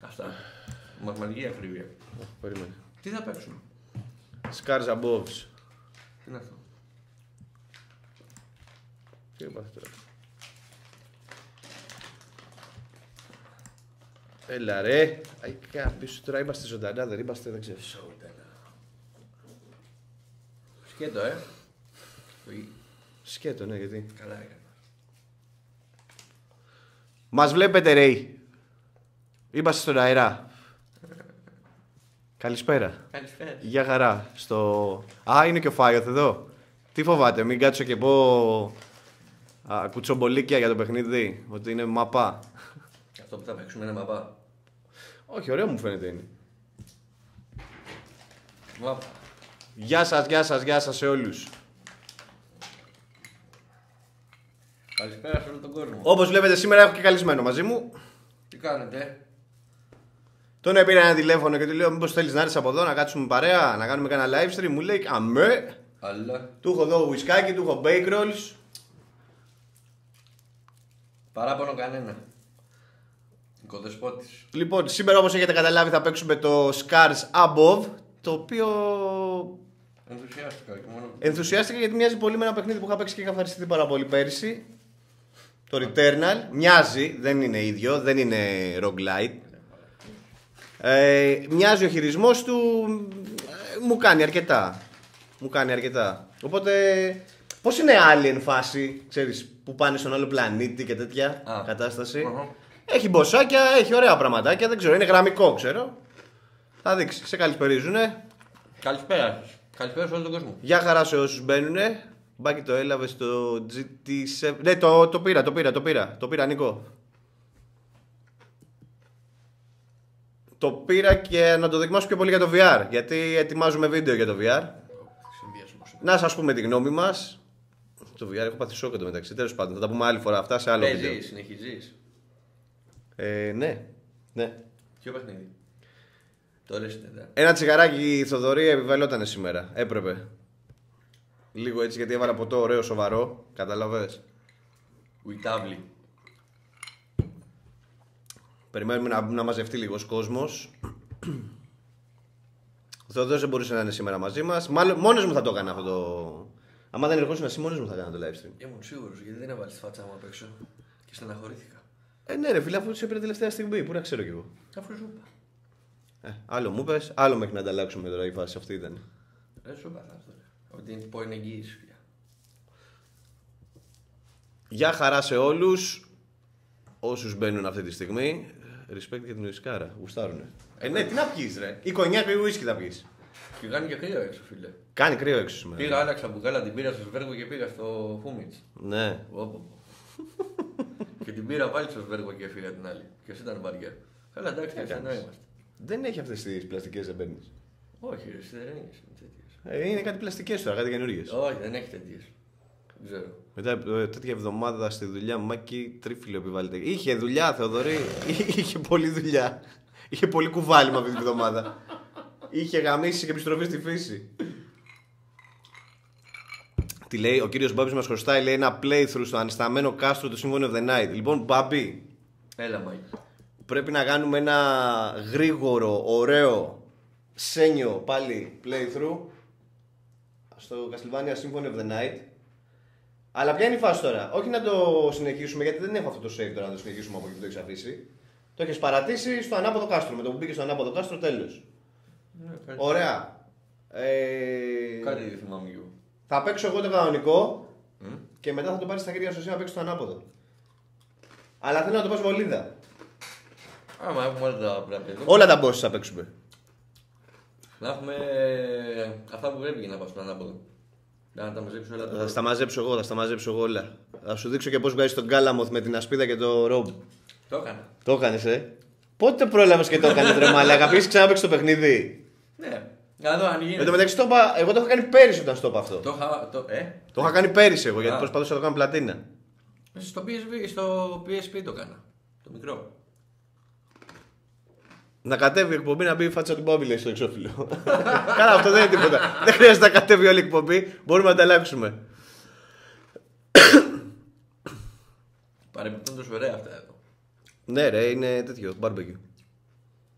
Αυτά. Μαθηματική ακρίβεια. Περίμενε. Τι θα παίξουμε. Scars above. Τι είναι αυτό. Τι είπα τώρα. Έλα ρε. Πίσω τώρα είμαστε ζωντανά, δεν είμαστε, δεν ξέρω. Σκέτο, Σκέτο, ναι, γιατί. Καλά έκανα. Μας βλέπετε ρε. Είμαστε στον αέρα. Καλησπέρα. Καλησπέρα. Γεια χαρά. Α, είναι και ο Φάιωθ εδώ. Τι φοβάται, μην κάτσω και πω κουτσομπολίκια για το παιχνίδι, ότι είναι μαπά. Αυτό που θα παίξουμε είναι μαπά. Όχι, ωραίο μου φαίνεται είναι. Μαπά. Γεια σας, γεια σας, γεια σας σε όλους. Καλησπέρα σε όλο τον κόσμο. Όπως βλέπετε σήμερα έχω και καλεσμένο μαζί μου. Τι κάνετε. Τον πήρα ένα τηλέφωνο και του λέω μήπως θέλεις να έρθεις από εδώ να κάτσουμε παρέα, να κάνουμε κανένα live stream. Μου λέει αμέ. Αλλά. Του έχω εδώ ουισκάκι, του έχω bake rolls. Παράπονο κανένα. Οικοδεσπότης. Λοιπόν, σήμερα όπως έχετε καταλάβει θα παίξουμε το Scars Above, το οποίο Ενθουσιάστηκα και μόνο. ενθουσιάστηκα γιατί μοιάζει πολύ με ένα παιχνίδι που είχα παίξει και είχα ευχαριστηθεί πάρα πολύ πέρυσι. Το Returnal. Μοιάζει, δεν είναι ίδιο, δεν είναι roguelite. Μοιάζει ο χειρισμός του, μου κάνει αρκετά. Μου κάνει αρκετά. Οπότε, πώς είναι Alien φάση, ξέρεις, που πάνε στον άλλο πλανήτη και τέτοια κατάσταση. Έχει μποσάκια, έχει ωραία πραγματάκια, δεν ξέρω, είναι γραμμικό, ξέρω. Θα δείξει, σε καλησπερίζουνε. Καλησπέρα σας. Καλησπέρα σε όλο τον κόσμο. Γεια χαρά σε όσους μπαίνουνε. Μπάκι το έλαβε στο GT7. Ναι, το πήρα, Νικό. Το πήρα και να το δοκιμάσω πιο πολύ για το VR. Γιατί ετοιμάζουμε βίντεο για το VR. Να σας πούμε τη γνώμη μας. Το VR έχω πάθει σόκ μεταξύ. Τέλος πάντων, θα τα πούμε άλλη φορά αυτά σε άλλο βίντεο. Συνεχίζεις. Ναι. Ποιο παιχνίδι. Τώρα είστε. Ένα τσιγαράκι Θοδωρή επιβαλότανε σήμερα. Έπρεπε. Λίγο έτσι γιατί έβαλα ποτό ωραίο σοβαρό. Καταλαβες. Ουιτάβλη. Περιμένουμε να μαζευτεί λίγος κόσμος. Ο Θεοδόρος δεν μπορούσε να είναι σήμερα μαζί μας. Μάλλον μόνος μου θα το έκανα αυτό το. Άμα δεν ερχόσουν εσύ, μόνος μου θα έκανα το live stream. Ήμουν σίγουρος γιατί δεν έβαλες τη φάτσα μου απ' έξω. Και στεναχωρήθηκα. Ναι, ρε φίλε, αφού σε πήρε τελευταία στιγμή, πού να ξέρω κι εγώ. Αφού σου είπα. Άλλο μου πες, άλλο μέχρι να ανταλλάξουμε τώρα η φάση αυτή ήταν. Δεν σου είπα αυτό. Ότι είναι πρώην εγγύηση. Γεια χαρά σε όλους όσους μπαίνουν αυτή τη στιγμή. Respect για την ουισκάρα, γουστάρουνε. Ναι, τι να πιείς ρε. Ή κονιάκ ή ουίσκι θα πιείς. Και κάνει και κρύο έξω, φίλε. Κάνει κρύο έξω σήμερα. Πήγα, άλλαξα μπουκάλα, την πήρα στο Σβέργο και πήγα στο Φούμιτς. Ναι. Και την πήρα πάλι στο Σβέργο και έφυγα την άλλη. Και εσύ ήταν βαριά. Καλά, εντάξει, και εσένα είμαστε. Δεν έχει αυτές τις πλαστικές δεν παίρνεις. Όχι, ρε, σιδερένιες είναι τέτοιες. Είναι κάτι πλαστικές τώρα, κάτι καινούργιες. Όχι, δεν έχει τέτοιες. Δεν ξέρω. Μετά τέτοια εβδομάδα στη δουλειά, Μάκη τρίφυλλο επιβάλλεται. Είχε δουλειά, Θεοδωρή. Είχε πολλή δουλειά. Είχε πολύ κουβάλι με αυτή τη εβδομάδα. Είχε γαμίσει και επιστροφή στη φύση. Τι λέει, ο κύριος Μπάμπης μας χρωστάει, λέει ένα playthrough στο ανισταμένο κάστρο του Symphony of the Night. Λοιπόν, Μπάμπη, Έλα, Μάκη. πρέπει να κάνουμε ένα γρήγορο, ωραίο, σένιο πάλι playthrough στο Castlevania Symphony of the Night. Αλλά ποια είναι η φάση τώρα? Όχι να το συνεχίσουμε, γιατί δεν έχω αυτό το save τώρα να το συνεχίσουμε από εκεί που το έχεις αφήσει. Το έχεις παρατήσει στο ανάποδο κάστρο. Με το που μπήκε στο ανάποδο κάστρο, τέλος. Ναι, Ωραία. Κάτι δεν θυμάμαι λίγο. Θα παίξω εγώ το κανονικό και μετά θα το πάρεις στα χέρια σου εσύ να παίξεις το ανάποδο. Αλλά θέλω να το πας βολίδα. Άμα έχουμε όλα τα πράγματα. Όλα τα bosses θα παίξουμε. Να έχουμε αυτά που πρέπει για να πάω στον ανάποδο. Να τα μαζέψω όλα. Θα τα μαζέψω εγώ όλα. Θα σου δείξω και πώς βγάζεις τον Γκάλαμοθ με την ασπίδα και το ρομπ. Το έκανα. Το έκανες, Πότε πρόλαβες και το έκανες, ρε μαλάκα? Επίσης ξανάπαιξες το παιχνίδι. Ναι. Να δω αν Εν γίνεται. τω μεταξύ εγώ το είχα κάνει πέρυσι όταν στο είπα αυτό. Το είχα κάνει πέρυσι εγώ γιατί προσπαθούσα να το κάνω πλατίνα. Στο PSP το έκανα. Το μικρό. Να κατέβει η εκπομπή να μπει η φάτσα του Μπόμπι, λέει στο εξώφυλλο. Καλά, αυτό δεν είναι τίποτα. Δεν χρειάζεται να κατέβει όλη η εκπομπή. Μπορούμε να τα αλλάξουμε. Παρεμπιπτόντως ωραία αυτά εδώ. Ναι, ρε, είναι τέτοιο. Barbecue.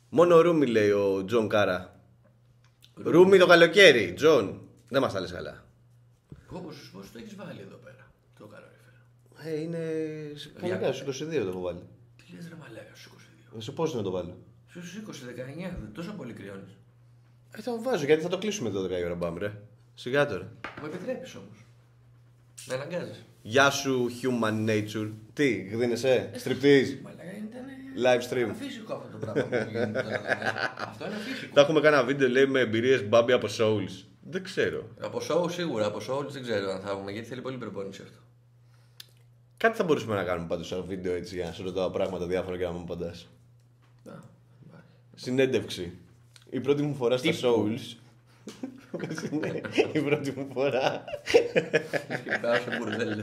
Μόνο Ρούμι λέει ο Τζον Κάρα. Ρούμι το καλοκαίρι, Τζον. Δεν μας τα λες καλά. Πώς το έχεις βάλει εδώ πέρα, το καλοκαίρι. Είναι. Κανονικά στους 22 το έχω βάλει. Τι λες ρε μαλάκα, στους 22. Σε πόσο να το βάλω. Στους 20-19, τόσο πολύ κρυώνεις. Θα το βάζω γιατί θα το κλείσουμε 12 η ώρα μπαμ, ρε. Σιγά τώρα. Μου επιτρέπεις όμως. Με αναγκάζεις. Γεια σου, human nature. Τι, γδίνεσαι, striptease, Μαλάκα ήταν. live stream. Είναι φυσικό αυτό το πράγμα που γίνεται τώρα. Αυτό είναι φυσικό. Θα έχουμε κάνα βίντεο λέει με εμπειρίες Μπάμπη από Souls. Δεν ξέρω. Από show σίγουρα, από show δεν ξέρω αν θα έχουμε γιατί θέλει πολύ προπόνηση αυτό. Κάτι θα μπορούσαμε να κάνουμε πάντως σαν βίντεο έτσι για να σου ρωτάω πράγματα διάφορα και να μου απαντάς. Συνέντευξη. Η πρώτη μου φορά στα Souls. Είναι η πρώτη μου φορά. Και πάω σε μπουρδέλο.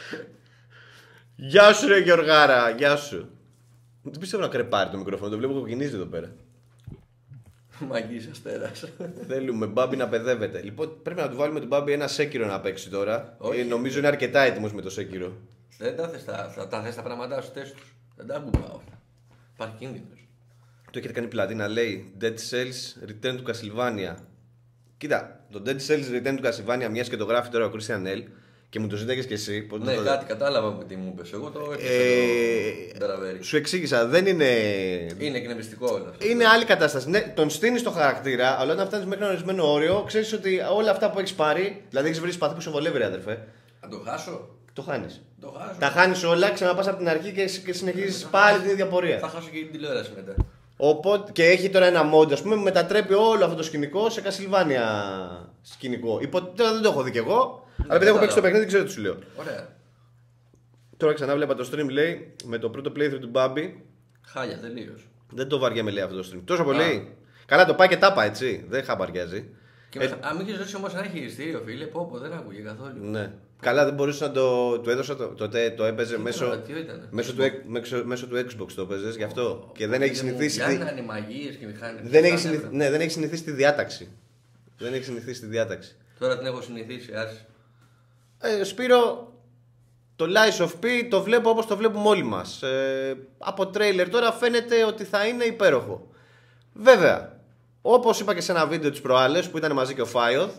Γεια σου ρε Γεωργάρα, γεια σου. Δεν πιστεύω να κρεπάρει το μικρόφωνο, το βλέπω κοκκινίζει εδώ πέρα. Μαγής αστέρας. Θέλουμε Μπάμπη να παιδεύεται. Λοιπόν, πρέπει να του βάλουμε τον Μπάμπη ένα σέκυρο να παίξει τώρα. Όχι. Νομίζω είναι αρκετά έτοιμος με το σέκυρο. Δεν τα θες τα θες τα πράγματά σου θες τους. Δεν τα ακουμπάω. Υπάρχει κίνδυνος. Το έχετε κάνει πλατίνα, λέει Dead Cells Return to Castlevania. Κοίτα, το Dead Cells Return to Castlevania, μιας και το γράφει τώρα ο Christian L. Και μου το ζήταγες και εσύ. Ναι, κάτι κατάλαβα τι μου είπες. Εγώ το έπαιξα. Σου εξήγησα, δεν είναι. Είναι εκνευριστικό όλο αυτό. Είναι άλλη κατάσταση. Ναι, τον στείνει το χαρακτήρα, αλλά όταν φτάνει μέχρι ένα ορισμένο όριο, ξέρει ότι όλα αυτά που έχει πάρει. Δηλαδή έχει βρει σπαθί που σε βολεύει, ρε αδερφέ. Αν το χάσω. Το χάνει. Το χάσω. Τα χάνει όλα, ξαναπά από την αρχή και συνεχίζει πάλι την ίδια πορεία. Θα χάσω και την τηλεόραση μετά. Οπότε, και έχει τώρα ένα mod, α πούμε, που μετατρέπει όλο αυτό το σκηνικό σε Castlevania σκηνικό. Τώρα δεν το έχω δει κι εγώ, αλλά επειδή έχω παίξει το παιχνίδι, ξέρω τι σου λέω. Ωραία. Τώρα ξανά βλέπα το stream, λέει, με το πρώτο playthrough του Μπάμπη. Χάλια τελείως. Δεν το βαριέμαι, λέει αυτό το stream. Τόσο πολύ. Καλά, το πάει και τάπα, έτσι. Δεν χαμπαριάζει. Αν μην είχε δώσει όμως ένα χειριστήριο, φίλε, πω, δεν άκουγε καθόλου. Ναι. Καλά, δεν μπορούσε να το. Του έδωσα τότε το έπαιζε μέσω του Xbox το έπαιζε γι' αυτό. Και δεν έχει συνηθίσει. Γιάννανε μαγείες και μηχάνες. Ναι, δεν έχει συνηθίσει τη διάταξη. Δεν έχει συνηθίσει τη διάταξη. Τώρα την έχω συνηθίσει, άσε. Σπύρο, το Lies of P το βλέπω όπως το βλέπουμε όλοι μας. Από τρέιλερ τώρα φαίνεται ότι θα είναι υπέροχο. Βέβαια, όπως είπα και σε ένα βίντεο της προάλλες που ήταν μαζί και ο Φάιωθ,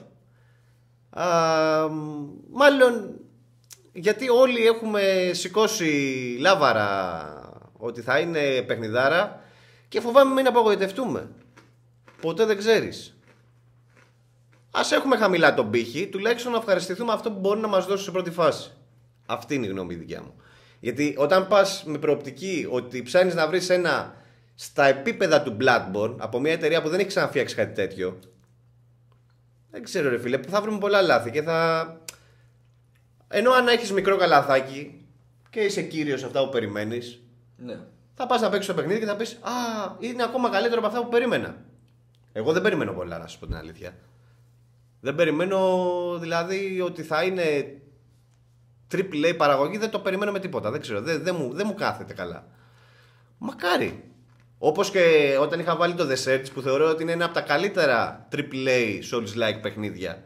μάλλον γιατί όλοι έχουμε σηκώσει λάβαρα ότι θα είναι παιχνιδάρα και φοβάμαι μην απογοητευτούμε. Ποτέ δεν ξέρεις. Ας έχουμε χαμηλά τον πύχη, τουλάχιστον να ευχαριστηθούμε αυτό που μπορεί να μας δώσει σε πρώτη φάση. Αυτή είναι η γνώμη δικιά μου. Γιατί όταν πας με προοπτική ότι ψάχνεις να βρεις ένα στα επίπεδα του Bloodborne από μια εταιρεία που δεν έχει ξαναφτιάξει κάτι τέτοιο, δεν ξέρω ρε φίλε, που θα βρούμε πολλά λάθη και θα. Ενώ αν έχεις μικρό καλαθάκι και είσαι κύριος σε αυτά που περιμένεις, Ναι. θα πας να παίξεις το παιχνίδι και θα πεις α, είναι ακόμα καλύτερο από αυτά που περίμενα. Εγώ δεν περιμένω πολλά, να σας πω την αλήθεια. Δεν περιμένω δηλαδή ότι θα είναι AAA παραγωγή, δεν το περιμένω με τίποτα. Δεν ξέρω, δεν μου κάθεται καλά. Μακάρι. Όπως και όταν είχα βάλει το The Search που θεωρώ ότι είναι ένα από τα καλύτερα AAA Souls-like παιχνίδια.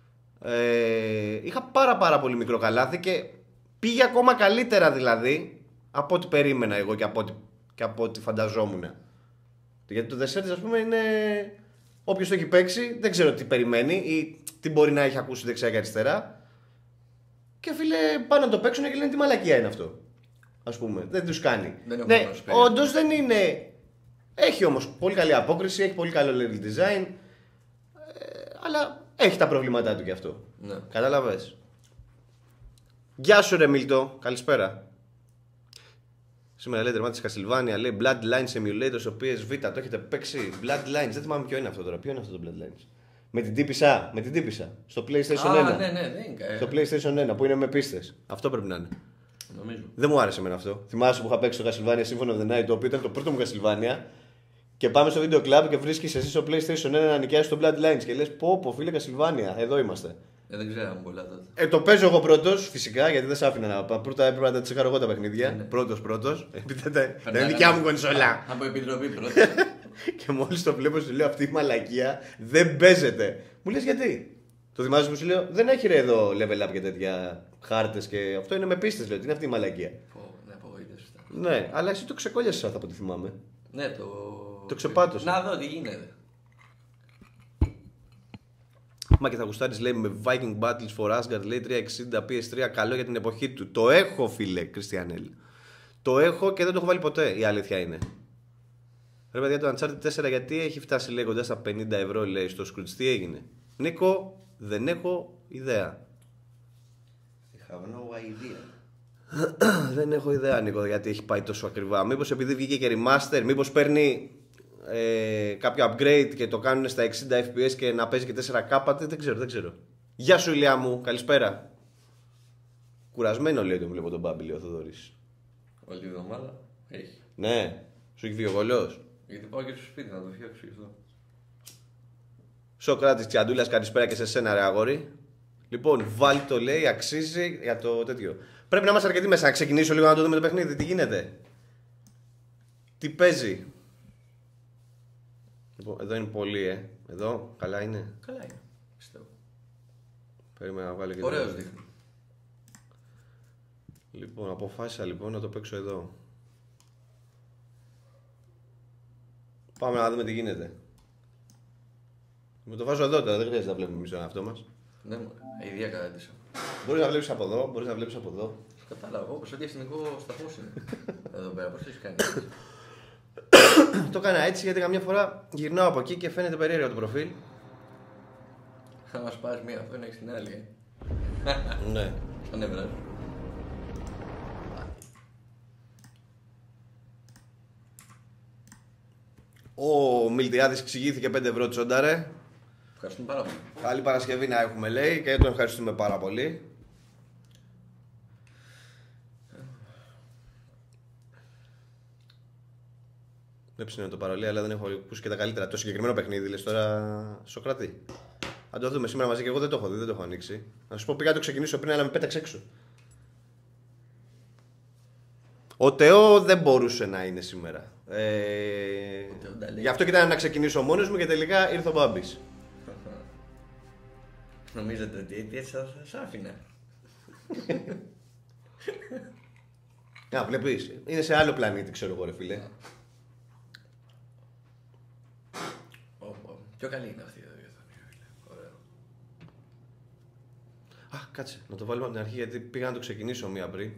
Είχα πάρα πολύ μικρό καλάθι και πήγε ακόμα καλύτερα δηλαδή από ό,τι περίμενα εγώ και από ό,τι φανταζόμουν. Γιατί το The Search, ας πούμε, είναι. Όποιος το έχει παίξει δεν ξέρω τι περιμένει ή τι μπορεί να έχει ακούσει δεξιά και αριστερά. Και φίλε, πάνε να το παίξουν και λένε τι μαλακία είναι αυτό. Ας πούμε, δεν τους κάνει. Ναι, όντως δεν είναι. Έχει όμως πολύ καλή απόκριση, έχει πολύ καλό level design. Αλλά έχει τα προβλήματά του κι αυτό. Ναι. Κατάλαβες. Γεια σου ρε Μίλτο, καλησπέρα. Σήμερα λέει τερμάτισε Castlevania, λέει Bloodlines Emulator στο PSV, το έχετε παίξει. Bloodlines, δεν θυμάμαι ποιο είναι αυτό τώρα. Ποιο είναι αυτό το Bloodlines? Με την τύπισσα, στο PlayStation 1. Ναι, δεν είναι. Στο PlayStation 1 που είναι με πίστες. Αυτό πρέπει να είναι. Νομίζω. Δεν μου άρεσε εμένα αυτό. Θυμάσαι που είχα παίξει το Castlevania Symphony of the Night, το οποίο ήταν το πρώτο μου Castlevania. Και πάμε στο video club και βρίσκεις εσύ στο PlayStation 1 να νοικιάσεις το Bloodlines και λες πω φίλε Castlevania, εδώ είμαστε. Δεν ξέραμε πολλά τότε. Το παίζω εγώ πρώτος, φυσικά, γιατί δεν σ' άφηνα να πάω. Πρώτα έπρεπε να τα τσεκάρω εγώ τα παιχνίδια. Ναι. Πρώτος. Επειδή δεν είναι δικιά μου κονσόλα. Από επιτροπή πρώτα. Και μόλις το βλέπω, σου λέω αυτή η μαλακία δεν παίζεται. Μου λες γιατί? Το θυμάσαι που σου λέω, δεν έχει ρε εδώ level up και τέτοια χάρτες και αυτό είναι με πίστες, λέω. Τι είναι αυτή η μαλακία? Ναι, απογοήτευση. Ναι, αλλά εσύ το ξεκόλιασες αυτό από ό,τι θυμάμαι. Ναι, Το ξεπάτωσε. Να δω τι γίνεται. Μα και θα γουστάρεις, λέει, με Viking Battles for Asgard, λέει 360 PS3, καλό για την εποχή του. Το έχω, φίλε, Κριστιανέλ. Το έχω και δεν το έχω βάλει ποτέ, η αλήθεια είναι. Ρε παιδιά, το Uncharted 4 γιατί έχει φτάσει, λέει, κοντά στα 50 ευρώ, λέει, στο Scrooge, τι έγινε? Νίκο, δεν έχω ιδέα. I have no idea. Δεν έχω ιδέα, Νίκο, γιατί έχει πάει τόσο ακριβά. Μήπως επειδή βγήκε και remaster, μήπως παίρνει κάποιο upgrade και το κάνουν στα 60 fps και να παίζει και 4K, δεν ξέρω. Γεια σου, Ηλιά μου, καλησπέρα. Κουρασμένο, λέει, το βλέπω τον Μπάμπη, ο Θοδωρής. Όλη τη εβδομάδα έχει. Ναι, σου έχει βγει ο γολός. Γιατί πάω και στο σπίτι να το φτιάξω γι' αυτό. Σοκράτης Τσιαντούλας, καλησπέρα και σε σένα, ρε αγόρι. Λοιπόν, βάλει το, λέει, αξίζει για το τέτοιο. Πρέπει να είμαστε αρκετοί μέσα. Να ξεκινήσω λίγο να το δούμε το παιχνίδι. Τι γίνεται, τι παίζει. Λοιπόν, εδώ είναι πολύ, Εδώ, καλά είναι. Καλά είναι, πιστεύω. Περίμενα να βάλω και Ωραίος δείχνει. Λοιπόν, αποφάσισα λοιπόν να το παίξω εδώ. Πάμε να δούμε τι γίνεται. Με το βάζω εδώ τώρα, δεν χρειάζεται να βλέπουμε εμείς τον εαυτό μας. Ναι, μου, ιδέα κατάτησα. Μπορείς να βλέπεις από εδώ, μπορείς να βλέπεις από εδώ. Κατάλαβα, όπως ότι αστυνομικό σταθμός είναι. Εδώ πέρα, πώς το έχεις κάνει? Το έκανα έτσι γιατί καμιά φορά γυρνάω από εκεί και φαίνεται περίεργο το προφίλ. Θα μας πάρεις μία αυτό, να έχεις την άλλη, Ναι. Σαν έβρας. Ο Μιλτιάδης εξηγήθηκε 5 ευρώ τσόνταρε. Ευχαριστούμε πάρα πολύ. Καλή Παρασκευή να έχουμε, λέει, και τον ευχαριστούμε πάρα πολύ. Με ψήνω το παρολί, αλλά δεν έχω ακούσει και τα καλύτερα. Το συγκεκριμένο παιχνίδι, λες τώρα, Σοκράτη. Αν το δούμε σήμερα μαζί και εγώ δεν το έχω δει, δεν το έχω ανοίξει. Να σου πω, πήγα να το ξεκινήσω πριν, αλλά με πέταξε έξω. Ο Τεό δεν μπορούσε να είναι σήμερα. Γι' αυτό και ήταν να ξεκινήσω μόνος μου και τελικά ήρθε ο Μπάμπης. Νομίζετε ότι έτσι θα σας άφηνα? Να, βλέπεις, είναι σε άλλο πλανήτη, ξέρω εγώ, ρε φίλε. Πιο καλή είναι αυτή η διοθόνη. Ωραίο. Α, κάτσε, να το βάλουμε από την αρχή γιατί πήγα να το ξεκινήσω μία πριν.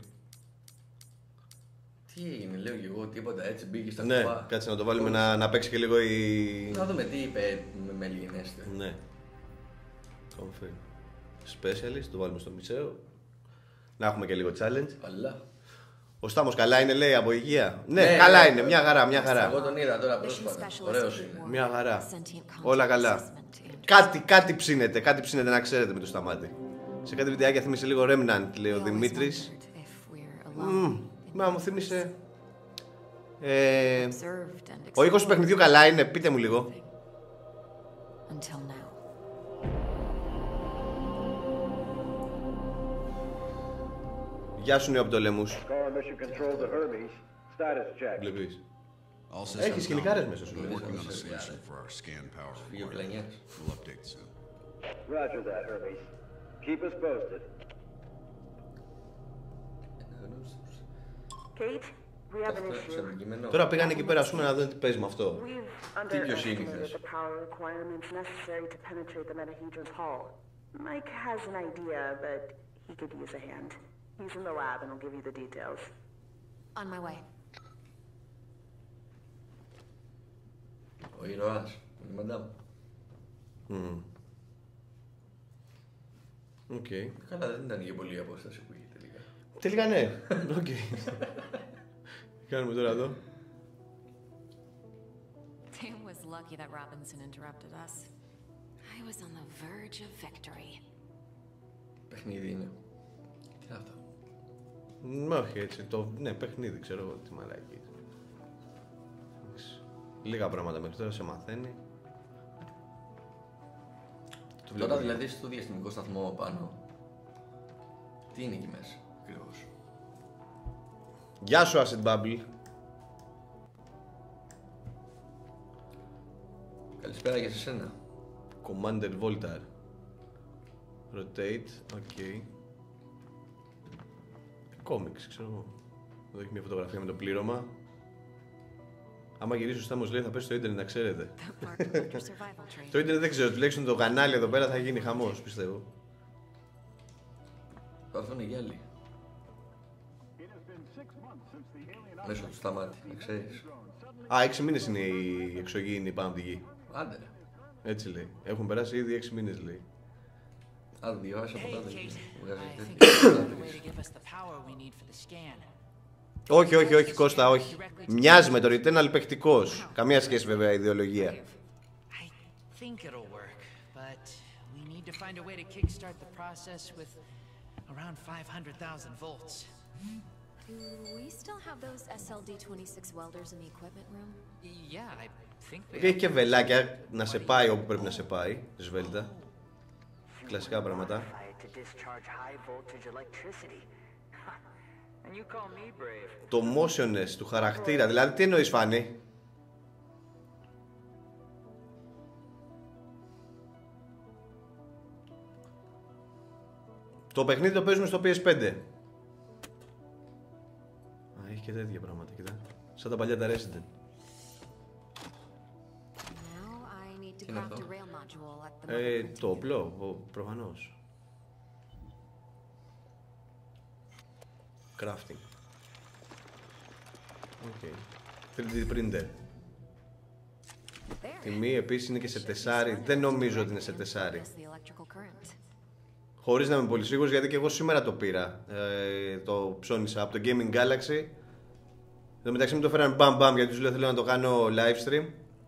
Τι έγινε, λέω και εγώ, τίποτα έτσι μπήκε στα Ναι, κουμπά. κάτσε να το βάλουμε να παίξει και λίγο η... Να δούμε τι είπε με Λιγινέστε. Ναι. Confirm. Specialist, το βάλουμε στο μισέο. Να έχουμε και λίγο challenge. Αλλά. Ο Στάμος καλά είναι, λέει, από υγεία. Ναι, καλά είναι, μια χαρά, μια χαρά. Εγώ τον είδα τώρα πρόσφατα. Ωραίος είναι. Μια χαρά. Όλα καλά. Κάτι ψήνεται να ξέρετε με το Σταμάτη. Σε κάτι βιντεάκια θύμισε λίγο Remnant, λέει ο Δημήτρης. Μα μου θύμισε... Ο ήχος του παιχνιδιού καλά είναι, πείτε μου λίγο. Γεια σου, Νεοπτολέμους. Βλέπεις. Έχεις χιλικάρες μέσα σου. Τώρα πήγαν εκεί πέρα, ας πούμε, να δουν τι παίζει με αυτό. Τι πιο σύνηθες? Mike has an idea, but he could use a hand. He's in the lab and will give you the details. On my way. Ο ήρωας, η μαντάμ. Οκ. Καλά, δεν ήταν και πολύ η απόσταση που είχε τελικά. Τελικά ναι. Οκ. Κάνουμε τώρα εδώ. Tim was lucky that Robinson interrupted us. I was on the verge of victory. Παιχνίδι είναι. Τι είναι αυτό? Μα όχι έτσι, ναι, παιχνίδι, ξέρω εγώ τι μαλάκι. Λίγα πράγματα μέχρι τώρα σε μαθαίνει. Τώρα δηλαδή στο διαστημικό σταθμό πάνω. Τι είναι εκεί μέσα ακριβώς? Γεια σου, Acid Bubble. Καλησπέρα και σε σένα. Commander Voltar. Rotate, ok. Comics, ξέρω εγώ. Εδώ έχει μια φωτογραφία με το πλήρωμα. Άμα γυρίσει σωστά όμως λέει θα πέσει στο ίντερνετ, να ξέρετε. That Park collector survival trait. Το ίντερνετ δεν ξέρω, τουλάχιστον το κανάλι εδώ πέρα θα γίνει χαμός, πιστεύω. Αυτό είναι γέλη. Μέσω του σταμάτη, να ξέρεις. Α, 6 μήνες είναι οι εξωγήινοι πάνω από τη γη. Άντε ρε. Έτσι λέει. Έχουν περάσει ήδη 6 μήνες λέει. Αν διαβάσει από Hey, τότε. Kate. Βγάζει I think τέτοια. you found a way to give us the power we need for the scan. Όχι, όχι, όχι, Κώστα, όχι. Μοιάζει με το Returnal παιχτικός. Καμία σχέση βέβαια η ιδεολογία. I think it'll work, but we need to find a way to kickstart the process with around 500,000 volts. Do we still have those SLD-26 welders in the equipment room? Yeah, I think we Και έχει και βελάκια να σε πάει όπου πρέπει να σε πάει. Σβέλτα. Κλασικά πράγματα. Modified to discharge high voltage electricity. And you call me brave? Το motionless του χαρακτήρα. Δηλαδή, τι εννοείς, Φάνη? Το παιχνίδι το παίζουμε στο PS5. Α, έχει και τέτοια πράγματα, κοιτά. Σαν τα παλιά τα Resident. Now I need to είναι craft αυτό? a rail module at the motherprint Το unit. όπλο, προφανώς. Crafting. Okay. 3D printer. There. Τιμή επίσης είναι και σε τεσάρι. Δεν νομίζω ότι είναι σε τεσάρι. Harness the electrical current. Χωρίς να είμαι πολύ σίγουρος, γιατί και εγώ σήμερα το πήρα. Το ψώνισα από το Gaming Galaxy. Εν τω μεταξύ μου το φέρανε μπαμ μπαμ, γιατί τους λέω θέλω να το κάνω live stream.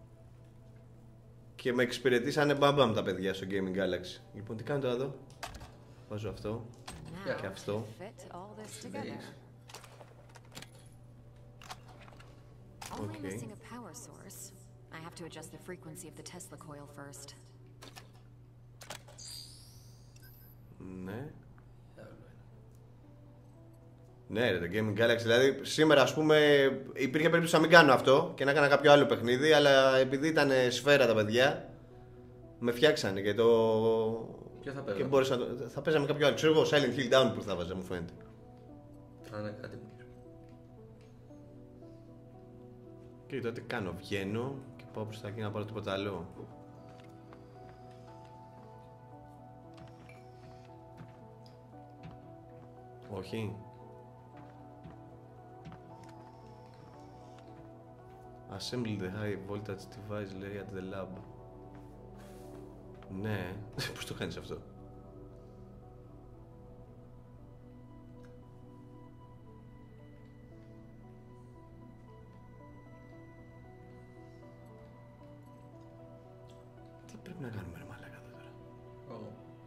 Και με εξυπηρετήσανε μπαμ μπαμ τα παιδιά στο Gaming Galaxy. Λοιπόν, τι κάνω τώρα εδώ? Βάζω αυτό. Now Και αυτό. to fit all this together. Nice. Only Okay. missing a power source. I have to adjust the frequency of the Tesla coil first. Ναι. Ναι, ρε, το Gaming Galaxy. Δηλαδή, σήμερα, ας πούμε, υπήρχε περίπτωση να μην κάνω αυτό και να έκανα κάποιο άλλο παιχνίδι, αλλά επειδή ήταν σφαίρα τα παιδιά, με φτιάξανε και το. Ποιο θα Και παίζαμε? μπόρεσα να το. Θα παίζαμε κάποιο άλλο. Ξέρω εγώ, Silent Hill Downpour θα βάζα, μου φαίνεται. Θα είναι κάτι μου. Και τότε τι κάνω, βγαίνω και πάω προς τα εκεί να πάρω τίποτα άλλο. Όχι. Assemble the high voltage device λέει at the lab. Ναι, πώς το κάνεις αυτό? Τι πρέπει να κάνουμε ρε μαλάκα εδώ τώρα? Ω,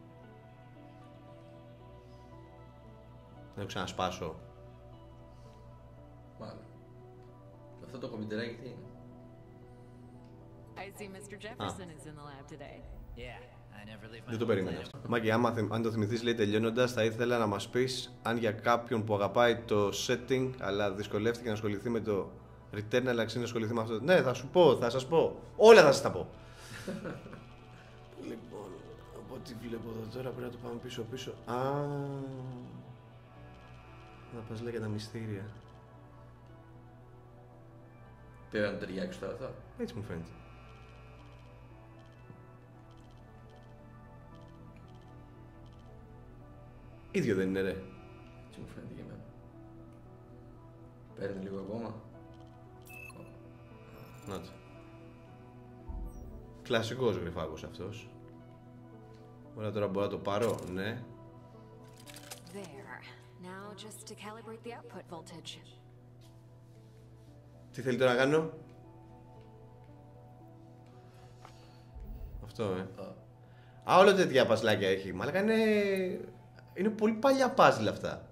Να το ξανασπάσω. μάλλον. Αυτό το κομπιουτεράκι τι είναι? I see Mr. Jefferson is in the lab today. Yeah, I never leave my Δεν το home περίμενα planet. αυτό. Μάκη, αν το θυμηθείς, λέει τελειώνοντας, θα ήθελα να μας πεις αν για κάποιον που αγαπάει το setting αλλά δυσκολεύτηκε να ασχοληθεί με το Returnal, αλλά αξίζει να ασχοληθεί με αυτό. Ναι, θα σου πω, θα σας πω. Όλα θα σας τα πω. Λοιπόν, από ό,τι βλέπω εδώ τώρα πρέπει να το πάμε πίσω. Α, να πας λέει για τα μυστήρια. Πρέπει να το ταιριάξει τώρα αυτό. Έτσι μου φαίνεται. Ίδιο δεν είναι ρε? Έτσι μου φαίνεται και εμένα. Παίρνει λίγο ακόμα. Να το. Κλασικός γρυφάκος αυτός. Ωραία, τώρα μπορώ να το πάρω, ναι. There. Now just to calibrate the output voltage. Τι θέλει τώρα να κάνω? Αυτό, Α, όλο τέτοια παζλάκια έχει. Μαλάκα είναι πολύ παλιά παζλ αυτά.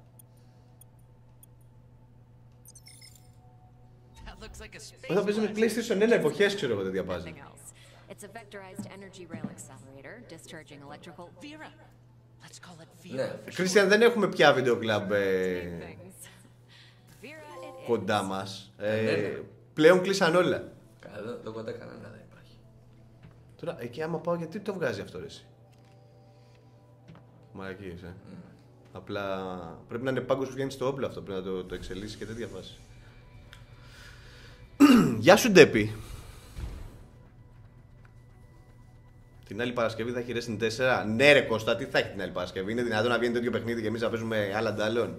That looks like a space Όταν παίζει με blast. PlayStation 1 εποχές ξέρω εγώ τέτοια παζλ. Nothing else. It's a vectorized energy rail accelerator, discharging electrical Vera. Let's call it Vera. Ναι. Κρίστιαν, δεν έχουμε πια βίντεο κλαμπ things. Vera it is. κοντά μας. Ναι. Πλέον κλείσαν όλα. Καλά, δεν κοντά κανένα δεν υπάρχει. Τώρα, εκεί άμα πάω, γιατί το βγάζει αυτό ρε εσύ? Μαλακίες, Απλά πρέπει να είναι πάγκος που βγαίνει στο όπλο αυτό, πρέπει να το εξελίσσει και τέτοια φάση. Γεια σου, Ντέπι. Την άλλη Παρασκευή θα έχει Resident 4. Ναι, ρε Κώστα, τι θα έχει την άλλη Παρασκευή? Είναι δυνατόν να βγαίνει τέτοιο παιχνίδι και εμείς να παίζουμε άλλα αντάλλων?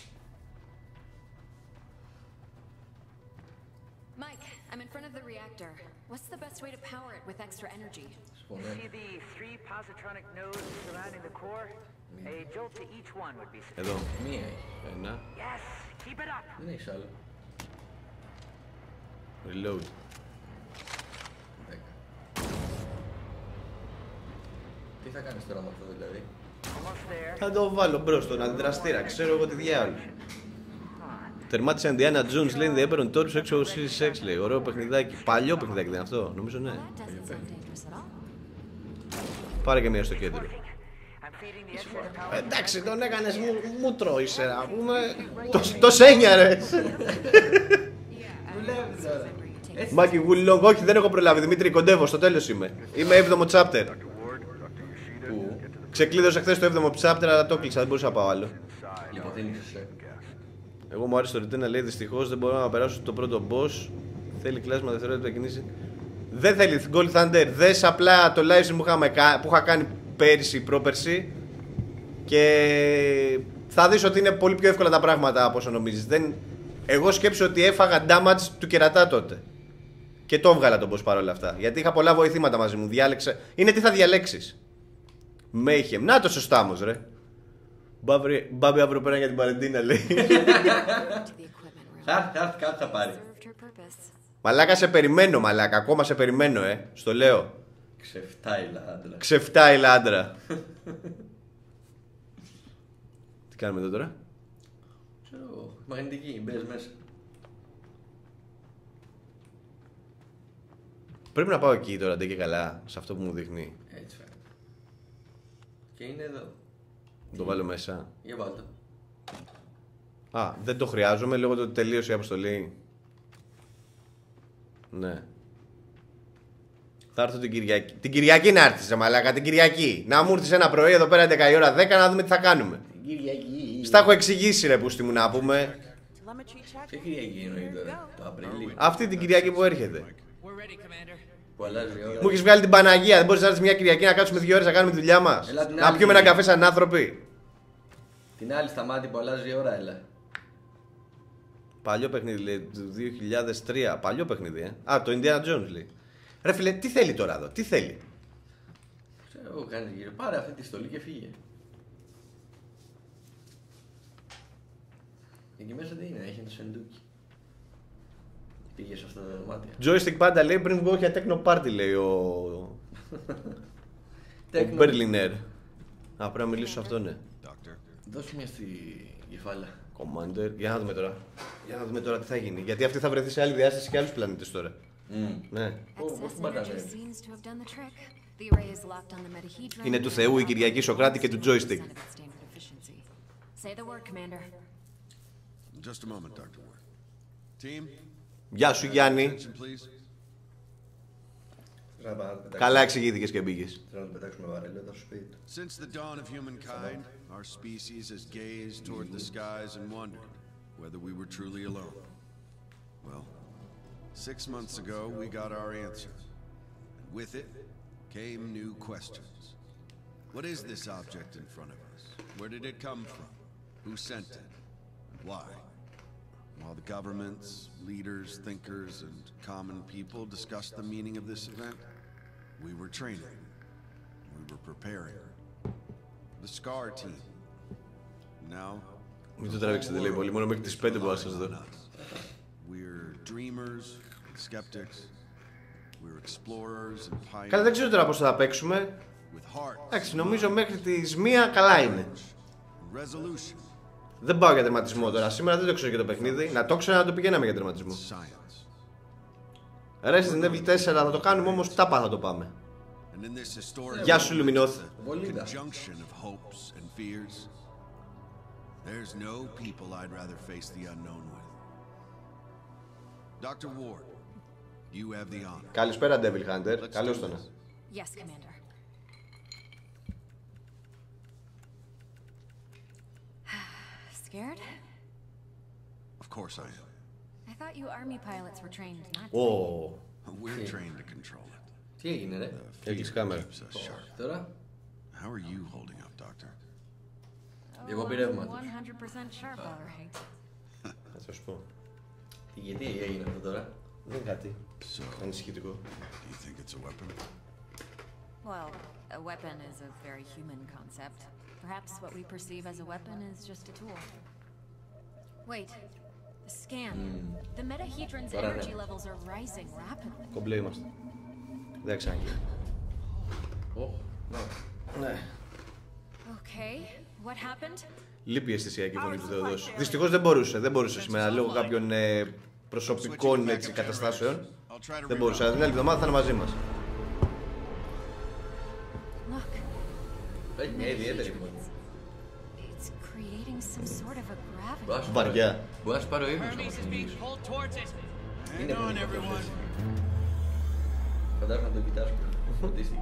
Mike, I'm in front of the reactor. What's the best way to power it with extra energy? See the 3 positronic nodes surrounding the core? A jolt to each one would be sufficient. Εδώ. Μία έχει. Ένα. Yes, keep it up. Δεν έχεις άλλο. Reload. 10. Τι θα κάνεις τώρα με αυτό δηλαδή? Almost there. Θα το βάλω μπρος στον αντιδραστήρα, ξέρω εγώ τι διάολο. Τερμάτισε Indiana Jones, λέει The Emperor Torch έξω Series X, λέει. Ωραίο παιχνιδάκι. Παλιό παιχνιδάκι δεν είναι αυτό? Νομίζω ναι. That doesn't sound dangerous at all. Πάρε και μία στο κέντρο. I'm feeding the excess power. Εντάξει, τον έκανες μου τρώησε, να πούμε. Το σένια, ρε. Δουλεύει τώρα. Έτσι. Μάκη Γουλόγκ, όχι, δεν έχω προλάβει. Δημήτρη, κοντεύω, στο τέλος είμαι. Είμαι 7ο chapter. Πού? Ξεκλείδωσα χθες το 7ο chapter, αλλά το κλείσα, δεν μπορούσα να πάω άλλο. Λοιπόν, δεν είσαι. Εγώ μου άρεσε το return να λέει δυστυχώς δεν μπορώ να περάσω το πρώτο boss. Θέλει κλάσμα δευτερόλεπτα κινήσει. Δεν θέλει Gold Thunder. Δες απλά το live stream που είχα κάνει πέρυσι, πρόπερσι. Και θα δεις ότι είναι πολύ πιο εύκολα τα πράγματα από όσο νομίζεις. Εγώ σκέψω ότι έφαγα damage του κερατά τότε. Και το έβγαλα τον boss παρόλα αυτά. Γιατί είχα πολλά βοηθήματα μαζί μου. Διάλεξα. Είναι τι θα διαλέξεις. Mayhem. Να το σωστά όμως, ρε. Μπάμπη αύριο πέρα για την Παρεντίνα, λέει. To the equipment room. Κάτι θα πάρει. Served her purpose. Μαλάκα, σε περιμένω, μαλάκα. Ακόμα σε περιμένω, Στο λέω. Ξεφτάιλα άντρα. Ξεφτάιλα άντρα. Τι κάνουμε εδώ τώρα? Ξέρω, μαγνητική, μπες μέσα. Πρέπει να πάω εκεί τώρα, ντε και καλά, σε αυτό που μου δείχνει. Έτσι φαίνεται. Και είναι εδώ. Το βάλω μέσα. Για βάλτε. Α, δεν το χρειάζομαι λόγω του ότι τελείωσε η αποστολή. Ναι. Θα έρθω την Κυριακή. Την Κυριακή να έρθεις, μαλάκα, την Κυριακή. Να μου έρθεις ένα πρωί εδώ πέρα 11 η ώρα 10 να δούμε τι θα κάνουμε. Την Κυριακή. Στα έχω εξηγήσει, ρε πούστη μου, να πούμε. Ποια Κυριακή εννοεί τώρα? Το Απρίλιο. Αυτή την Κυριακή που έρχεται. We're ready, Commander. Που αλλάζει η ώρα. Μου έχεις βγάλει την Παναγία. Δεν μπορείς να έρθεις μια Κυριακή να κάτσουμε 2 ώρες να κάνουμε τη δουλειά μας? Έλα την Να άλλη πιούμε ένα Κυριακή. καφέ σαν άνθρωποι. Την άλλη στα μάτια που αλλάζει η ώρα, έλα. Παλιό παιχνίδι, λέει, του 2003. Παλιό παιχνίδι, Α, το Indiana Jones, λέει. Ρε φίλε, τι θέλει τώρα εδώ, τι θέλει? Ξέρω εγώ, κάνεις γύρω. Πάρε αυτή τη στολή και φύγε. Εκεί μέσα τι είναι, έχει ένα σεντούκι. Πήγε σε αυτά τα δωμάτια. Joystick πάντα λέει πριν βγω για techno party, λέει ο Berliner. Α, πρέπει να μιλήσω σε αυτό, ναι. Δώσ' μια στη κεφάλα. Commander, για να δούμε τώρα. Για να δούμε τώρα τι θα γίνει. Γιατί αυτή θα βρεθεί σε άλλη διάσταση και άλλους πλανήτες τώρα. Ναι. Πώς Excess την energy πατάνε? seems to have done the trick. The array is locked on the metahedron. Είναι του Θεού η Κυριακή Σοκράτη και του joystick. 100% of its standard efficiency. Say the word, Commander. Just a moment, Dr. Ward. Team, Γεια σου, Γιάννη. attention, please. Καλά εξηγήθηκες και μπήκες. Θέλω να πετάξουμε βαρέλιο εδώ στο σπίτι. Since the dawn of humankind, our species has gazed toward the skies and wondered whether we were truly alone. Well, 6 months ago, we got our answer. And with it came new questions. What is this object in front of us? Where did it come from? Who sent it? And why? While the governments, leaders, thinkers, and common people discussed the meaning of this event, we were training. We were preparing. The SCAR team. Now, Μην το τραβήξετε, λέει πολύ. Μόνο μέχρι τις 5 μπορώ να σας δω. we're dreamers, skeptics. We're explorers and Καλά, δεν pioneers ξέρω τώρα πώς θα παίξουμε. with hearts, Εντάξει, νομίζω μέχρι τις 1 καλά είναι. and resolution, Δεν πάω για τερματισμό τώρα. Σήμερα δεν το ξέρω για το παιχνίδι. Να το ξέρω να το πηγαίναμε για τερματισμό. science. Resident Evil 4 θα το κάνουμε όμως τάπα θα το πάμε. And in this historic Γεια σου, Λουμινόθ. Βολίδα. conjunction of hopes and fears, there's no people I'd rather face the unknown with. Dr. Ward, you have the honor. Καλησπέρα, Devil Hunter. Let's Καλώς do το να. this. Yes, Commander. Scared? Of course I am. I thought you army pilots were trained not to. Ω, We're trained to control it. Τι έγινε, ρε. έχεις κάμερα. Keeps us sharp. Τώρα, How are you holding up, Doctor? εγώ I'm πειρεύματος. 100% sharp, all right. Θα σου πω. Γιατί έγινε αυτό τώρα. Δεν είναι κάτι So, ανησυχητικό. do you think it's a weapon? Well, a weapon is a very human concept. Perhaps what we perceive as a weapon is just a tool. Wait, the scan. The metahedron's Τώρα, energy ναι. levels are rising rapidly. Κομπλέ είμαστε. Δεν ξαναγεί. Ω, να. Ναι. Okay, what happened? Λείπει η αισθησιακή φωνή του Θεοδόσου. Δυστυχώς δεν μπορούσε σήμερα λόγω κάποιων προσωπικών έτσι, καταστάσεων. Δεν μπορούσε. Αλλά την άλλη εβδομάδα θα είναι μαζί μας. Look, Έχει μια ιδιαίτερη φωνή. it's creating some sort of a gravity. Μπορεί να σου Βαριά. πάρει- Μπορεί να σου πάρει ο ύπνος να Hermes μας is being μιλήσει. pulled towards it. Είναι Hang on, πολύ everyone. Φαντάζομαι να τον κοιτάς που φροντίστηκες.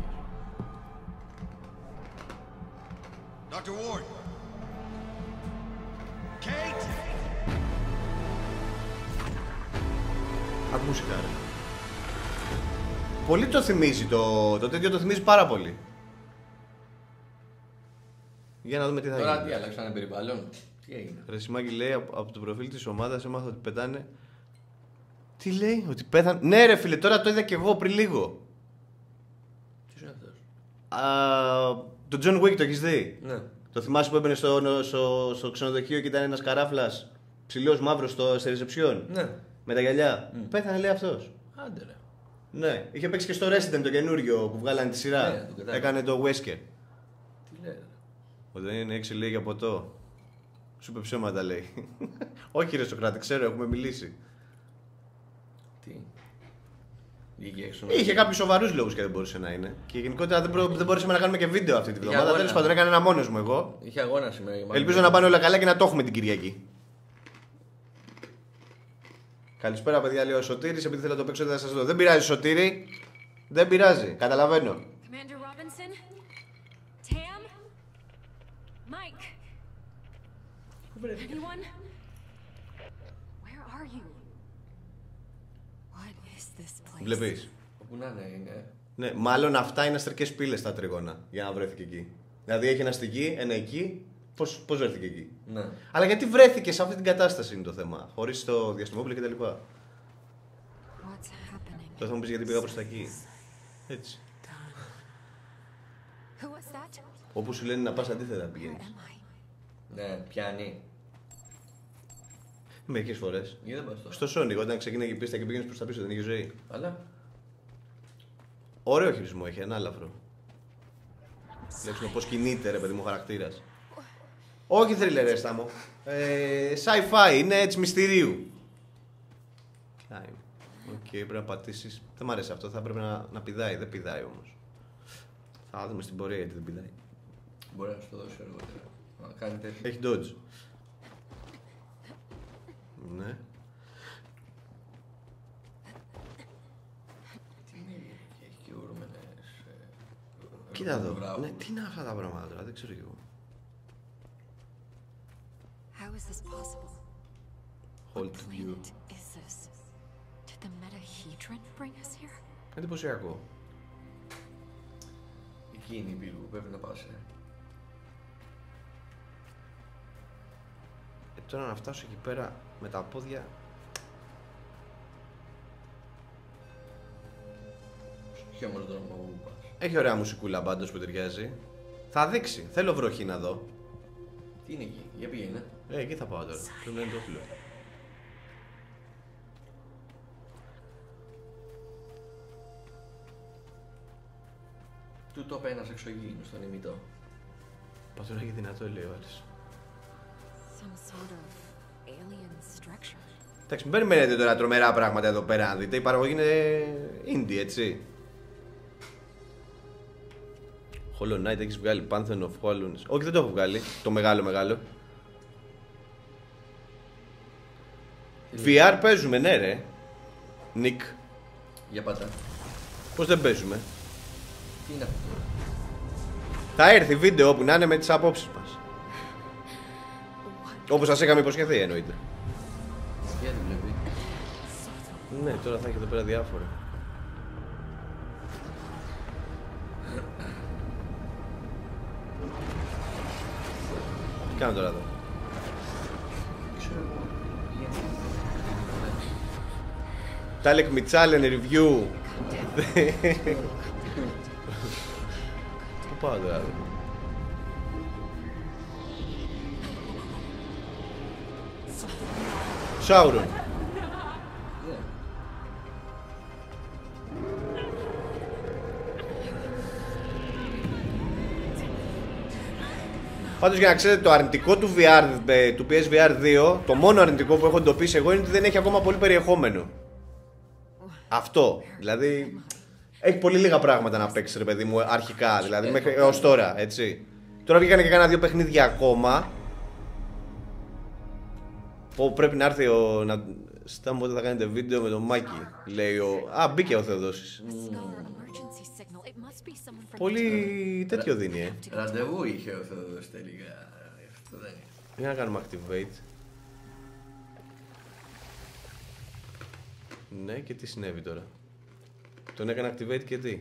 Dr. Ward! Kate! Ακ' μουσικά, ρε. Πολύ το θυμίζει το τέτοιο, το θυμίζει πάρα πολύ. Για να δούμε τι θα Τώρα γίνει. τι, αλλάξανε περιβάλλον. Τι έγινε. Ρε Σιμάκη λέει από το προφίλ της ομάδας έμαθα ότι πετάνε. Τι λέει, ότι πέθανε. Ναι ρε φίλε, τώρα το είδα και εγώ πριν λίγο. Ποιος είναι αυτός. Το John Wick το έχεις δει. Ναι. Το θυμάσαι που έμπαινε στο ξενοδοχείο και ήταν ένας καράφλας ψηλός μαύρος σε ρεσεψιόν. Ναι. Με τα γυαλιά. Πέθανε λέει αυτός. Άντε ρε. Ναι, είχε παίξει και στο Resident το καινούριο που βγάλανε τη σειρά. Ναι, το κατάλαβα. Έκανε το Wesker. Τι λέει ρε. Όταν είναι 6 λέει για ποτό. Σου είπε ψέματα λέει. Όχι ρε Σοκράτη, ξέρω, έχουμε μιλήσει. Τι. Βγήκε έξω. Είχε κάποιους σοβαρούς λόγους και δεν μπορούσε να είναι. Και γενικότερα δεν μπορούσαμε να κάνουμε και βίντεο αυτή τη βδομάδα. αγώνα. Τέλος πάντων, έκανα ένα μόνος μου εγώ. Είχε αγώνα σήμερα. μάλλον. Ελπίζω να πάνε όλα καλά και να το έχουμε την Κυριακή. Καλησπέρα παιδιά, λέει ο Σωτήρης, επειδή θέλω να το παίξω δεν θα σας δω. Δεν πειράζει Σωτήρη, δεν πειράζει, καταλαβαίνω. Commander Robinson? Tam? Mike? Anyone? Where are you? What is this place? Βλέπεις. Όπου να είναι. Ναι, μάλλον αυτά είναι αστρικές πύλες τα τρίγωνα για να βρέθηκε εκεί. Δηλαδή έχει ένα στη γη, ένα εκεί, πώς βρέθηκε εκεί. Ναι. Αλλά γιατί βρέθηκε σε αυτή την κατάσταση είναι το θέμα, χωρίς το διαστημόπλαιο κτλ. What's happening? Το θα μου πεις γιατί πήγα προς τα εκεί. Έτσι. Who was that? Όπου σου λένε να πας αντίθετα Where πηγαίνεις. am I? Ναι, πιάνει. Μερικές φορές. Γιατί δεν πας τώρα. Στο Sonic, όταν ξεκίναγε η πίστα και πήγαινες προς τα πίσω, δεν είχε ζωή. Αλλά. Ωραίο χειρισμό έχει, ανάλαφρο. Λέξουμε πώς κινείται ρε παιδί μου ο χαρακτήρας. Όχι θρίλερ έστα μου. Sci-fi, είναι έτσι μυστηρίου. Οκ, πρέπει να πατήσεις. Δεν μ' αρέσει αυτό, θα πρέπει να πηδάει. Δεν πηδάει όμως. Θα δούμε στην πορεία γιατί δεν πηδάει. Μπορεί να σου το δώσει αργότερα. Να κάνει τέτοιο. Έχει dodge. Ναι. Τι είναι, έχει και ουρμένες. Κοίτα εδώ. Ναι, τι είναι αυτά τα πράγματα τώρα, δεν ξέρω κι εγώ. How is this possible? Hold What to view. planet is this? Did the metahedron bring us here? Εντυπωσιακό. Εκεί είναι η πύλη που πρέπει να πας. Τώρα να φτάσω εκεί πέρα με τα πόδια. Ποιο όμως δρόμο που πας. Έχει ωραία μουσικούλα πάντως που ταιριάζει. Θα δείξει. Θέλω βροχή να δω. Τι είναι εκεί, για πήγαινε. Εκεί θα πάω τώρα. Πρέπει να είναι το όπλο. Του το είπε ένας εξωγήινος στον ημιτό. Πατώνα και δυνατό λέει ο άλλος. Some sort of alien structure. Εντάξει, μην περιμένετε τώρα τρομερά πράγματα εδώ πέρα. Αν δείτε, η παραγωγή είναι indie, έτσι. Hollow Knight έχεις βγάλει, Pantheon of Hollows. Όχι, δεν το έχω βγάλει. Το μεγάλο. VR παίζουμε, ναι ρε. Νικ. Για πατά. Πώς δεν παίζουμε. Τι είναι αυτό τώρα. Θα έρθει βίντεο όπου να είναι με τις απόψεις μας. Όπως σας είχαμε υποσχεθεί εννοείται. Γιατί βλέπει. Ναι, τώρα θα έχει εδώ πέρα διάφορα. Τι κάνω τώρα εδώ? Τάλεκ Μιτσάλεν review. Πού πάω τώρα εδώ? Σάουρον. Πάντως για να ξέρετε, το αρνητικό του VR, του PSVR 2, το μόνο αρνητικό που έχω εντοπίσει εγώ είναι ότι δεν έχει ακόμα πολύ περιεχόμενο. Αυτό, δηλαδή έχει πολύ λίγα πράγματα να παίξει, ρε παιδί μου, αρχικά, δηλαδή μέχρι έως τώρα, έτσι. Τώρα βγήκανε και κάνα 2 παιχνίδια ακόμα. Που πρέπει να έρθει ο... Στάμε πότε θα κάνετε βίντεο με τον Μάκη, λέει ο... Α, μπήκε ο Θεοδόσης. Πολύ τέτοιο δίνει, Ραντεβού είχε ο Θεοδόσης τελικά. Αυτό δεν είναι. Για να κάνουμε activate. Ναι, και τι συνέβη τώρα? Τον έκανα activate και τι?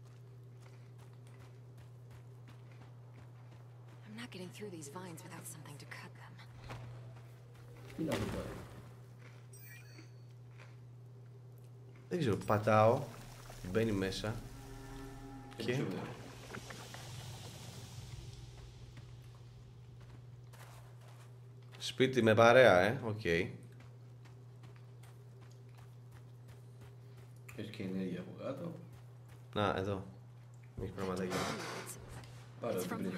Δεν ξέρω, πατάω, μπαίνει μέσα και... Σπίτι με παρέα, οκ. Έχει και ενέργεια από κάτω. Να, εδώ. Έχει πραγματάκια. Πάρε ό,τι πριν.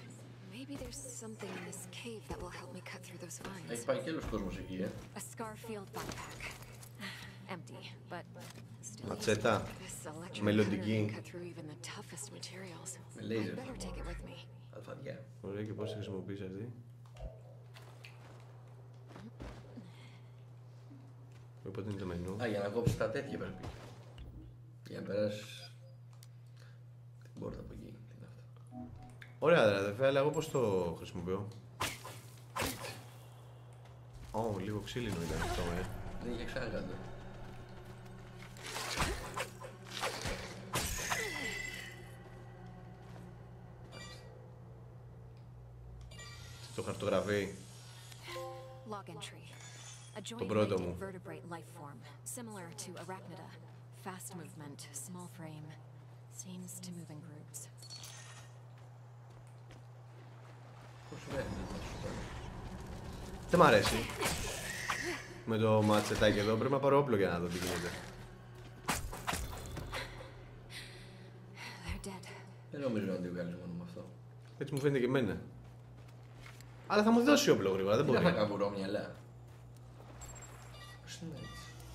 Έχει πάει και άλλος κόσμος εκεί, Ματσέτα. Μελλοντική. Με λέιζερ. Αλφαδιά. Ωραία, και πώς τη χρησιμοποιείς αυτή? Οπότε είναι το μενού. Α, για να κόψεις τα τέτοια πρέπει. Για να περάσεις την πόρτα από εκεί. Τι είναι αυτό? Ωραία, αδερφέ, αλλά εγώ πώς το χρησιμοποιώ? Ω, λίγο ξύλινο ήταν αυτό, Δεν είχε ξανά κάτω. Το χαρτογραφεί. Το πρώτο μου. Fast movement, small frame, seems to move in groups. Δεν μ' αρέσει. Με το ματσετάκι εδώ πρέπει να πάρω όπλο για να δω τι γίνεται. Δεν νομίζω να το κάνεις μόνο με αυτό. Έτσι μου φαίνεται και εμένα. Αλλά θα μου δώσει όπλο γρήγορα, δεν μπορεί. Δεν θα καβουρώ μυαλά. Πώς είναι έτσι?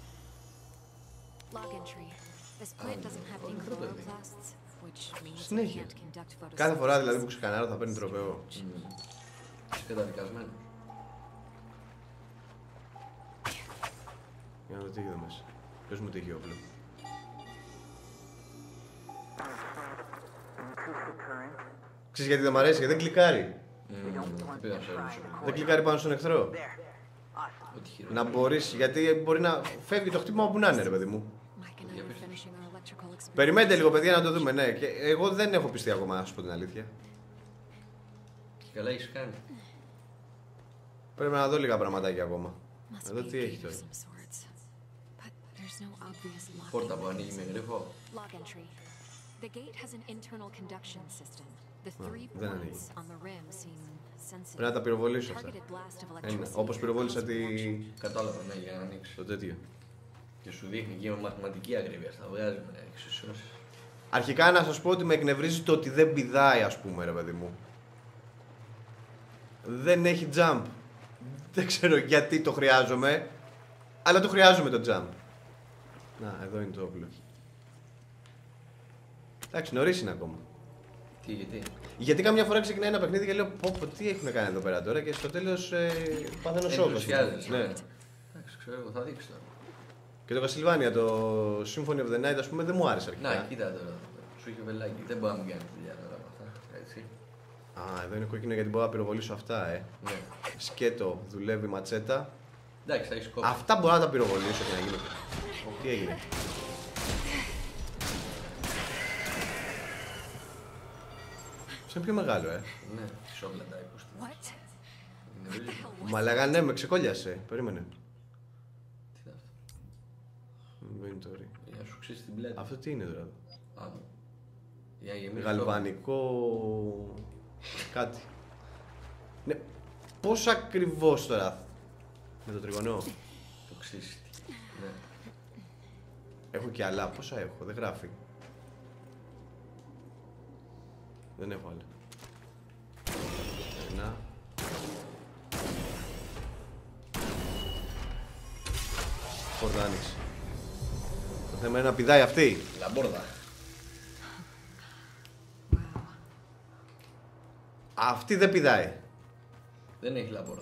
Συνέχεια. Κάθε φορά δηλαδή που ξεκανάρω θα παίρνει τροπαίο. Είσαι καταδικασμένος. Για να δω τι έχει εδώ μέσα. Πες μου τι έχει όπλο. Ξέρεις γιατί δεν μ' αρέσει? Γιατί δεν κλικάρει. Δεν κλικάρει πάνω στον εχθρό. Να μπορείς, γιατί μπορεί να φεύγει το χτύπημα όπου να είναι, ρε παιδί μου. Περιμένετε λίγο, παιδιά, να το δούμε, ναι. Και εγώ δεν έχω πιστεί ακόμα, να σου πω την αλήθεια. Και καλά έχεις κάνει. Πρέπει να δω λίγα πραγματάκια ακόμα. Εδώ τι έχει τώρα. Πόρτα που ανοίγει με γρίφο. Δεν ανοίγει. Πρέπει να τα πυροβολήσω αυτά. Όπως πυροβόλησα τη... Κατάλαβα, ναι, για να ανοίξει. Το τέτοιο. Και σου δείχνει και με μαθηματική ακρίβεια. Στα βγάζει με εξισώσεις. Αρχικά να σας πω ότι με εκνευρίζει το ότι δεν πηδάει, ας πούμε, ρε παιδί μου. Δεν έχει jump. Δεν ξέρω γιατί το χρειάζομαι, αλλά το χρειάζομαι το jump. Να, εδώ είναι το όπλο. Εντάξει, νωρίς είναι ακόμα. Τι, γιατί? Γιατί καμιά φορά ξεκινάει ένα παιχνίδι και λέω πω, τι έχουν κάνει εδώ πέρα τώρα και στο τέλος παθαίνω σοκ. Ναι. Εντάξει, ξέρω, εγώ θα δείξω τώρα. Και το Castlevania, το Symphony of the Night, ας πούμε, δεν μου άρεσε αρχικά. Να, κοίτα τώρα. Σου είχε βελάκι. Δεν μπορεί να μην κάνει δουλειά τώρα με αυτά. Έτσι. Α, εδώ είναι κόκκινο γιατί μπορώ να πυροβολήσω αυτά, Ναι. Σκέτο, δουλεύει ματσέτα. Εντάξει, θα έχεις κόψει. Αυτά μπορώ να τα πυροβολήσω και να γίνει. Τι έγινε? Αυτό είναι πιο μεγάλο, Ναι, σόβλα τα υποστή. What? Είναι πολύ. Μαλάκα, ναι, με ξεκόλιασε. Περίμενε. Τι είναι αυτό. Inventory. Για να σου ξύσει την πλάτη. Αυτό τι είναι τώρα? Άμμο. Για να γεμίσει. Γαλβανικό... κάτι. Ναι, πώς ακριβώς τώρα? Με το τριγωνό. Το ξύσει. Ναι. Έχω και άλλα, πόσα έχω, δεν γράφει. Δεν έχω άλλα. Ένα. Πόρτα άνοιξε. Το θέμα είναι να πηδάει αυτή. Λαμπόρδα. Αυτή δεν πηδάει. Δεν έχει λαμπόρδα.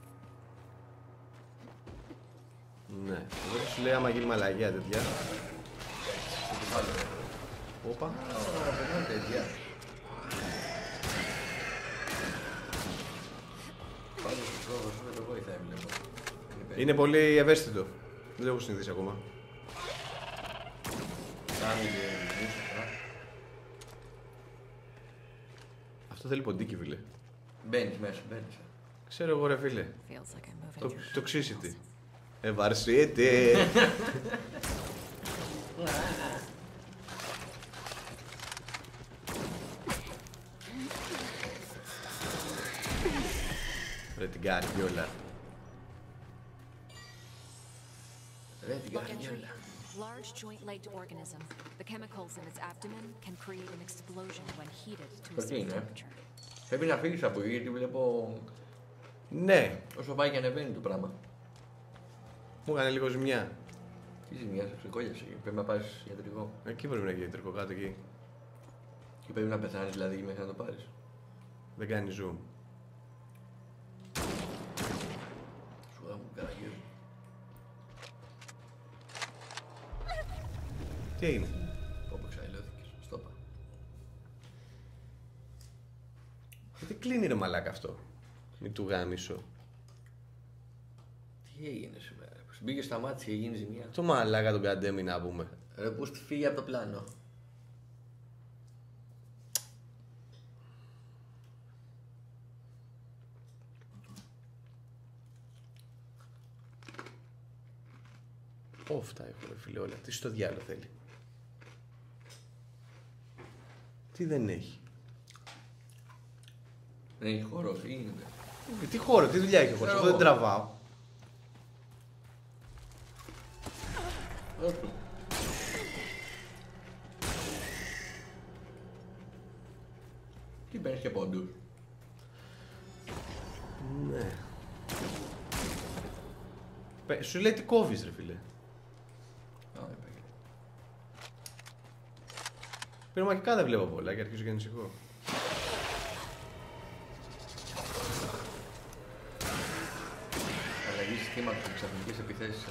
Ναι, εγώ σου λέει άμα γίνει μαλαγιά τέτοια. Στο κεφάλι. Όπα. Περνάνε τέτοια. Πάντως το πρόβο σου με το βοηθάει βλέπω. Είναι πολύ ευαίσθητο. Δεν το έχω συνηθίσει ακόμα. Κάνει και μουσικά. Αυτό θέλει ποντίκι, φίλε. Μπαίνεις μέσα, μπαίνεις. Ξέρω εγώ, ρε φίλε. Feels like I'm moving Το, through το ξύσιτι. Βαρσίτη. Ρε την καριόλα. Ρε την Book entry. καριόλα. Large joint-legged organism. The chemicals in its abdomen can create an explosion when heated to a Okay, safe yeah. temperature. Πρέπει να φύγεις από εκεί γιατί βλέπω Ναι, όσο πάει και ανεβαίνει το πράγμα. μου έκανε λίγο ζημιά. Τι ζημιά σε ξεκόλιασε. Πρέπει να πάρεις ιατρικό. Εκεί πρέπει να γίνει ιατρικό, κάτω εκεί. Και πρέπει να πεθάνεις δηλαδή μέχρι να το πάρεις. Δεν κάνει zoom. Σου γάμω καραγιό. Τι έγινε? Όπου εξαϊλώθηκες. Στο είπα. Γιατί κλείνει ρε μαλάκα αυτό? Μην του γάμισω. Τι έγινε σήμερα. Σου μπήκε στα μάτια και γίνει ζημιά. Το μαλάκα τον καντέμι να πούμε. Ρε πώς τη φύγει από το πλάνο. Όφτα έχω ρε φίλε όλα. Τι στο διάλογο θέλει? Τι δεν έχει? Δεν έχει χώρο, τι γίνεται. Τι χώρο, τι δουλειά έχει ο χώρος? Ξέρω Εγώ δεν εγώ. τραβάω. Τι παίρνεις και πόντους. Ναι. Σου λέει τι κόβεις ρε φίλε. Α, δεν παίρνει. Πυρομαχικά δεν βλέπω πολλά και αρχίζω και ανησυχώ. Αλλαγή συστήματος και ξαφνικές επιθέσεις.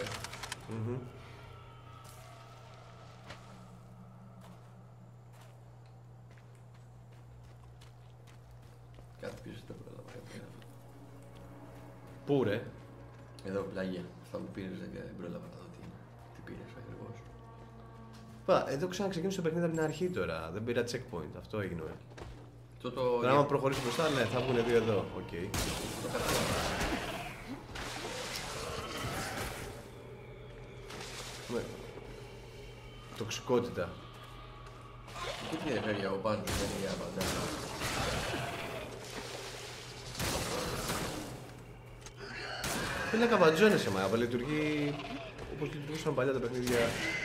Κάτι πίσω δεν πρόλαβα. Κάτι πήρα. Πού ρε? Εδώ πλάγια. Αυτά που πήρες δεν πρόλαβα να δω τι πήρες ακριβώς. Εδώ ξαναξεκίνησε το παιχνίδι από την αρχή τώρα. Δεν πήρα checkpoint. Αυτό έγινε. Τώρα, άμα προχωρήσει μπροστά, ναι, θα βγουν δύο εδώ. Οκ. Ναι. Τοξικότητα. Τι την ενδιαφέρει από πάνω, δεν είναι για πάντα. Θέλει να καβατζώνεσαι, μα λειτουργεί όπως λειτουργούσαν παλιά τα παιχνίδια.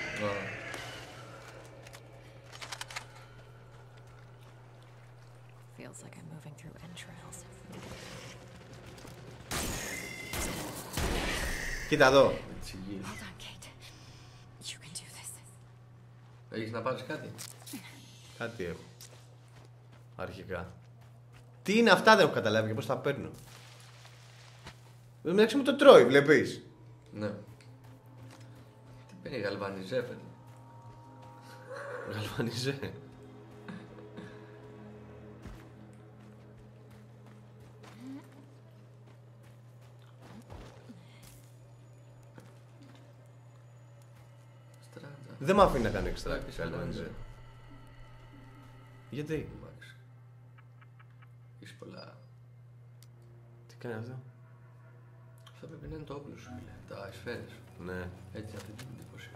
Feels like I'm moving through entrails. Κοίτα εδώ. Με τις υγείες. Hold on, Kate. You can do this. Έχεις να πάρεις κάτι. Κάτι έχω. Αρχικά. Τι είναι αυτά, δεν έχω καταλάβει και πώς τα παίρνω. Μεταξύ μου το τρώει, βλέπεις. Ναι. Τι παίρνει, γαλβανιζέ παίρνει. Γαλβανιζέ. Δεν μ' αφήνει να κάνω extract. Salvage. Γιατί? Εντάξει. Έχεις πολλά. Τι κάνει αυτό? Αυτό πρέπει να είναι το όπλο σου, φίλε. Τα σφαίρες. Ναι. Έτσι, αυτή την εντύπωση.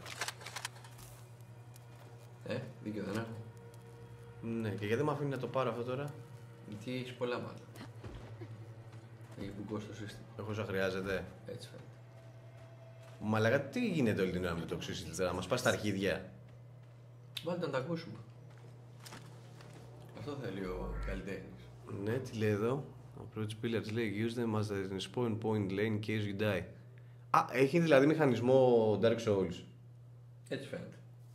Δίκιο δεν έχω. Ναι, και γιατί δεν μ' αφήνει να το πάρω αυτό τώρα? Γιατί έχεις πολλά μάλλον. Έχει μπουκώσει το σύστημα. Έχω όσα χρειάζεται. Έτσι φαίνεται. Μαλάκα, τι γίνεται όλη την ώρα με το Toxicity τώρα, μας πάει στα αρχίδια. Βάλτε να τα ακούσουμε. Αυτό θέλει ο καλλιτέχνης. Ναι, τι λέει εδώ? Approach pillars, λέει, use them as a spawn point lane in case you die. Α, έχει δηλαδή μηχανισμό Dark Souls. Έτσι φαίνεται.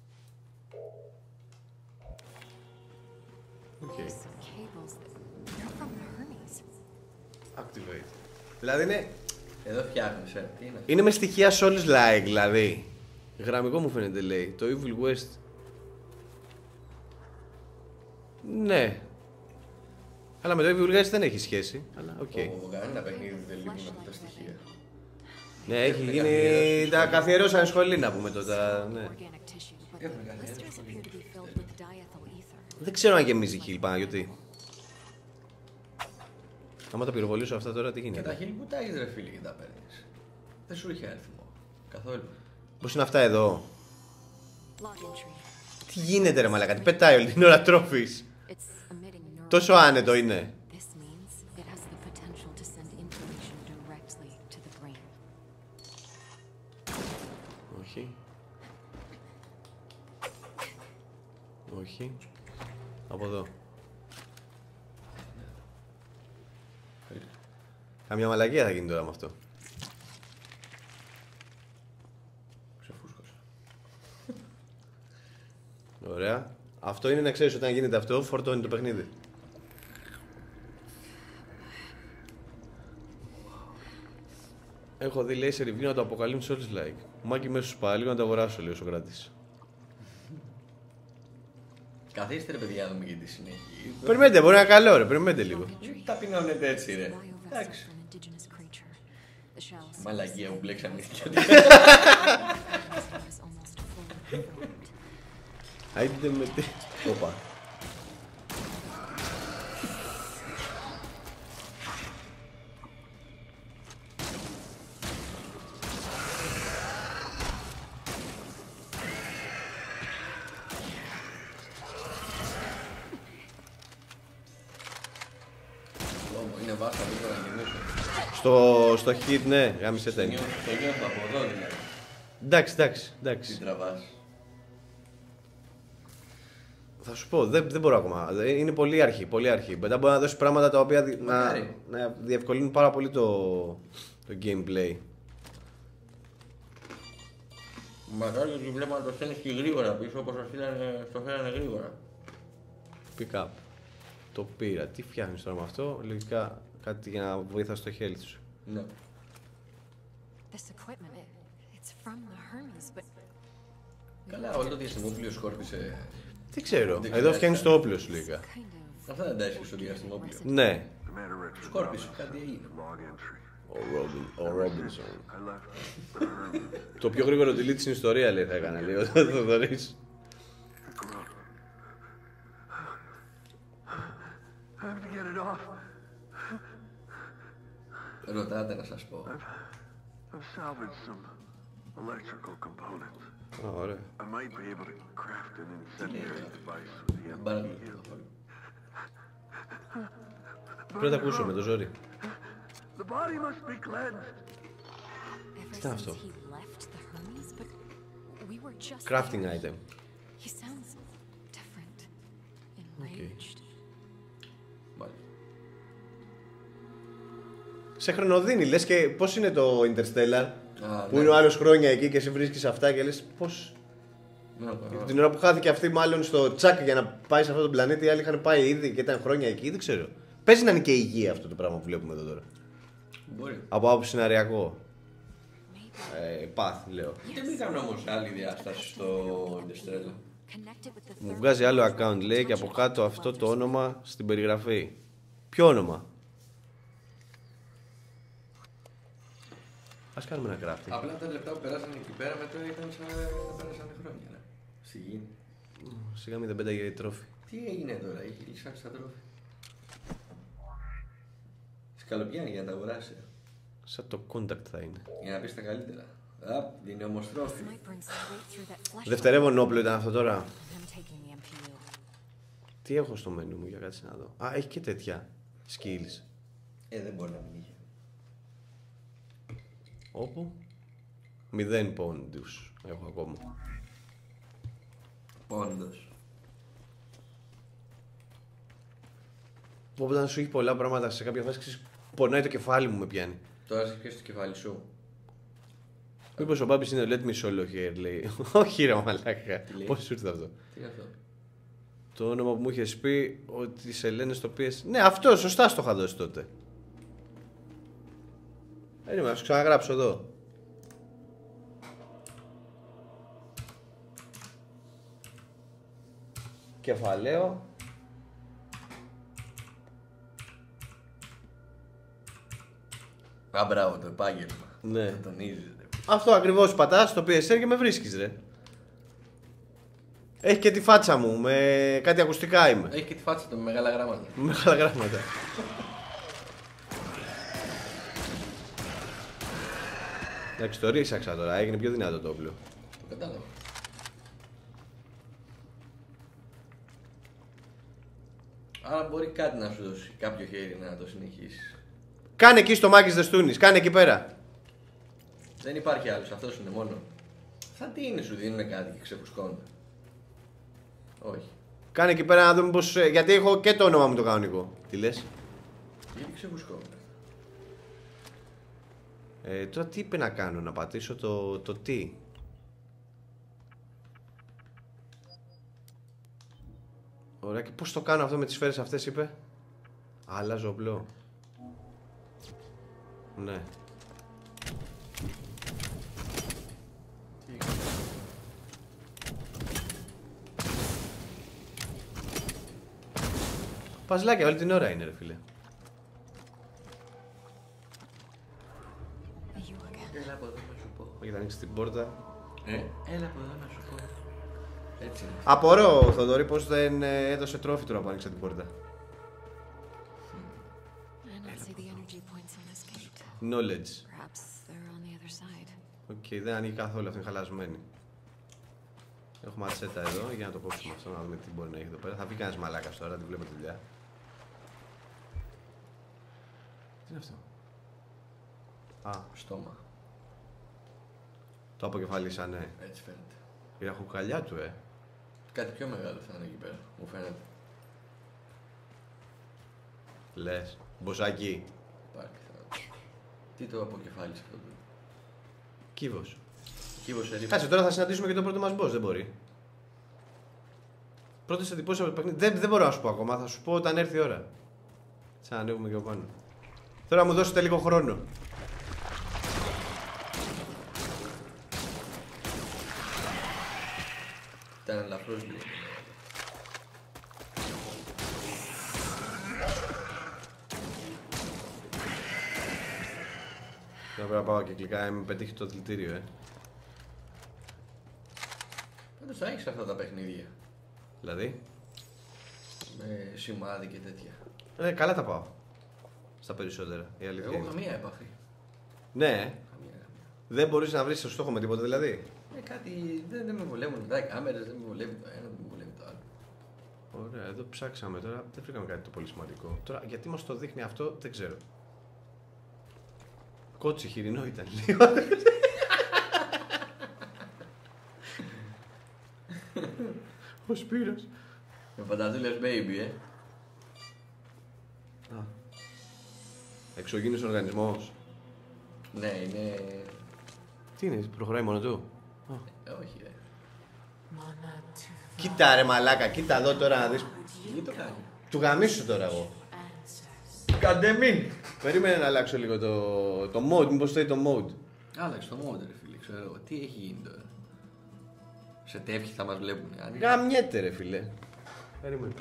Okay. Some cables. They're from the Hermes. Activate. Δηλαδή είναι, Εδώ φτιάχνεις, τι είναι αυτό. είναι με στοιχεία Souls-like, δηλαδή. Γραμμικό μου φαίνεται, λέει. Το Evil West. Ναι. Αλλά με το Evil West δεν έχει σχέση. Αλλά οκ. Κανένα παιχνίδι δεν λείπουν αυτά τα στοιχεία. Ναι, έχει γίνει. Τα καθιερώσαν σχολή να πούμε τότε. Ναι. Organic tissue, but the blisters appear to be filled with diethyl ether. Δεν ξέρω αν γεμίζει χείλ, Παναγιώτη. Άμα τα πυροβολήσω αυτά τώρα, τι Και τα γίνεται? χείλη που τα έχεις ρε φίλε και τα παίρνεις. Δεν σου είχε αριθμό. Καθόλου. Πώς είναι αυτά εδώ? Log entry. Τι γίνεται ρε μαλάκα, τι πετάει όλη την ώρα τρόφις? It's emitting neural. Τόσο άνετο είναι. This means it has the potential to send information directly to the brain. Όχι. Όχι. Από εδώ. Καμιά μαλακία θα γίνει τώρα με αυτό. Ξεφούσκωσε. Ωραία. Αυτό είναι να ξέρεις όταν γίνεται αυτό, φορτώνει το παιχνίδι. Έχω δει λέει σε review να το αποκαλούν Souls-like. Μάκη μέσα σου πάλι να το αγοράσω, λέει ο Σοκράτης. Καθίστε ρε παιδιά να δούμε και τη συνέχεια. Περιμένετε, μπορεί να είναι καλό ρε, περιμένετε λίγο. Δεν ταπεινώνετε έτσι ρε. Biovessel Εντάξει. for an indigenous creature. The shell Μαλακία που μπλέξαμε οι is almost fully formed. Άιντε με τι. Όπα. Είναι βάστα λίγο να γεμίσω. Στο hit, ναι, γάμισε τα είναι. Το νιώθω από εδώ δηλαδή. Εντάξει, Τι εντάξει. τραβάς. Θα σου πω, δεν μπορώ ακόμα. Είναι πολύ αρχή, πολύ αρχή. Μετά μπορεί να δώσει πράγματα τα οποία να διευκολύνουν πάρα πολύ το gameplay. Μακάρι ότι βλέπω να το στέλνεις και γρήγορα πίσω όπως το φέρανε γρήγορα. Pick up. Το πήρα. Τι φτιάχνεις τώρα με αυτό? Λογικά κάτι για να βοηθάς στο health σου. Ναι. This equipment, it's from the Hermes, but Καλά, όλο το διαστημόπλιο σκόρπισε. Δεν ξέρω. Δεν Εδώ ξέρω. φτιάχνεις το όπλο σου λογικά. kind of. Αυτά δεν τα έσχεσαι στο διαστημόπλιο. Ναι. Commander Richard. Σκόρπισε, κάτι έγινε. Log entry. Ο Ρόμπινσον. I left the Hermes. Το πιο γρήγορο delete στην ιστορία λέει θα έκανε, λέει ο Θοδωρής. I have to get it off. Ρωτάτε να σας πω. I've salvaged some electrical components. Ωραία. I might be able to craft an incendiary device with the Μπάρα empty το hill. καθόλου. Πρέπει να τα ακούσω με το ζόρι. The body must be cleansed. Ever Ήταν since αυτό? he left the Hermes, but we were just Crafting there. item. He sounds different, enraged. Μάλιστα. Σε χρονοδίνει, λες και πώς είναι το Interstellar που ναι. είναι ο άλλος χρόνια εκεί και εσύ βρίσκεις αυτά και λες πώς. Ναι, ναι. Την ώρα που χάθηκε αυτή μάλλον στο τσάκ για να πάει σε αυτόν τον πλανήτη, οι άλλοι είχαν πάει ήδη και ήταν χρόνια εκεί, δεν ξέρω. Παίζει να είναι και υγεία αυτό το πράγμα που βλέπουμε εδώ τώρα. Μπορεί. Από άποψη σεναριακό. Πάθ, λέω. Δεν μπήκαν όμως άλλη διάσταση στο Interstellar. Connected with the Μου third βγάζει άλλο dimension account, λέει, και από potential κάτω of αυτό το Walter's όνομα στην περιγραφή. Ποιο όνομα? Ας κάνουμε ένα crafting. Απλά τα λεπτά που περάσαν εκεί πέρα μετά ήταν σαν να πέρασαν χρόνια. Ναι. Στη γη. Σιγά μην δεν πέταγε η τρόφι. Τι έγινε τώρα, είχε λυσάξει τα τρόφι. Σκαλοπιάνει για να τα αγοράσει. Σαν το contact θα είναι. Για να πει τα καλύτερα. Είναι όμως τρόφι. Might burn straight through that flesh. Δευτερεύον όπλο ήταν αυτό τώρα. I'm taking the MPU. Τι έχω στο μενού μου για κάτσε να δω. Α, έχει και τέτοια skills. Δεν μπορεί να μην είχε. Όπου 0 πόντους έχω ακόμα. Πόντος. Οπότε όταν σου έχει πολλά πράγματα σε κάποια φάση, ξέρεις, πονάει το κεφάλι μου, με πιάνει. Τώρα σε πιέζει το κεφάλι σου. Μήπως ο Μπάμπης είναι let me solo here, λέει. Όχι ρε μαλάκα. λέει? Πώς σου ήρθε αυτό. Τι είναι αυτό. Το όνομα που μου είχες πει ότι σε λένε στο PS. Ναι, αυτό σωστά στο είχα δώσει τότε. Περίμενα, να σου ξαναγράψω εδώ. Κεφαλαίο. Μπράβο, το επάγγελμα. Ναι. Το τονίζεις. Αυτό ακριβώς πατάς στο PSR και με βρίσκεις ρε. Έχει και τη φάτσα μου, με κάτι ακουστικά είμαι. Έχει και τη φάτσα του με μεγάλα γράμματα. Με μεγάλα γράμματα. Εντάξει, το ρίξαξα τώρα, έγινε πιο δυνατό το όπλο. Το κατάλαβα. Άρα μπορεί κάτι να σου δώσει, κάποιο χέρι να το συνεχίσεις. Κάνε εκεί στο Μάκης Δεστούνης, κάνε εκεί πέρα. Δεν υπάρχει άλλος, αυτός είναι μόνο. Θα τι είναι, σου δίνουν κάτι και ξεφουσκώνουν. Όχι. Κάνε εκεί πέρα να δούμε πως. Γιατί έχω και το όνομα μου το κανονικό. Τι λες. Γιατί ξεφουσκώνουν. Τώρα τι είπε να κάνω, να πατήσω το τι. Ωραία, και πώς το κάνω αυτό με τις σφαίρες αυτές, είπε. Αλλάζω όπλο. Ναι. Παζλάκια όλη την ώρα είναι ρε φίλε. Έλα από εδώ να σου πω. Όχι, θα ανοίξεις την πόρτα. Έλα από εδώ να σου πω. Έτσι είναι. Απορώ, Θοδωρή, πως δεν έδωσε τρόφι τώρα που άνοιξα την πόρτα. I don't see the energy points on this gate. Knowledge. Perhaps they're on the other side. Οκ, δεν ανοίγει καθόλου, αυτό είναι χαλασμένη. Έχω ματσέτα εδώ για να το κόψουμε αυτό, να δούμε τι μπορεί να έχει εδώ πέρα. Θα βγει κανένας μαλάκας τώρα, τη βλέπω τη δουλειά. Τι είναι αυτό. Α, Στόμα. το αποκεφαλίσανε. Έτσι φαίνεται. Η ραχοκαλιά του, Κάτι πιο μεγάλο θα είναι εκεί πέρα, μου φαίνεται. Λες. Μποσάκι. Υπάρχει πιθανότητα. Τι το αποκεφάλισε αυτό. Κύβος. Κύβος ερήφη. Κάτσε, τώρα θα συναντήσουμε και το πρώτο μας boss, δεν μπορεί. Πρώτες εντυπώσεις από το παιχνίδι. Δεν μπορώ να σου πω ακόμα, θα σου πω όταν έρθει η ώρα. Σαν να ανέβουμε και από πάνω. Τώρα μου δώσετε λίγο χρόνο. Ήταν ελαφρώς λίγο. Τώρα πρέπει να πάω και κλικά, με πετύχει το δηλητήριο, Πάντως θα έχεις αυτά τα παιχνίδια. Δηλαδή. Με σημάδι και τέτοια. Καλά τα πάω. Στα περισσότερα, η αλήθεια Εγώ είναι. καμία επαφή. Ναι, Καμία. δεν μπορείς να βρεις το στόχο με τίποτα δηλαδή. Κάτι δεν με βολεύουν τα κάμερες, δεν με βολεύει το ένα, δεν με βολεύει το άλλο. Ωραία, εδώ ψάξαμε τώρα, δεν βρήκαμε κάτι το πολύ σημαντικό. Τώρα, γιατί μας το δείχνει αυτό, δεν ξέρω. Κότσι χοιρινό ήταν λίγο. Ο Σπύρος. Με πατατούλες baby, Εξωγήινος οργανισμός. Ναι, είναι. Τι είναι, προχωράει μόνο του. Όχι, ρε. Κοίτα ρε μαλάκα, κοίτα εδώ τώρα να δεις. Τι το κάνει. Του γαμίσου τώρα εγώ. Καντεμίν! Περίμενε να αλλάξω λίγο το mode, μήπως θέλει το mode. Άλλαξε το μόντερ, ρε φίλε, ξέρω εγώ. Τι έχει γίνει τώρα. Σε τεύχη θα μας βλέπουν. Γαμιέται ρε φίλε. Περίμενε.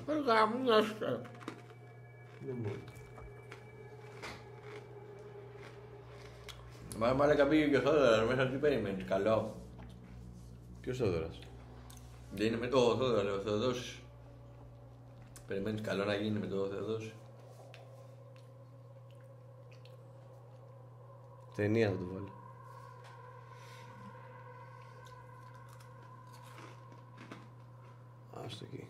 Μα μάλακα πήγε και ο Θόδωρας μέσα, τι περιμένεις, καλό. Ποιος Θόδωρας. Δεν είναι με το Θεοδόση. Περιμένεις καλό να γίνει με το Θεοδόση. Ταινία θα το βάλω. Άστο εκεί.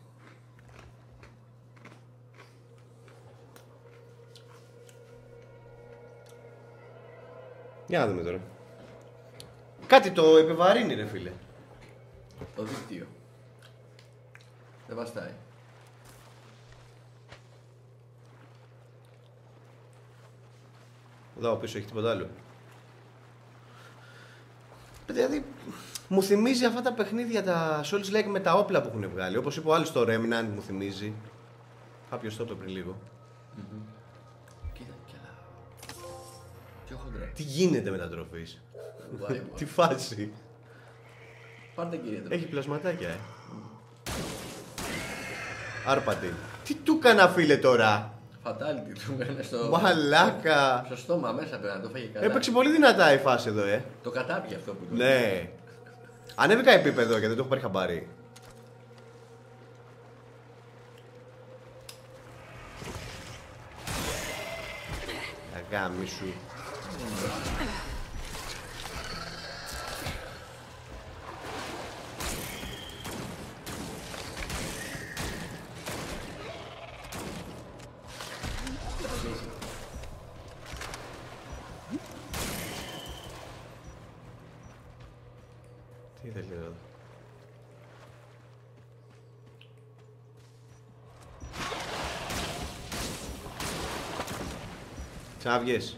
Για να δούμε τώρα. Κάτι το επιβαρύνει ρε φίλε. Το δίκτυο. Δεν βαστάει. Εδώ πίσω έχει τίποτα άλλο. Δηλαδή, μου θυμίζει αυτά τα παιχνίδια τα Souls Like με τα όπλα που έχουν βγάλει. Όπως είπε ο άλλος το Remnant μου θυμίζει. Κάποιος το είπε πριν λίγο. Κοίτα κι άλλα. Πιο χοντρά. Τι γίνεται με τα τροφής. Τι φάση. Πάρτε κύριε τροφή. Έχει πλασματάκια, Άρπατη. Τι του έκανα φίλε τώρα. Fatality του έκανε στο... Μαλάκα. Στο στόμα μέσα πρέπει να το φάγει καλά. Έπαιξε πολύ δυνατά η φάση εδώ, Το κατάπιε αυτό που του Ναι. Ανέβηκα επίπεδο και δεν το έχω πάρει χαμπάρι. Αγάμι σου. Τι θέλει εδώ. Ξαναβγες.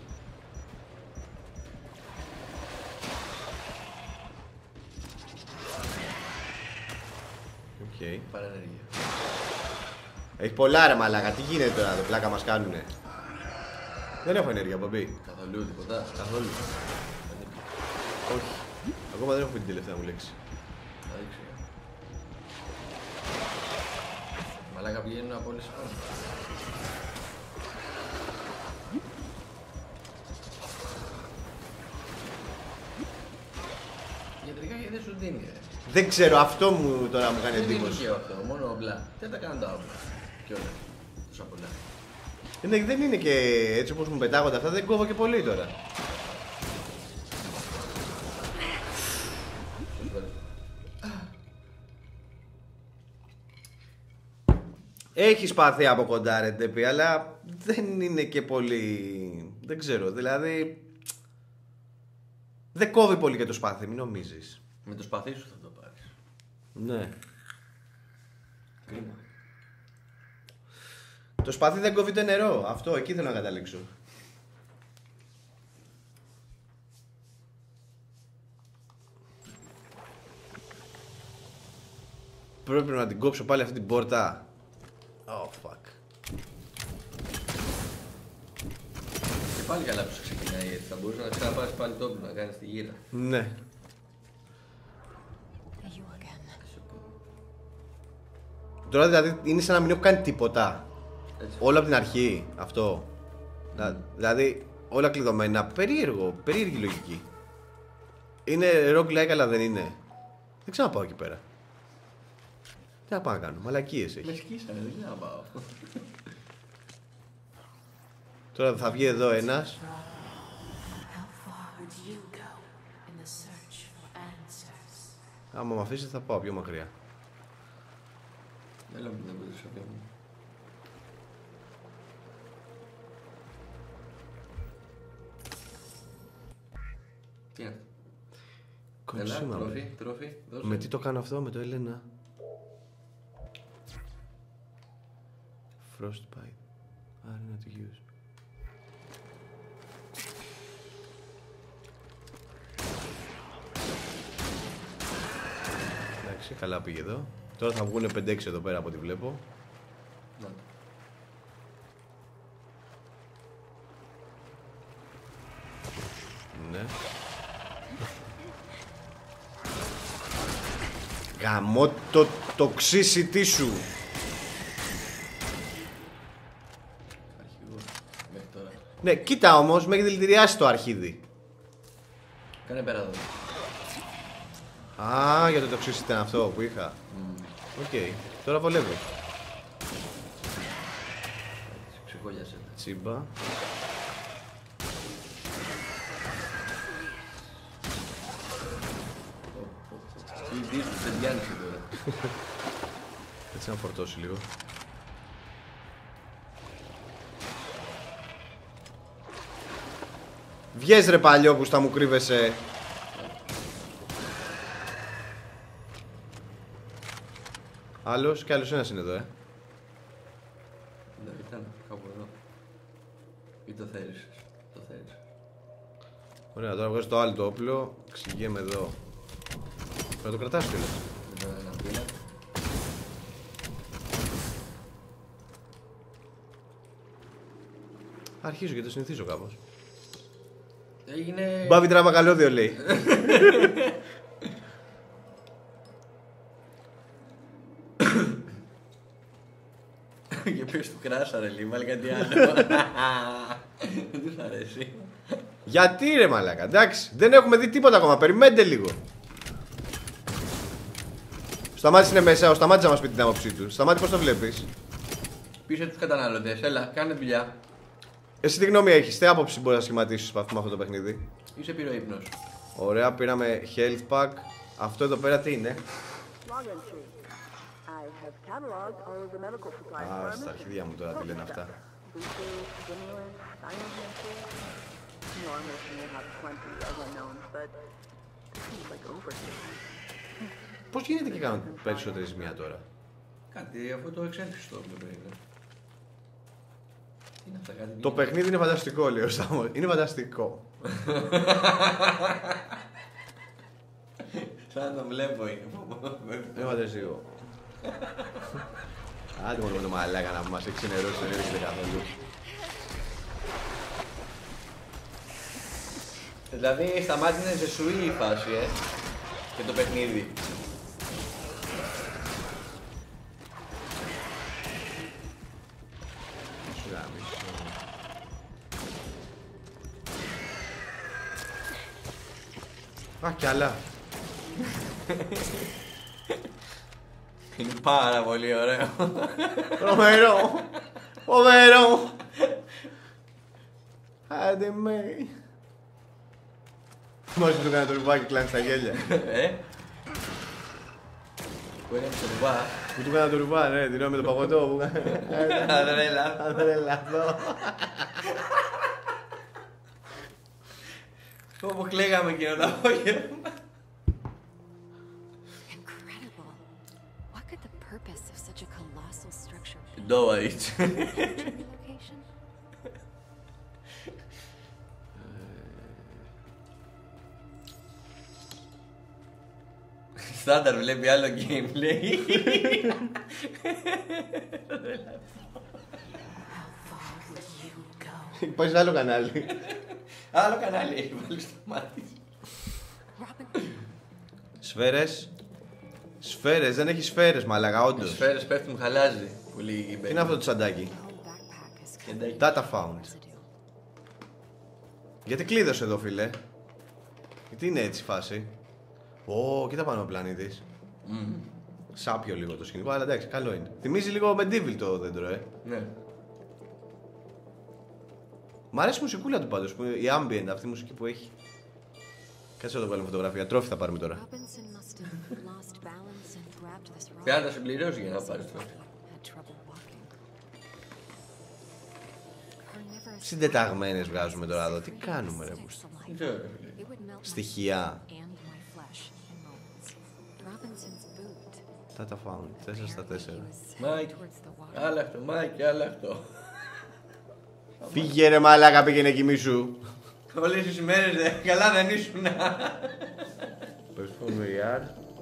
Οκ. Παρενέργεια. Έχει πολλά ρε μαλάκα. Τι γίνεται τώρα εδώ, πλάκα μας κάνουνε. Δεν έχω ενέργεια, Μπομπί. Καθόλου τίποτα. Καθόλου. Όχι. Ακόμα δεν έχω πει την τελευταία μου λέξη. Θα δείξω. Μαλάκα πηγαίνουν από όλες τις χώρες. Γιατρικά γιατί δεν σου δίνει, ρε. Δεν ξέρω, αυτό μου τώρα μου κάνει Δεν είναι εντύπωση. τυχαίο αυτό, μόνο όπλα. Τι τα κάνουν τα όπλα. Κι όλα. Τόσα πολλά. Ναι, δεν είναι και έτσι όπως μου πετάγονται αυτά, δεν κόβω και πολύ τώρα. Έχει πάθει από κοντά ρε Ντέπη, αλλά δεν είναι και πολύ... Δεν ξέρω, δηλαδή... Δεν κόβει πολύ και το σπάθι, μην νομίζεις. Με το σπαθί σου θα το πάρεις. Ναι. Κρίμα. Το σπαθί δεν κόβει το νερό, αυτό, εκεί θέλω να καταλήξω. Πρέπει να την κόψω πάλι αυτή την πόρτα. Oh fuck. Και πάλι καλά που σου ξεκινάει έτσι. Θα μπορείς να ξαναπάρεις πάλι το όπλο να κάνεις τη γύρα. Ναι. You again. Τώρα δηλαδή είναι σαν να μην έχω κάνει τίποτα. Έτσι. Όλα από την αρχή, αυτό. Δηλαδή όλα κλειδωμένα, περίεργη λογική. Είναι roguelike αλλά δεν είναι. Δεν ξέρω να πάω εκεί πέρα. Τι να πάω να κάνω, μαλακίες Με έχει. σκίσανε, δεν ξέρω να πάω. Τώρα θα βγει εδώ ένας. How far would you go in the search for answers? Άμα με αφήσει θα πάω πιο μακριά. Έλα μου την αποδείξω πιο μου. Τι είναι αυτό? Έλα, Κοψίμα με. τρόφι, δώσε. Με τι το κάνω αυτό, με το Έλενα. Frostbite. Are not use. Εντάξει, καλά πήγε εδώ. Τώρα θα βγουν 5-6 εδώ πέρα από ό,τι βλέπω. Να. Ναι. Γαμώ το toxicity σου. Αρχηγό, μέχρι τώρα. Ναι, κοίτα όμως, με έχει δηλητηριάσει το αρχίδι. Κάνε πέρα εδώ. Α, για το toxicity ήταν αυτό που είχα. Οκ, τώρα βολεύει. Ξεκόλιασε. Τσίμπα. Τι δίσκους δεν διάνοιξε τώρα. Έτσι να φορτώσει λίγο. Βγες ρε παλιό που στα μου κρύβεσαι. Άλλος και άλλος ένας είναι εδώ, Ναι, ήταν κάπου εδώ. Ή το θέρισες. Το θέρισες. Ωραία, τώρα βγάζω το άλλο το όπλο. Ξηγέμαι εδώ. Πρέπει να το κρατάς κιόλας. Δεν ήταν ένα πίνα. Αρχίζω και το συνηθίζω κάπως. Έγινε... Μπάβι τράβα καλώδιο λέει. Και πες του κράσαρε λίγο, βάλει κάτι άλλο. Δεν τους αρέσει. Γιατί ρε μαλάκα, εντάξει, δεν έχουμε δει τίποτα ακόμα, περιμένετε λίγο. Ο Σταμάτης είναι μέσα, ο Σταμάτης να μας πει την άποψή του. Σταμάτη, πώς το βλέπεις? Πείσε τους καταναλωτές, έλα, κάνε δουλειά. Εσύ τι γνώμη έχεις, τι άποψη μπορεί να σχηματίσεις με αυτό το παιχνίδι? Είσαι πυροϊπνός. Ωραία, πήραμε health pack. Αυτό εδώ πέρα τι είναι? Α, στα αρχίδια μου τώρα τι λένε αυτά. Πώς γίνεται και κάνουν περισσότερες μία τώρα? Κάτι, αυτό το εξένθησε το είναι. Τι είναι αυτά, κάτι... Το παιχνίδι είναι φανταστικό, λέει ο Στάμος. Είναι φανταστικό. Σαν να το βλέπω είναι. Είναι φανταστικό. Άντε μόνο με το μαλάκα να μας εξενερώσει, δεν έρχεται καθόλου. Δηλαδή σταμάτησε σε σουή η φάση, και το παιχνίδι. Σου γάμισω. Α, κι άλλα. Είναι πάρα πολύ ωραίο. Τρομερό. Φοβερό. Άντε με. Μόλις του έκανε το ρουβάκι κλάνει στα γέλια. Που έκανε το ρουβά. Που του έκανε το ρουβά, ναι, την ώρα με το παγωτό που έκανε. Αδρέλα. Αδρέλα εδώ. Όπου κλαίγαμε εκείνο το απόγευμα. Incredible. What could the purpose of such a colossal structure be? Ντόα έτσι. Location? Στάνταρ βλέπει άλλο gameplay. Πάει σε άλλο κανάλι. Άλλο κανάλι έχει βάλει στο μάτι. Σφαίρες. Σφαίρες, δεν έχει σφαίρες μαλάκα, όντως. Σφαίρες πέφτουν, χαλάζει. Πολύ Τι είναι αυτό το τσαντάκι? Data found. Γιατί κλείδωσε εδώ, φίλε? Γιατί είναι έτσι η φάση? Ω, κοίτα πάνω ο πλανήτης. Σάπιο λίγο το σκηνικό, αλλά εντάξει, καλό είναι. Θυμίζει λίγο Medieval το δέντρο, Ναι. Μ' αρέσει η μουσικούλα του πάντως, η ambient, αυτή η μουσική που έχει. Κάτσε να το βγάλουμε φωτογραφία, τρόφι θα πάρουμε τώρα. Πρέπει να τα συμπληρώσει για να πάρεις το. Συντεταγμένες βγάζουμε τώρα εδώ, τι κάνουμε ρε πούς? Δεν ξέρω, ρε φίλε. Στοιχεία. Data found, 4 στα 4. Μάικ, άλλαχτο, Μάικ, άλλαχτο. Φύγε ρε μαλάκα, πήγαινε κοιμήσου. Όλες τις ημέρες καλά δεν ήσουν. Περσφόν VR.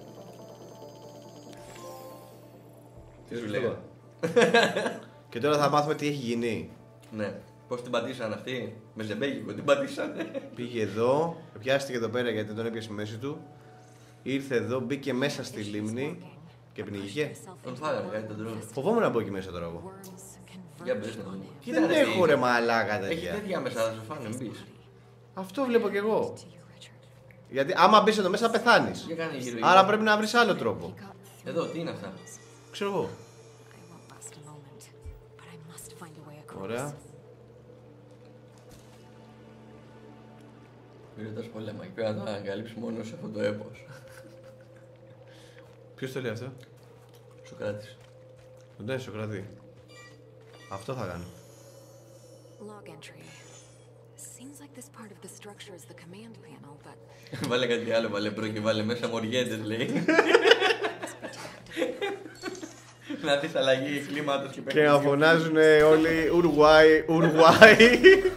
Τι σου λέγα. Και τώρα θα μάθουμε τι έχει γίνει. Ναι. Πώς την πατήσαν αυτοί, με ζεμπέγικο την πατήσανε. Πήγε εδώ, πιάστηκε εδώ πέρα γιατί τον έπιασε μέση του. Ήρθε εδώ, μπήκε μέσα στη λίμνη και πνιγήκε. Τον φάγανε κάτι τον τρόπο. Φοβόμουν να μπω εκεί μέσα τώρα εγώ. Για μπες να δούμε. Δεν έχω ρε μαλάκα Έχει τέτοια. τέτοια μέσα, θα σου φάνε, μπεις. Αυτό βλέπω κι εγώ. Γιατί άμα μπεις εδώ μέσα θα πεθάνεις. Για κάνε γύρω. Άρα πρέπει να βρεις άλλο τρόπο. Εδώ, τι είναι αυτά. Ξέρω εγώ. I won't last a moment, but I must find a way across. Ωραία. Μην ρωτάς πολέμα και πρέπει να το ανακαλύψει μόνο σε αυτό το έπος. Ποιος το λέει αυτό? Σοκράτης. Ναι, Σοκράτη. Αυτό θα κάνω. Log entry. Seems like this part of the structure is the command panel, but Βάλε κάτι άλλο, βάλε προ και βάλε μέσα μοριέντες, λέει. Να δεις αλλαγή κλίματος και Και παιχνίδι. να φωνάζουν όλοι Ουρουάι, Ουρουάι.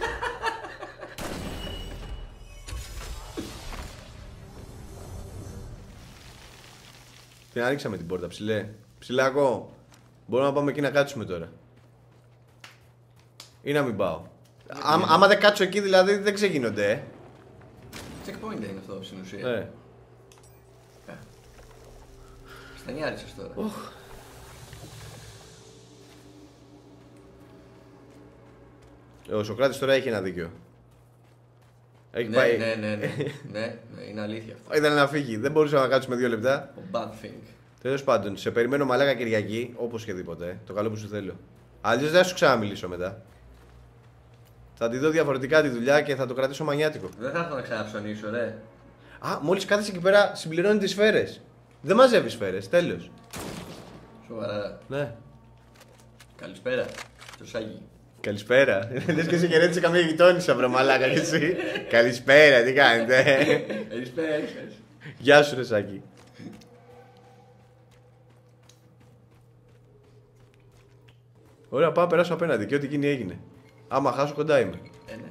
Την άνοιξαμε την πόρτα, ψηλέ. Ψηλάκο, μπορούμε να πάμε εκεί να κάτσουμε τώρα. Ή να μην πάω. Άμα δεν κάτσω εκεί δηλαδή δεν ξεκίνονται, Checkpoint είναι αυτό στην ουσία. Στανιάρισες τώρα. Ο Σοκράτης τώρα έχει ένα δίκιο. Έχει Ναι, πάει. ναι, είναι αλήθεια αυτό. Ήθελε να φύγει. Δεν μπορούσαμε να κάτσουμε 2 λεπτά. Ο bad thing. Τέλος πάντων, σε περιμένω μαλάκα Κυριακή, όπως και δίποτε. Το καλό που σου θέλω. Αλλιώς δεν θα σου ξαναμιλήσω μετά. Θα τη δω διαφορετικά τη δουλειά και θα το κρατήσω μανιάτικο. Δεν θα έρθω να ξαναψωνίσω, ρε. Α, μόλις κάθεσαι εκεί πέρα, συμπληρώνει τις σφαίρες. Δεν μαζεύει σφαίρες, τέλος. Σοβαρά. Ναι. Καλησπέρα. Το Σάγι. Καλησπέρα. Λες και σε χαιρέτησε καμία γειτόνισσα, βρε μαλάκα και εσύ. Καλησπέρα, τι κάνετε? Καλησπέρα. Γεια σου, ρε Σάκη. Ωραία, πάω να περάσω απέναντι και ό,τι γίνει έγινε. Άμα χάσω, κοντά είμαι. Ναι.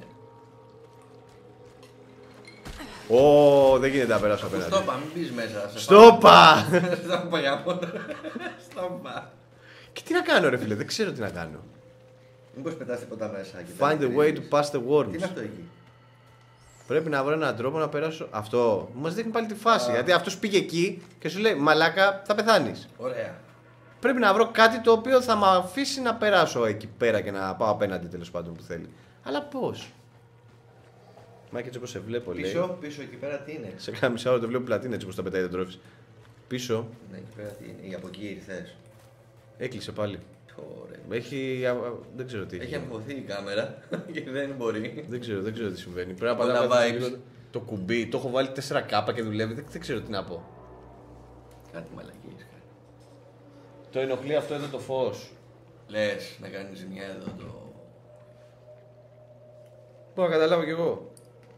Ω, δεν γίνεται να περάσω απέναντι. Στόπα, μην μπεις μέσα. Στόπα! Στόπα, γάμο. Στόπα. Και τι να κάνω, ρε φίλε, δεν ξέρω τι να κάνω. Μήπως πετάς τίποτα μέσα. και Find δεν a way to κρίνεις. pass the Τι worms. είναι αυτό εκεί? Πρέπει να βρω έναν τρόπο να περάσω. Αυτό μας δείχνει πάλι τη φάση. Γιατί αυτός πήγε εκεί και σου λέει μαλάκα, θα πεθάνεις. Ωραία. Πρέπει να βρω κάτι το οποίο θα με αφήσει να περάσω εκεί πέρα και να πάω απέναντι τέλος πάντων που θέλει. Αλλά πώς? Μα και έτσι όπως σε βλέπω, λέει. Πίσω εκεί πέρα τι είναι? Σε κάνα μισά ώρα το βλέπω πλατίνα έτσι όπως τα πετάει το τρόφι. Πίσω Ναι, εκεί πέρα τι είναι? Ή από εκεί ήρθες? έκλεισε πάλι. Ωραία. Έχει. Δεν ξέρω τι Έχει αμφωθεί η κάμερα και δεν μπορεί. Δεν ξέρω τι συμβαίνει. Πρέπει να Όλα πατάω vibes. λίγο το κουμπί. Το έχω βάλει 4K και δουλεύει. Δεν ξέρω τι να πω. Κάτι μαλακίες κάνει. Το ενοχλεί αυτό εδώ το φως. Λες να κάνεις ζημιά εδώ το... Μπορώ να καταλάβω κι εγώ.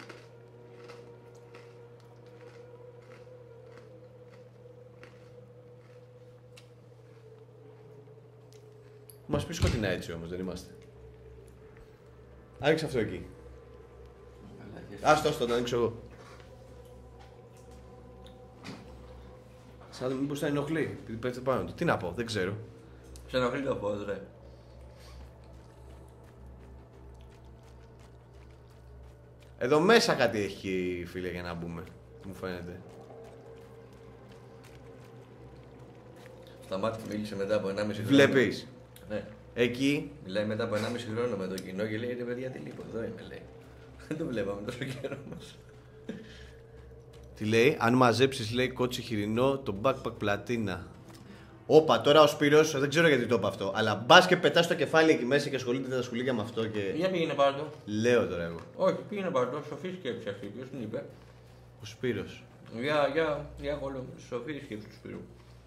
Μας πει σκοτεινά έτσι όμως, δεν είμαστε. Άνοιξε αυτό εκεί. Άστο, το ανοίξω εγώ. Σαν μήπως τα ενοχλεί, επειδή πέφτει πάνω του. Τι να πω, δεν ξέρω. Σε ενοχλεί το φως, ρε. Εδώ μέσα κάτι έχει, φίλε, για να μπούμε. Μου φαίνεται. Σταμάτη μίλησε μετά από 1,5 χρόνο. Βλέπεις. Ναι. Εκεί. Μιλάει μετά από 1,5 χρόνο με το κοινό και λέει ρε παιδιά τι λείπω, εδώ είμαι λέει. Δεν το βλέπαμε τόσο καιρό μας. Τι λέει, αν μαζέψεις λέει κότσι χοιρινό, το backpack πλατίνα. Όπα, τώρα ο Σπύρος, δεν ξέρω γιατί το είπα αυτό, αλλά μπας και πετάς το κεφάλι εκεί μέσα και ασχολείται τα σκουλίκια με αυτό και... Για πήγαινε πάρ' το. Λέω τώρα εγώ. Όχι, πήγαινε πάρ' το, σοφή σκέψη αυτή, ποιος την είπε. Ο Σπύρος. Για κόλλο, σοφή σκέψη του Σπύρου.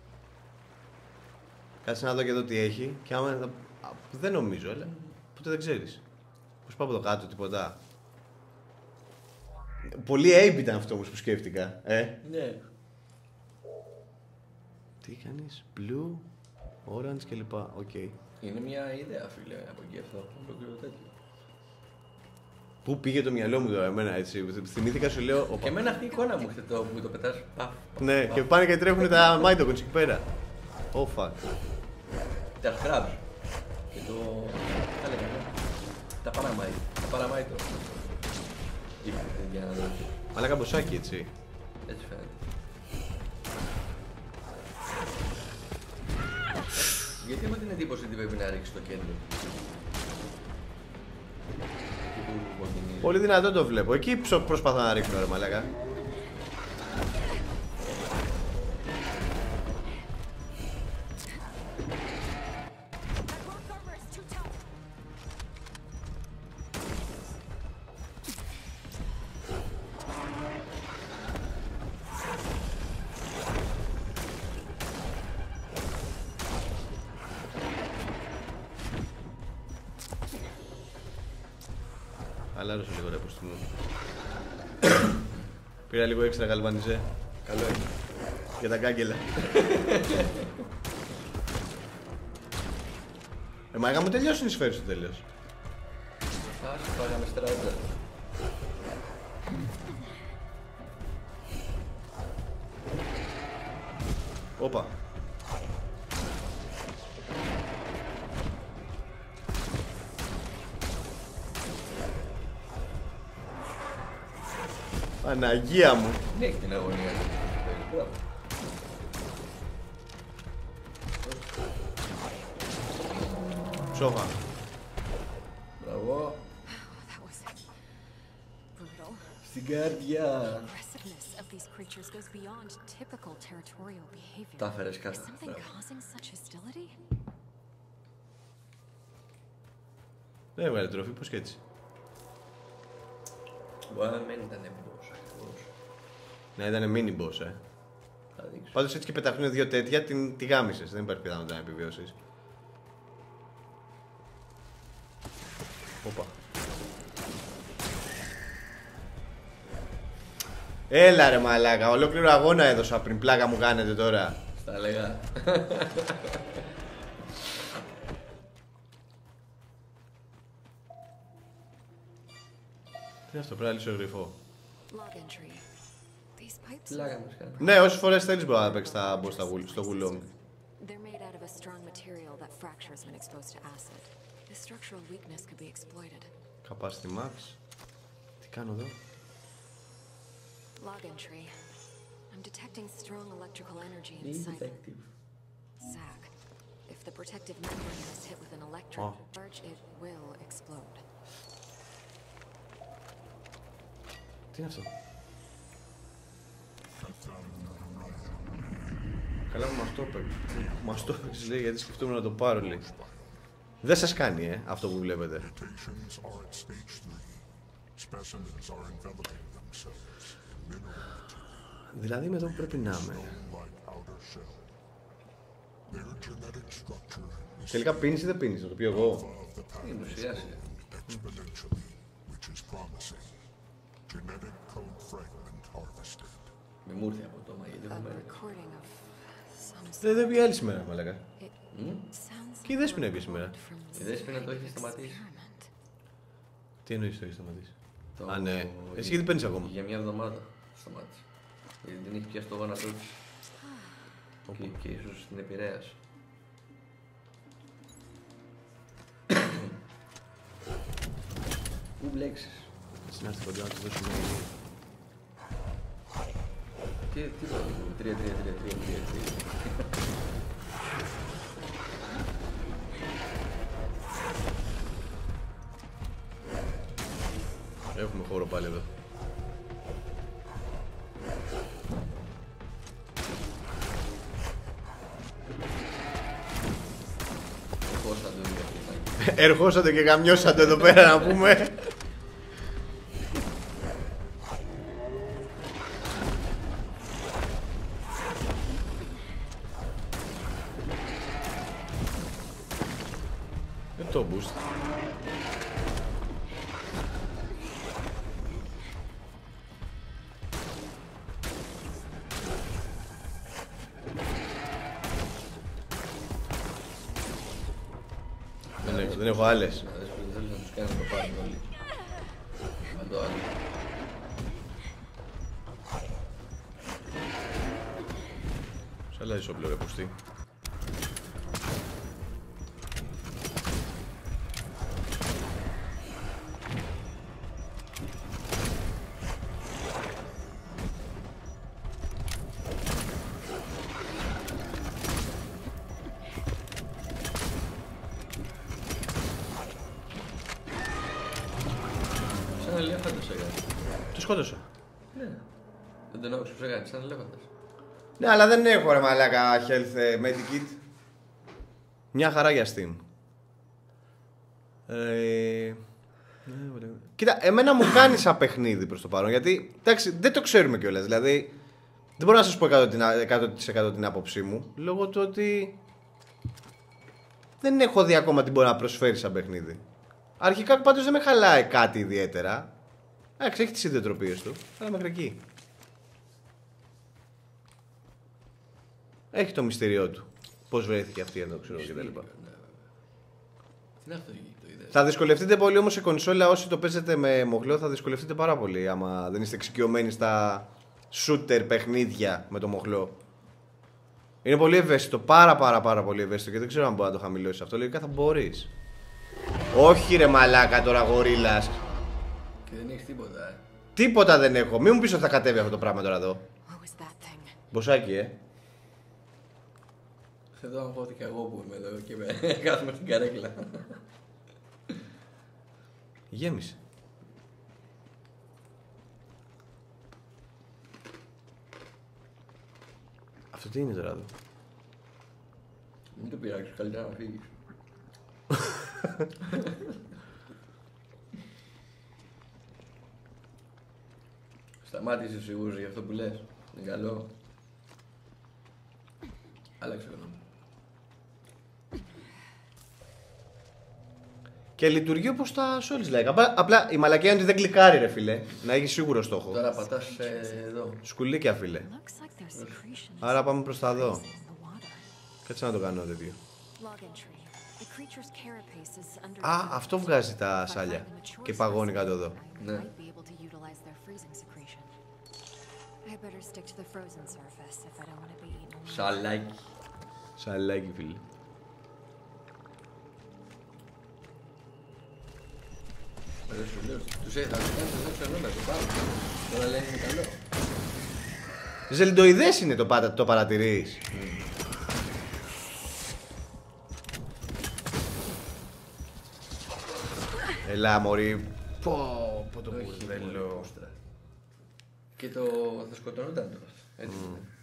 Κάτσε να δω και εδώ τι έχει και άμα θα... Δεν νομίζω, αλλά ποτέ δεν ξέρεις. Πώς πάω από το κάτω, τίποτα. Πολύ Abe ήταν αυτό όμως που σκέφτηκα, Ναι. Τι κάνεις, blue, orange κλπ. Οκ. Είναι μια ιδέα φίλε από εκεί αυτό, ολόκληρο τέτοιο. Πού πήγε το μυαλό μου τώρα εμένα έτσι, θυμήθηκα σου λέω... Και εμένα αυτή η εικόνα μου ήρθε το που το πετάς, παφ. Ναι, και πάνε και τρέχουν τα Mindogons εκεί πέρα. Oh fuck. Τα Scrubs. Και το... Τα λέγαμε. Τα Paramite. Ήρθε για να δω. Αλλά καμποσάκι έτσι. Έτσι φαίνεται. Γιατί έχω την εντύπωση ότι πρέπει να ρίξει το κέντρο. Πολύ δυνατό το βλέπω. Εκεί προσπαθώ να ρίχνω ρε μαλάκα. Χαλάρωσε λίγο ρε πούστη μου. Πήρα λίγο έξτρα γαλβάνιζε. Καλό είναι. Για τα κάγκελα. Μάγα μου τελειώσουν οι σφαίρες του τέλος. Άσου πάγαμε στράτζα. Όπα. Παναγία μου. Ναι, έχει την αγωνία του. Μπράβο. Ψόφα. Μπράβο. That was brutal. Στην καρδιά. The aggressiveness of these creatures goes beyond typical territorial behavior. Τα έφερες Is καλά. something Μπράβο. causing such hostility? Δεν έβγαλε τροφή, πώς και έτσι. Μπορεί να μην ήταν εμπειρός ακριβώς. Ναι, ήταν mini boss, Θα δείξω. Πάντως έτσι και πεταχτούν δύο τέτοια, τη γάμισες. Δεν υπάρχει πιθανότητα να επιβιώσεις. Όπα. Έλα ρε μαλάκα, ολόκληρο αγώνα έδωσα πριν, πλάκα μου κάνετε τώρα. Στα λέγα. Τι είναι αυτό, πρέπει να λύσω γρυφό. Log entry. These pipes Πλάκα μας κάνει. Ναι, όσες φορές θέλεις μπορεί να παίξεις τα boss στο Wulong. They're made out of a strong material that fractures when exposed to acid. This structural weakness could be exploited. Capacity max. Τι κάνω εδώ. Log entry. I'm detecting strong electrical energy Be inside detective. Zach. If the protective membrane is hit with an electric Oh. charge, it will explode. Τι είναι αυτό. Καλά μου μας το έπαιξες λέει γιατί σκεφτόμουν να το πάρω λέει. Δεν σας κάνει αυτό που βλέπετε. Δηλαδή είμαι εδώ που πρέπει να είμαι. Τελικά πίνεις ή δεν πίνεις, να το πει εγώ. Είναι ουσιάσει. Μη μου ήρθε από το μαγείο A δεδομένο. recording of some Δεν πει άλλη σήμερα, μαλάκα. It sounds Και η Δέσποινα είπε σήμερα. Η Δέσποινα το έχει σταματήσει. Τι εννοείς το έχει σταματήσει. Το- Α, ναι. Εσύ γιατί παίρνεις ακόμα. Για μια εβδομάδα σταμάτησε. Γιατί την έχει πιάσει το γόνατό της. Και ίσως την επηρέασε. Πού μπλέξεις. Έτσι να έρθει κοντά να του δώσουμε. Τι το 3. Έχουμε χώρο πάλι εδώ. Ερχόσατε και γαμιώσατε εδώ πέρα να πούμε. Το boost. Δεν έχω άλλες. Δεν θέλεις να τους κάνεις να το πάρουν όλοι. Αν το άλλο. Σ' αλλάζεις όπλο ρε πουστή. Σαν ελέφαντος έκανε. Το σκότωσα. Ναι. Δεν τον άκουσα πως έκανε, σαν ελέφαντος. Ναι, αλλά δεν έχω ρε μαλάκα health medikit. Μια χαρά για Steam. Κοίτα, εμένα μου κάνει σαν παιχνίδι προς το παρόν. Γιατί, εντάξει, δεν το ξέρουμε κιόλας. Δηλαδή, δεν μπορώ να σας πω 100% την άποψή μου. Λόγω του ότι δεν έχω δει ακόμα τι μπορεί να προσφέρει σαν παιχνίδι. Αρχικά πάντως δεν με χαλάει κάτι ιδιαίτερα. Εντάξει, έχει τις ιδιοτροπίες του, αλλά μέχρι εκεί. Έχει το μυστήριό του. Πώς βρέθηκε αυτή εδώ, ξέρω και τα λοιπά. Τι είναι αυτό, το είδες? Θα δυσκολευτείτε πολύ όμως σε κονσόλα, όσοι το παίζετε με μοχλό, θα δυσκολευτείτε πάρα πολύ άμα δεν είστε εξοικειωμένοι στα shooter παιχνίδια με το μοχλό. Είναι πολύ ευαίσθητο, πάρα πολύ ευαίσθητο και δεν ξέρω αν μπορεί να το χαμηλώσει αυτό. Λογικά θα μπορείς. Όχι ρε μαλάκα τώρα γορίλας. Και δεν έχεις τίποτα. Τίποτα δεν έχω. Μην μου πεις ότι θα κατέβει αυτό το πράγμα τώρα εδώ. What was that thing? Μποσάκι, Εδώ αγχώθηκα εγώ που είμαι εδώ και κάθομαι στην καρέκλα. Γέμισε. Αυτό τι είναι τώρα εδώ? Μην το πειράξεις, καλύτερα να φύγεις. Σταμάτησες σίγουρος για αυτό που λες? Είναι καλό? Άλλαξε γνώμη. Και λειτουργεί όπως τα Souls like. Απλά η μαλακία είναι ότι δεν κλικάρει ρε φίλε. Να έχει σίγουρο στόχο. Τώρα πατάς εδώ. Σκουλίκια φίλε. Looks like there's secretions Άρα πάμε προς τα εδώ. in the water. Κάτσε να το κάνω τέτοιο. Log entry. The creature's carapace is under. Α, αυτό βγάζει τα σάλια. Και παγώνει κάτω εδώ. Ναι. Might be able to utilize their freezing secretion. I better stick to the frozen surface if I don't want to be eaten alive. Σαλάκι. Σαλάκι φίλε. Δεν σου λέω, τους θα τους κάνεις εδώ ξανά να το πάρω. Τώρα λένε είναι καλό. Ζελντοειδές είναι το παρατηρείς. Ελά μωρή. Πω το μπουρδέλο. Και το θα σκοτωνόταν τώρα. Έτσι.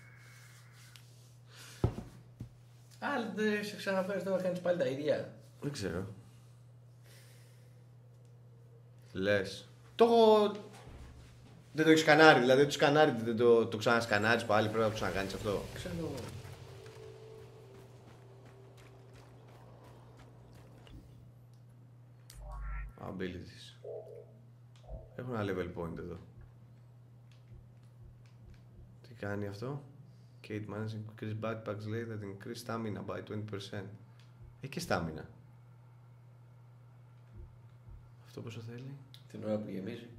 Α, δεν σε ξαναφέρεις τώρα να κάνεις πάλι τα ίδια. Δεν ξέρω. Λες. Το έχω... Δεν το έχεις σκανάρει, δηλαδή το σκανάρει, δεν το ξανασκανάρεις πάλι, πρέπει να το ξανακάνεις αυτό. Ξέρω. Abilities. Έχω ένα level point εδώ. Τι κάνει αυτό? Kate managed to increase backpacks later that increase stamina by 20%. Έχει και stamina. Αυτό πόσο θέλει? Την ώρα που γεμίζει.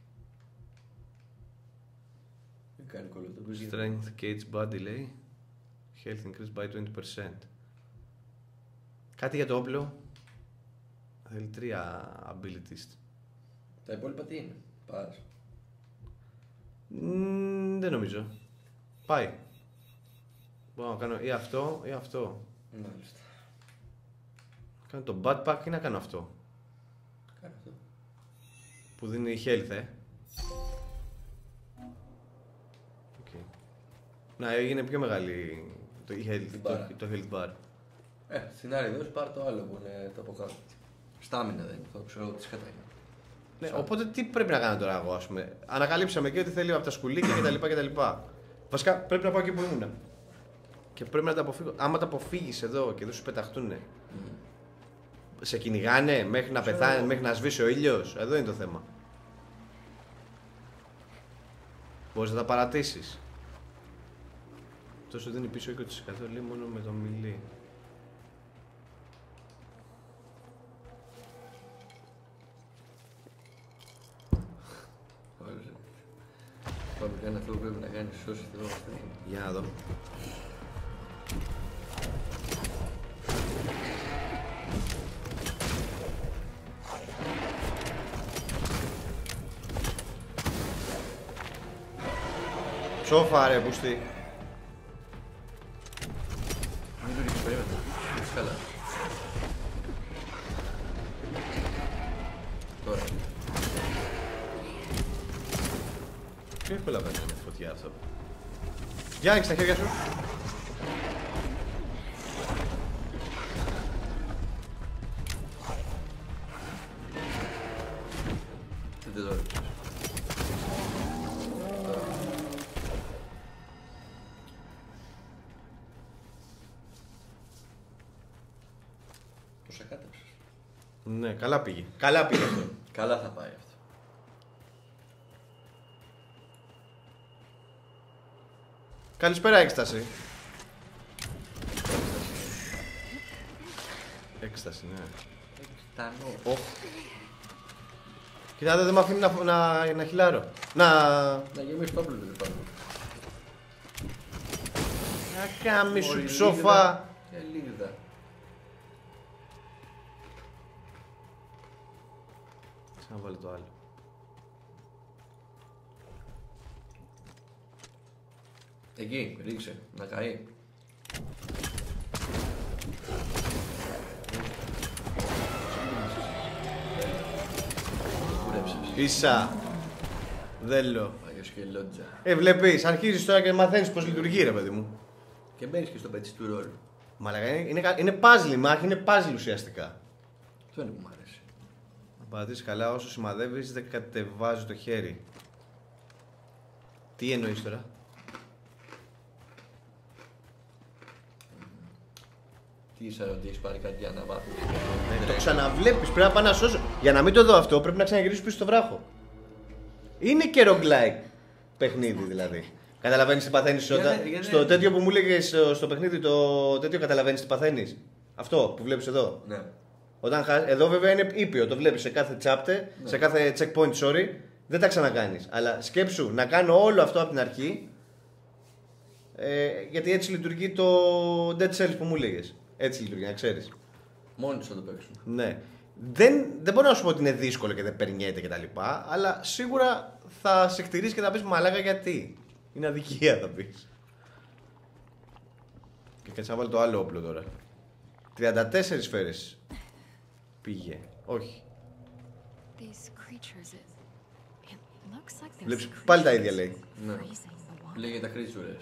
Δεν κάνει κολοτοπής. Strength Kate's body λέει. Health increased by 20%. Κάτι για το όπλο. Θέλει 3 abilities. Τα υπόλοιπα τι είναι? Πας. Δεν νομίζω. Πάει. Μπορώ να κάνω ή αυτό ή αυτό. Μάλιστα. Κάνω το backpack ή να κάνω αυτό. Κάνε αυτό. Που δίνει health, Okay. Να, έγινε πιο μεγάλη το health bar. Στην άλλη δόση πάρ' το άλλο που είναι το από κάτω. Στάμινα δεν είναι, αυτό ξέρω τι σκατά είναι. Ναι, οπότε τι πρέπει να κάνω τώρα εγώ, ας πούμε. Ανακαλύψαμε και ότι θέλει από τα σκουλίκια κτλ. Βασικά πρέπει να πάω εκεί που ήμουνα. Και πρέπει να τα αποφύγω. Άμα τα αποφύγεις εδώ και δεν σου πεταχτούνε, σε κυνηγάνε μέχρι να πεθάνει, μέχρι να σβήσει ο ήλιος. Εδώ είναι το θέμα. Μπορείς να τα παρατήσεις. Τόσο δίνει πίσω 20% λέει μόνο με το μιλί. Πάμε κάνει αυτό που πρέπει να κάνει, σώσει το αυτό. Για να δω. Ψόφα ρε πούστη. Μην του ρίξεις, περίμενα. Ρίξεις καλά. Τώρα. Πιο εύκολα παίρνει με φωτιά αυτό. Για άνοιξε τα χέρια σου. Δεν το ρίξεις. Πόσα κάτεψες? Ναι, καλά πήγε. Καλά πήγε αυτό. Καλά θα πάει αυτό. Καλησπέρα, Έκσταση. Έκσταση, ναι. Εκτανό. Κοιτάτε, δεν με αφήνει να χιλάρω. Να γεμίσει το όπλο του λοιπόν. Να κάμει σου ψόφα. Λίγδα. Ξαναβάλω το άλλο. Εκεί, ρίξε, να καεί. Ίσα. Δέλο. Αγιοσκελότζα. Βλέπεις, αρχίζεις τώρα και μαθαίνεις πώς λειτουργεί, ρε παιδί μου. Και μπαίνεις και στο πετσί του ρόλου. Μαλάκα, είναι puzzle η μάχη, είναι puzzle ουσιαστικά. Αυτό είναι που μου αρέσει. Να πατήσεις καλά, όσο σημαδεύεις δεν κατεβάζει το χέρι. Τι εννοείς τώρα? Τι είσαι ότι έχεις πάρει κάτι αναβάθμιση. Το ξαναβλέπεις, πρέπει να πάω να σώσω. Για να μην το δω αυτό, πρέπει να ξαναγυρίσω πίσω στο βράχο. Είναι και roguelike παιχνίδι δηλαδή. Καταλαβαίνεις τι παθαίνεις στο τέτοιο που μου έλεγες στο παιχνίδι, το τέτοιο καταλαβαίνεις τι παθαίνεις. Αυτό που βλέπεις εδώ. Ναι. Εδώ βέβαια είναι ήπιο, το βλέπεις σε κάθε chapter, σε κάθε checkpoint, sorry, δεν τα ξανακάνεις. Αλλά σκέψου να κάνω όλο αυτό από την αρχή, γιατί έτσι λειτουργεί το Dead Cells που μου έλεγες. Έτσι λειτουργεί, να ξέρεις. Μόνοι τους θα το παίξουν. Ναι. Δεν μπορώ να σου πω ότι είναι δύσκολο και δεν περνιέται κτλ. Αλλά σίγουρα θα σε εκτηρήσει και θα πεις μαλάκα γιατί. Είναι αδικία θα πεις. Και κάτσε να βάλω το άλλο όπλο τώρα. 34 σφαίρες πήγε. Όχι. Βλέπεις πάλι τα ίδια λέει. Ναι. Λέγεται τα κρίτσουρες.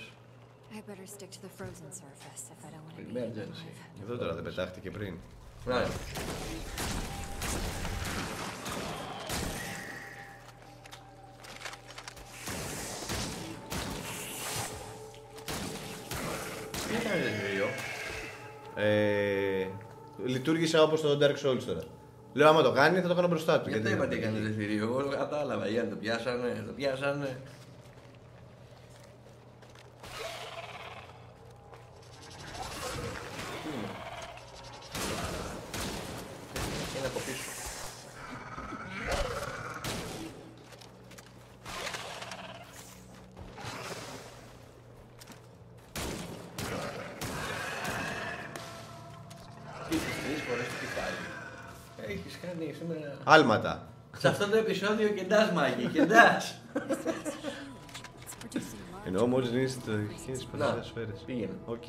Emergency. Εδώ τώρα δεν πετάχτηκε πριν. Ναι. Τι έκανε το λειτουργήσα όπως το Dark Souls τώρα. Λέω άμα το κάνει θα το κάνω μπροστά του. Γιατί είπα τι έκανε το θηρίο, εγώ κατάλαβα. Γιατί το πιάσανε, το πιάσανε. Είναι από πίσω. Έχεις κάνει σήμερα... Άλματα. Σε αυτό το επεισόδιο κεντάς Μάκη, κεντάς. Εννοώ μόλις δίνεις το χέρι στις 50 σφαίρες. Πήγαινε. Οκ.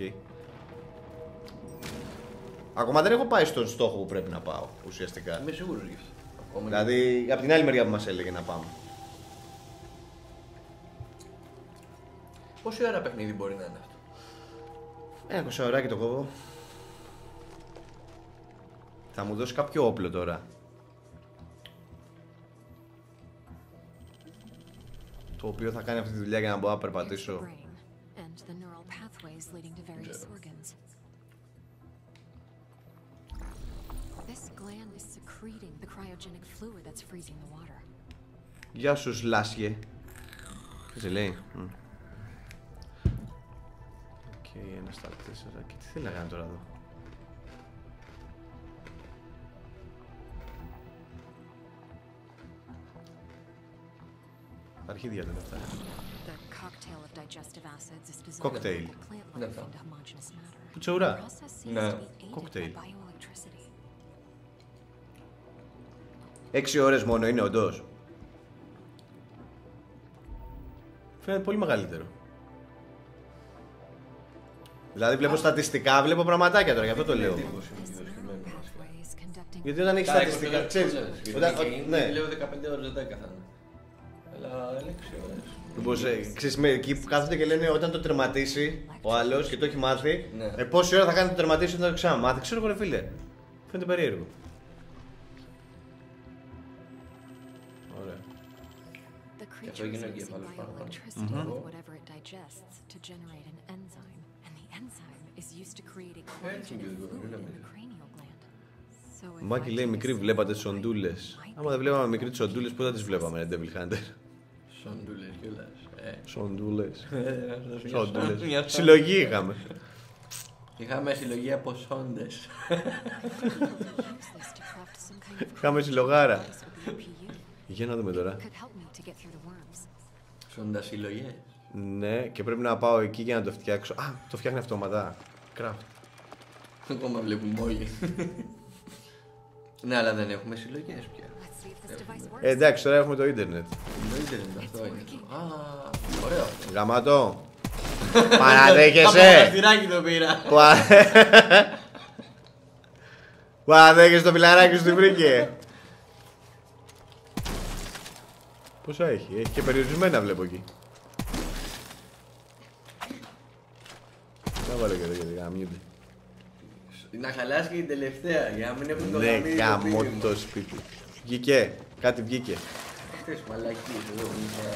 Ακόμα δεν έχω πάει στον στόχο που πρέπει να πάω, ουσιαστικά. Είμαι σίγουρος γι' αυτό. Δηλαδή, από την άλλη μεριά που μας έλεγε να πάμε. Πόση ώρα παιχνίδι μπορεί να είναι αυτό? 20 ωράκι το κόβω. Θα μου δώσει κάποιο όπλο τώρα. Το οποίο θα κάνει αυτή τη δουλειά για να μπορώ να περπατήσω. Γεια σου Σλάσιε. Τι σε λέει? Οκ, 1 στα 4. Και τι θέλει να κάνει τώρα εδώ? Αρχίδια δεν αυτά. Κόκτέιλ. Πουτσοουρά. Ναι. Κόκτέιλ. 6 ώρες μόνο είναι όντως. Φαίνεται πολύ μεγαλύτερο. Δηλαδή βλέπω στατιστικά, βλέπω πραγματάκια τώρα, γι' αυτό το λέω. Γιατί όταν έχεις στατιστικά, ξέρεις. Ναι. Λέω 15 ώρες δεν έκαθαν. Αλλά 6 ώρες. Λοιπόν, ξέρεις, εκεί που κάθονται και λένε όταν το τερματίσει ο άλλος και το έχει μάθει, πόση ώρα θα κάνει το τερματίσει όταν το ξαναμάθει. Ξέρω εγώ ρε φίλε. Φαίνεται περίεργο. Ωραία. Και αυτό έγινε ο εγκέφαλος πάνω πάνω. Έτσι είναι και το Ο Μάκη λέει μικρή βλέπατε τις οντούλες. Άμα δεν βλέπαμε μικρή τις οντούλες, πού θα τις βλέπαμε, Devil Hunter. Σοντούλες κιόλας. Σοντούλες. Σοντούλες. Συλλογή είχαμε. Είχαμε συλλογή από σόντες. Είχαμε συλλογάρα. Για να δούμε τώρα. Σόντα συλλογές. Ναι, και πρέπει να πάω εκεί για να το φτιάξω. Α, το φτιάχνει αυτόματα. Craft. Ακόμα βλέπουμε όλοι. Ναι, αλλά δεν έχουμε συλλογές πια. Εντάξει, τώρα έχουμε το ίντερνετ. Το ίντερνετ αυτό είναι. Α, ωραίο. Γαμάτο. Παραδέχεσαι. Από τυράκι το πήρα. Παραδέχεσαι το φιλαράκι σου, την βρήκε. Πόσα έχει, έχει και περιορισμένα βλέπω εκεί. Να βάλω και εδώ γιατί γαμιούνται. Να χαλάσει και την τελευταία για να μην έχουν το Ναι, γαμίδι. γαμώ το σπίτι. Βγήκε, κάτι βγήκε. Αυτές μαλακίες εδώ.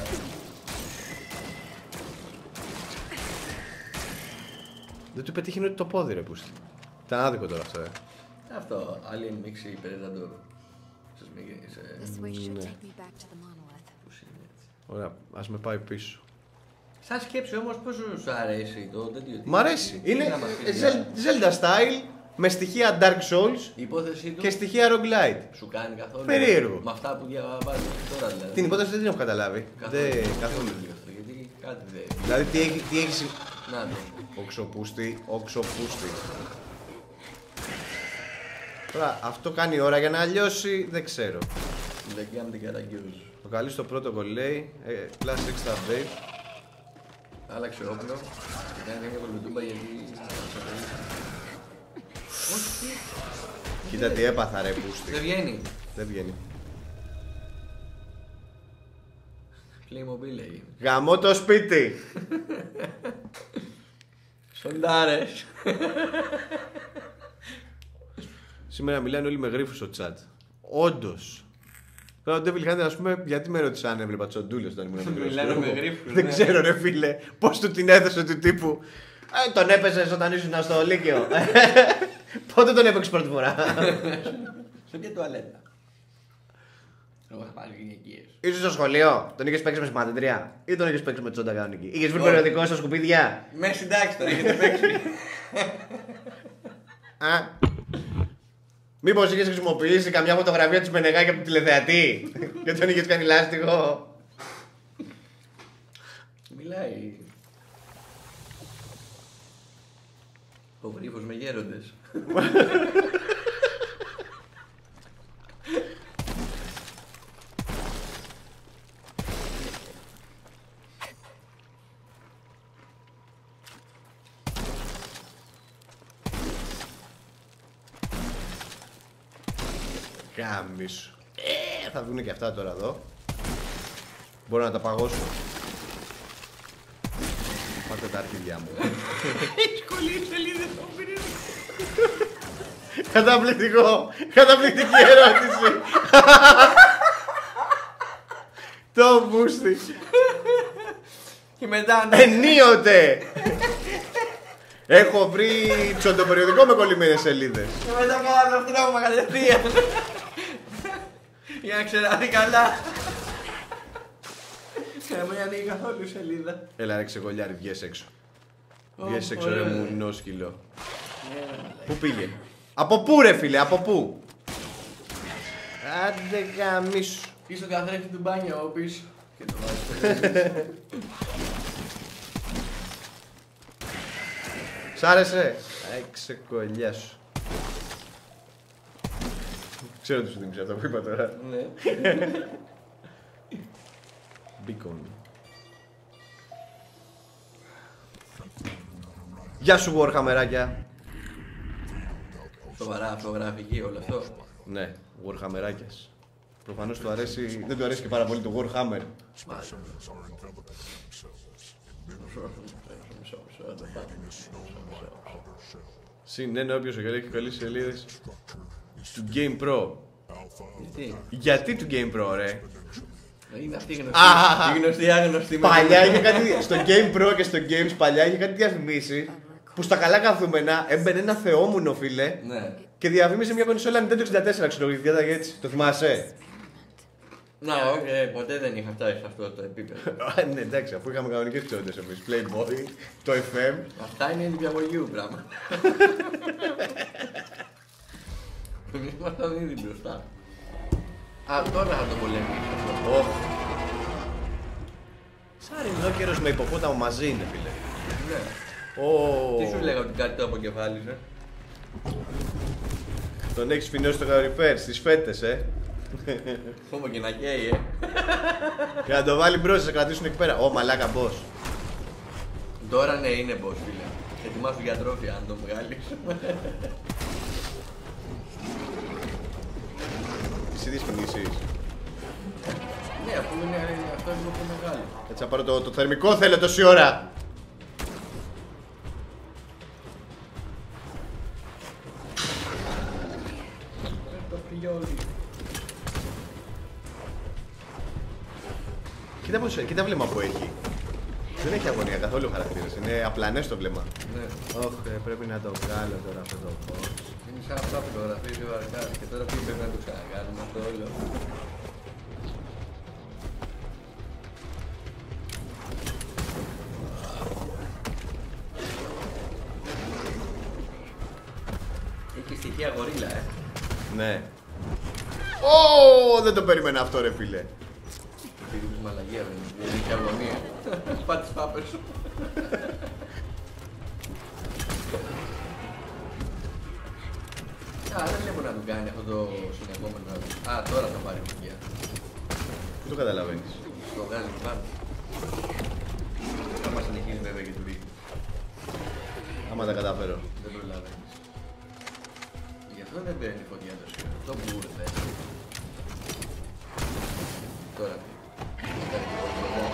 Δεν του πετύχει το πόδι ρε πούστη. Ήταν άδικο τώρα αυτό, Αυτό, άλλη μίξη υπερεταντόρ. This way should take me back to the monolith. Ωραία, ας με πάει πίσω. Σαν σκέψη όμως πώς σου αρέσει το τέτοιο. Μ' αρέσει. Είναι Zelda style με στοιχεία Dark Souls Η υπόθεσή του και στοιχεία Roguelite. σου κάνει καθόλου. Περίεργο. Με αυτά που διαβάζω τώρα δηλαδή. Την υπόθεση δεν την έχω καταλάβει. Καθόλου. Γιατί κάτι δεν. Δηλαδή τι έχει. Να το. Οξοπούστη. Τώρα αυτό κάνει ώρα για να λιώσει, δεν ξέρω. Δεκιά με την καραγκιόζ. Το καλεί στο πρώτο λέει plus 6 update. Άλλαξε όπλο. Και κάνει μια κολοτούμπα γιατί. Όχι. Κοίτα τι έπαθα ρε πούστη. Δεν βγαίνει. Δεν βγαίνει. Playmobil λέει. Γαμώ το σπίτι. Σοντάρες. Σήμερα μιλάνε όλοι με γρίφους στο chat. Όντως. Τώρα ο Devil Hunter, ας πούμε, γιατί με ρώτησε αν έβλεπα τσοντούλες όταν ήμουν μικρός. Μιλάνε με γρίφους. Δεν ξέρω ρε φίλε, πώς του την έδωσε του τύπου. Τον έπαιζες όταν ήσουν στο Λύκειο. Πότε τον έπαιξες πρώτη φορά. Σε ποια τουαλέτα. Εγώ θα πάρει γυναικείες. Ήσουν στο σχολείο, τον είχες παίξει με συμμαθήτρια ή τον είχες παίξει με τσόντα κανονική. Είχες βρει περιοδικό στα σκουπίδια. Με συντάξει τον έχετε παίξει. Μήπως είχες χρησιμοποιήσει καμιά φωτογραφία της Μενεγάκη από το τηλεθεατή και τον είχες κάνει λάστιχο. Μιλάει. Ο γρίφος με γέροντες. Κάμισου. Θα βγουν και αυτά τώρα εδώ. Μπορώ να τα παγώσω. Πάτε τα αρχίδια μου. Έχεις κολλήσει σελίδες στο πυρήνα. Καταπληκτικό. Καταπληκτική ερώτηση. Το μπούστι. Και μετά Ενίοτε. Έχω βρει τσοντοπεριοδικό με κολλημένες σελίδες. Και μετά κάνω αυτήν ακόμα κατευθείαν. Για να ξεράθει καλά. Να μην ανοίγει καθόλου σελίδα. Έλα ρε ξεκολλιάρι, βγες έξω. Βγες έξω ρε μουνό σκυλό. Πού πήγε? Από πού ρε φίλε, από πού? Άντε γαμίσου. Είσαι στο καθρέφτη του μπάνιο ο πίσω. Και το βάζεις. Σ' άρεσε? Ξεκολλιά σου. Ξέρω τι σου θύμισε αυτό που είπα τώρα. Ναι. Beacon. Γεια σου Warhammerάκια. Σοβαρά αυτογραφική όλο αυτό. Ναι, Warhammerάκιας. Προφανώς του αρέσει, δεν του αρέσει και πάρα πολύ το Warhammer. Συνένε όποιος έχει καλές σελίδες του Game Pro. Γιατί του Game Pro ρε? Είναι αυτή η γνωστή άγνωστη. Παλιά είχε κάτι, στο Game Pro και στο Games παλιά είχε κάτι διαφημίσεις που στα καλά καθούμενα έμπαινε ένα θεόμουνο φίλε. Ναι. Και διαφήμισε μια κονσόλα Nintendo 64, ξέρω εγώ, διάταγε έτσι. Το θυμάσαι? Να, όχι, ποτέ δεν είχα φτάσει σε αυτό το επίπεδο. Ναι, εντάξει, αφού είχαμε κανονικές ποιότητες εμείς. Playboy, το FM. Αυτά είναι διαβολίου πράγμα. Εμείς ήμασταν ήδη μπροστά. Α, τώρα θα το πολεμήσω αυτό. Σαν ρινόκερος με υποπόταμο μαζί είναι, φίλε. Ναι. Τι σου λέγα ότι κάτι το αποκεφάλιζε? Τον έχεις φινώσει στο καλοριφέρ, στις φέτες, Φόμο και να καίει, Για να το βάλει μπρος, θα σε κρατήσουν εκεί πέρα. Ω, μαλάκα boss. Τώρα ναι, είναι boss, φίλε. Ετοιμάσου για τρόφι αν το βγάλεις. Τις ίδιες κινήσεις. Ναι, αφού είναι αυτό λίγο πιο μεγάλο. Έτσι θα πάρω το θερμικό, θέλω τόση ώρα. Το φιλιόλι. Κοίτα βλέμμα που έχει. Δεν έχει αγωνία καθόλου χαρακτήρες, είναι απλανές το βλέμμα. Ναι. Όχι, πρέπει να το βγάλω τώρα αυτό το boss. Είναι σαν αυτά που φωτογραφίζει ο Αρκάδης και τώρα τι πρέπει να το ξανακάνουμε αυτό όλο. Έχει στοιχεία γορίλα, Ναι. Ω, δεν το περίμενα αυτό ρε φίλε. Φίλοι μαλαγία δεν έχει αγωνία. Πάτε τις πάπες σου. Α, δεν βλέπω να του κάνει αυτό το συνεχόμενο. Α, τώρα θα πάρει μαγεία. Πού το καταλαβαίνεις? Το βγάζει πάνω. Άμα συνεχίζει βέβαια και του ρίχνει. Άμα τα καταφέρω. Δεν προλαβαίνεις. Γι' αυτό δεν παίρνει φωτιά το σύνολο. Το μπουρδε. Τώρα τι. Κάνει και πολύ κοντά.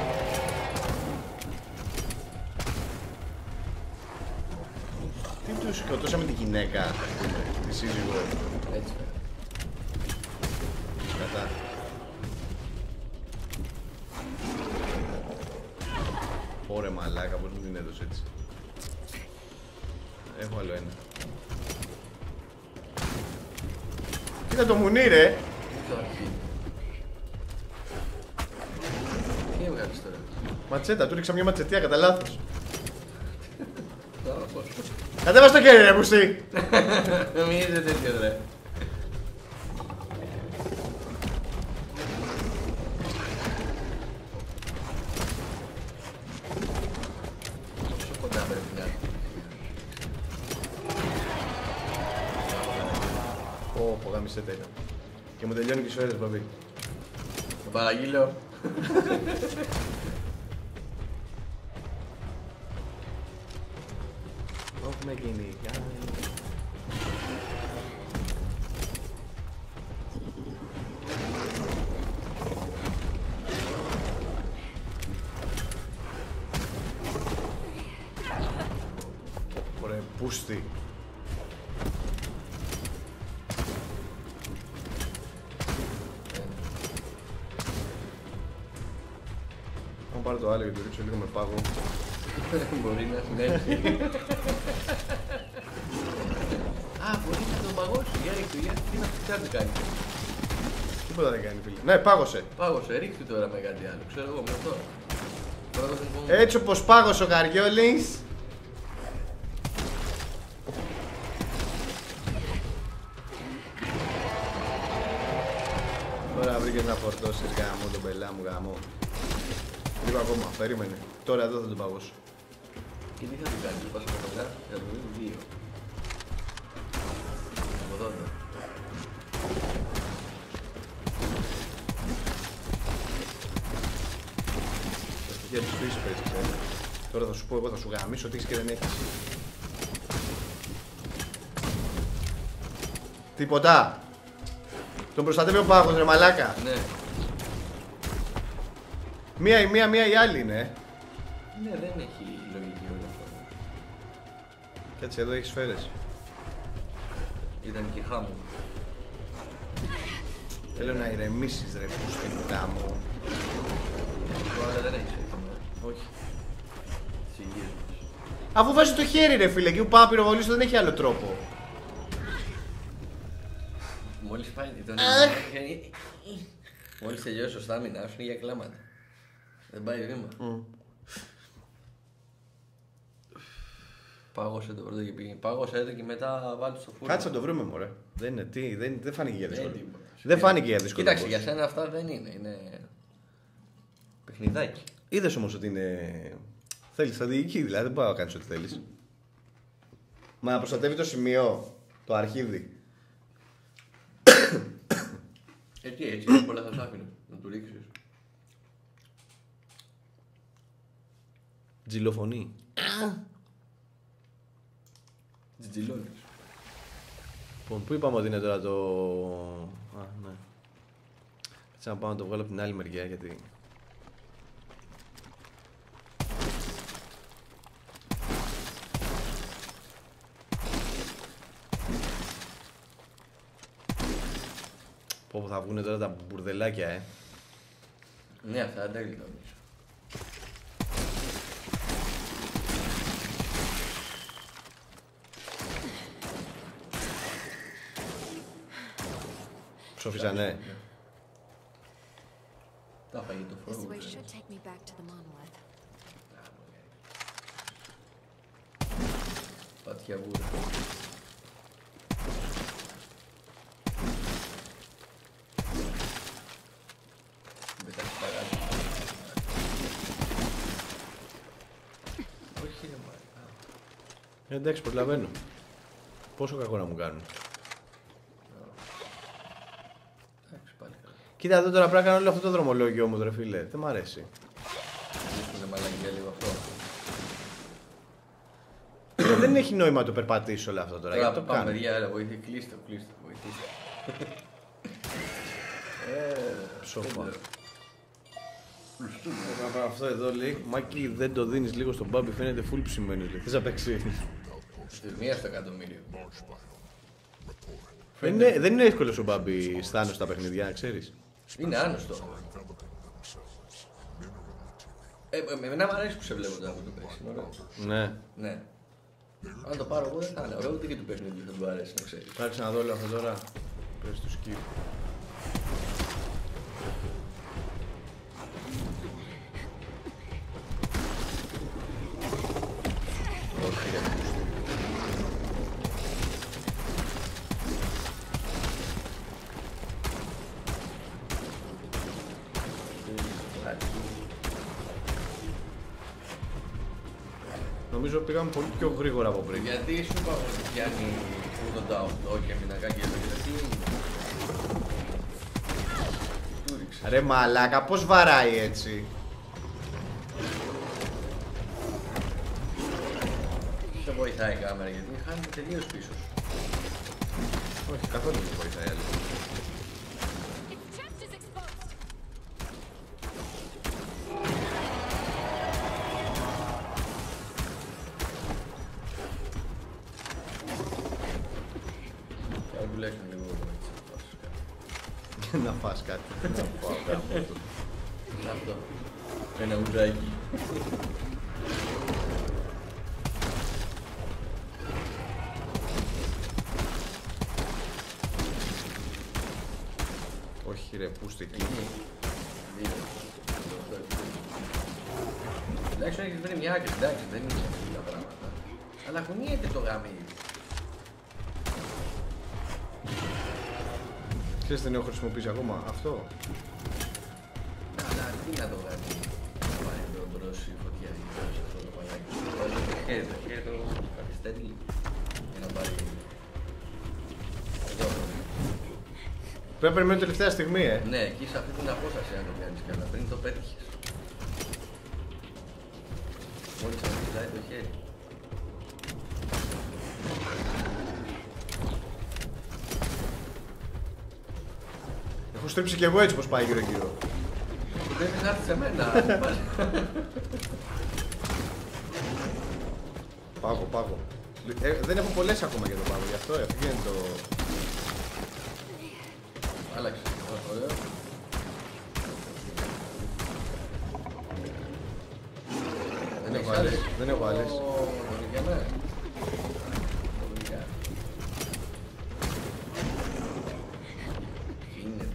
Τι του σκοτώσαμε τη γυναίκα, τη σύζυγο. Έτσι. Κατά. Ωρε μαλάκα, πώς μου την έδωσε έτσι. Έχω άλλο ένα. Κοίτα το μουνί ρε. Το αρχή. Τι έβγαλες τώρα? Ματσέτα, του ρίξα μια ματσετία κατά λάθος. Τώρα πώς. Κατέβα στο χέρι ρε πουσί. Μην είσαι τέτοιος ρε. Πόσο κοντά πρέπει να είναι? Ω, γάμισέτα ήταν. Και μου τελειώνει και οι σφαίρες, μπαμπή. Το παραγγείλω. Έχουμε κυνηγά. Ωραία, πούστη. Θα πάρω το άλλο και το ρίξω λίγο με πάγο. Μπορεί να συνέχει. Α, μπορεί να τον παγώσει. Για ρίχτου, για τι να κάνει. Τίποτα δεν κάνει, φίλε. Ναι, πάγωσε. Πάγωσε, ρίχτου τώρα με κάτι άλλο. Ξέρω εγώ με αυτό. Έτσι όπως πάγωσε ο Καριόλης. Τώρα βρήκες να φορτώσεις γάμο τον πελά μου γάμο. Λίγο ακόμα, περίμενε. Τώρα εδώ θα τον παγώσω. Και τι θα του κάνει, πας από κοντά, θα του δίνει δύο. Από εδώ. Τα στοιχεία της φύσης παίζεις, Τώρα θα σου πω εγώ, θα σου γαμίσω τι έχεις και δεν έχεις. Τίποτα. Τον προστατεύει ο πάγος ρε μαλάκα. Ναι. Μία η μία, μία η άλλη είναι. Ναι, δεν έχει λογική όλο αυτό. Κάτσε εδώ έχει σφαίρες. Ήταν και χάμου. Θέλω να ηρεμήσεις ρε που στην γάμο. Τώρα δεν έχεις έτοιμο. Όχι. Τις υγείες μας. Αφού βάζει το χέρι ρε φίλε, εκεί που πάω να πυροβολήσω δεν έχει άλλο τρόπο. Μόλις πάει τον μόλις τελειώσει ο στάμινα σου είναι για κλάματα. Δεν πάει βήμα. Πάγωσε το πρώτο και πήγε. Πάγωσε το και μετά βάλει στο φούρνο. Κάτσε να το βρούμε, μωρέ. Δεν φάνηκε για δύσκολο. Δεν φάνηκε για δύσκολο. Κοίταξε, για σένα αυτά δεν είναι. Είναι παιχνιδάκι. Είδες όμως ότι είναι. Θέλεις στρατηγική, δηλαδή δεν πάω να κάνεις ό,τι θέλεις. Μα να προστατεύει το σημείο, το αρχίδι. Έτσι, πολλά θα σ' άφηνε να του ρίξεις. Τζιλοφωνεί. Τζιλώνεις. Λοιπόν, πού είπαμε ότι είναι τώρα το. Α, ναι. Έτσι να πάω να το βγάλω από την άλλη μεριά γιατί. Πω θα βγουνε τώρα τα μπουρδελάκια, Ναι, αυτά δεν τα γλιτώνεις. Ψόφισανε. Τα φάγει το This φόβο. way should take me back to the monolith. Πάτια βούρα. Πετάξει παράδειγμα. Όχι ρε μάλλον. Εντάξει, προλαβαίνω. Πόσο κακό να μου κάνουν. Εντάξει πάλι καλά. Κοίτα εδώ τώρα πρέπει να κάνω όλο αυτό το δρομολόγιο όμως, ρε φίλε. Δεν μ' αρέσει. Είναι μαλακιά λίγο αυτό. Δεν έχει νόημα να το περπατήσω όλο αυτό τώρα. Τώρα Γιατί το πάμε κάνω. παιδιά, έλα βοηθή, κλείστε, βοηθήστε. Σοφά. Αυτό εδώ λέει, Μάκη δεν το δίνεις λίγο στον Μπάμπι, φαίνεται full ψημένος. Θες να παίξει. Μία στο εκατομμύριο. Δεν είναι εύκολος ο Μπάμπι στάνος στα παιχνιδιά, ξέρεις. Είναι άνοστο. Εμένα μου αρέσει που σε βλέπω τώρα που το παίξει. Ναι. Ναι. Αν το πάρω εγώ δεν θα είναι ωραίο, ούτε και του παιχνιδιού θα του αρέσει, να ξέρεις. Κάτσε να δω όλο αυτό τώρα. Πες του σκύλου. Νομίζω πήγαμε πολύ πιο γρήγορα από πριν. Γιατί σου είπα ότι πιάνει 88 και μηνακάκι εδώ και τι είναι. Του ρίξε. Ρε μαλάκα, πώς βαράει έτσι. Δεν βοηθάει η κάμερα γιατί χάνει τελείως πίσω σου. Όχι, καθόλου δεν βοηθάει άλλο. Its chest is exposed. Θα δουλέψουν λίγο έτσι. Να φας κάτι. Να φάω κάτι. Αυτό. Ένα ουζάκι. Όχι ρε, πού είστε εκεί. Εντάξει, έχεις βρει μια άκρη, εντάξει, δεν είναι αυτά τα πράγματα. Αλλά κουνιέται το γαμί. Ξέρεις δεν έχω χρησιμοποιήσει ακόμα αυτό. Αλλά τι να το γαμί. Να πάει εδώ μπρος η φωτιά σε αυτό το παλάκι. Το χέρι το καθυστερεί λίγο. Για να πάρει. Εδώ. Πρέπει να περιμένω τελευταία στιγμή, Ναι, εκεί σε αυτή την απόσταση αν το κάνεις καλά, πριν το πέτυχες. Μόλις αφήνει το χέρι. Έχω στρίψει κι εγώ έτσι πως πάει γύρω-γύρω. Πρέπει να έρθει σε μένα. Πάγω, πάγω. Δεν έχω πολλές ακόμα για το πάγο, γι' αυτό αυτό είναι το... Άλλαξε. Ωραίο. Δεν έχω άλλες. Δεν έχω άλλες. Για μένα.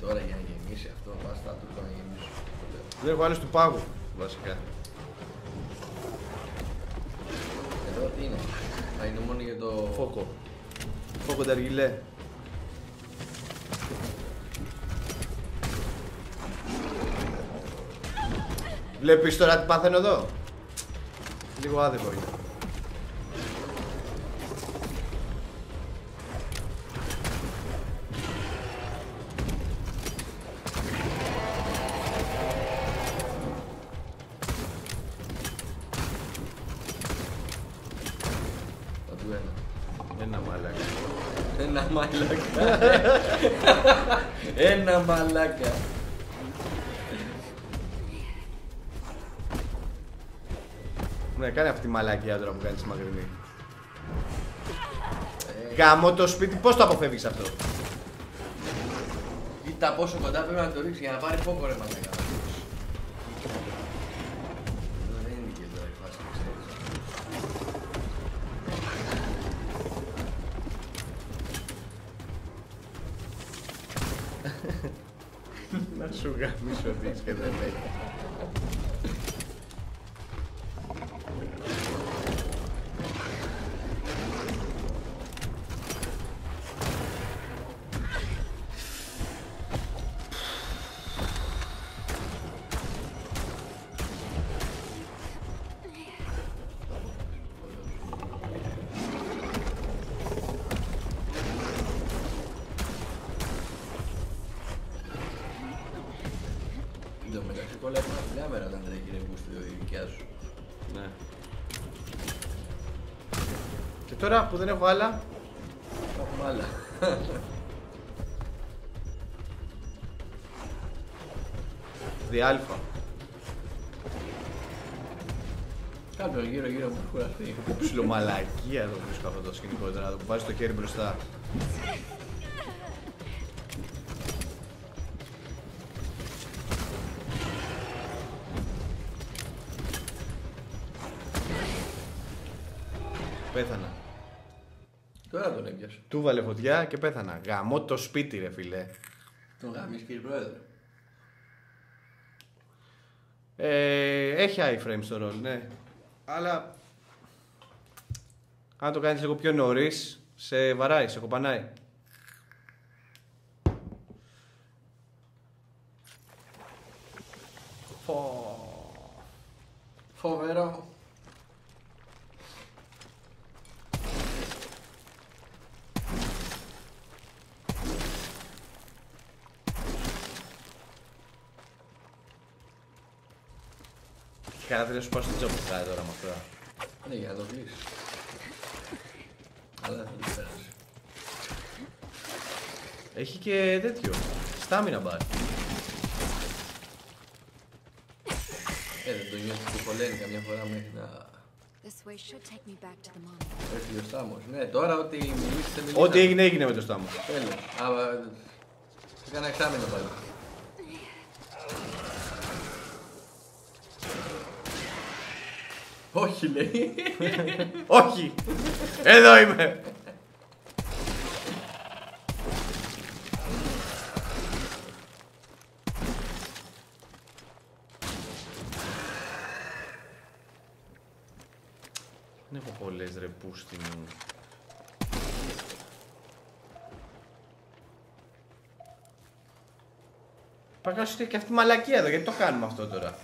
τώρα για να γεμίσει αυτό, πας τα του να γεμίσω. Δεν έχω άλλες του πάγου, βασικά. Εδώ τι είναι? Α, είναι μόνο για το... Φόκο. Φόκο ταργιλέ. Βλέπεις τώρα τι πάθαινε εδώ? Λίγο άδικο είναι. Θα του ένα. Ένα μαλάκα. Ένα μαλάκα. Ένα μαλάκα. Ναι, κάνει αυτή τη μαλακία τώρα που κάνεις μακρινή. Γάμο το σπίτι, πώς το αποφεύγεις αυτό? Κοίτα πόσο κοντά πρέπει να το ρίξει για να πάρει φόκο ρε μαλάκα. Δεν είναι και τώρα η φάση, ξέρεις. Να σου γαμίσω δεις και δεν έχει. Εν τω μεταξύ πολλά έχουν φιλιά μέρα όταν δεν έχει ρεμπού στη δικιά σου. Ναι. Και τώρα που δεν έχω άλλα, Έχουμε άλλα. διάλφα. Κάποιον γύρω μου έχει κουραστεί. Ψιλομαλακία εδώ βρίσκω αυτό το σκηνικό τώρα, που βάζει το χέρι μπροστά. Πέθανα. Τώρα τον έπιασε. Του βάλε φωτιά και πέθανα. Γαμώ το σπίτι ρε φίλε. Τον γαμείς κύριε Πρόεδρε. Έχει iframe στο ρόλ, ναι. Αλλά αν το κάνεις λίγο πιο νωρίς, σε βαράει, σε κοπανάει. Φοβερό. Καλά θέλει να σου πάω στο τζόμπο τώρα με αυτά. Ναι, για να το κλείσεις. Αλλά δεν το πέρασε. Έχει και τέτοιο. Στάμινα μπαρ. Δεν το νιώθεις που κολλαίνει καμιά φορά μέχρι να This way should take me back to the monitor. έρθει ο Στάμος. Ναι, τώρα ό,τι μιλήσετε μιλήσατε. Ό,τι έγινε έγινε με το στάμο. Τέλος. Αλλά έκανα εξάμηνο πάλι. Όχι λέει. Όχι! Εδώ είμαι! Δεν έχω πολλές ρε πούστη μου. Παγάσου και αυτή η μαλακία εδώ, γιατί το κάνουμε αυτό τώρα.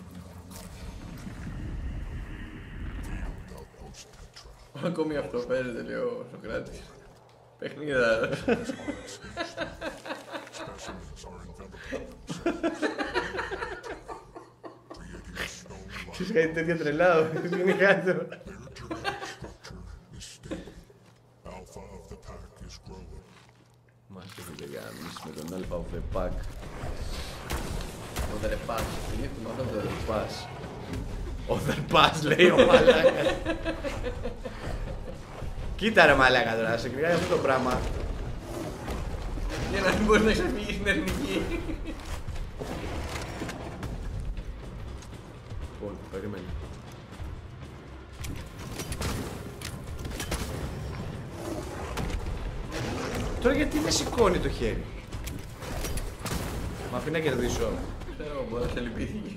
Ακόμη αυτό παίζεται λέει ο Σοκράτης. Παιχνίδα. Ξέρεις κάτι τέτοια τρελάω, είναι κάτι εδώ. Μας έφυγε γάμις με τον Alpha of the Pack. Ο Δερεπάς. Θυμήθηκα αυτό το Δερπάς. Ο Δερπάς λέει ο μαλάκας. Κοίτα ρε μαλάκα τώρα, σε κρυβάει αυτό το πράγμα. Για να μην μπορεί να ξεφύγει στην εθνική. Λοιπόν, περίμενε. Τώρα γιατί δεν σηκώνει το χέρι. αφήνει να κερδίσω. Ξέρω, μπορεί να σε λυπήθηκε.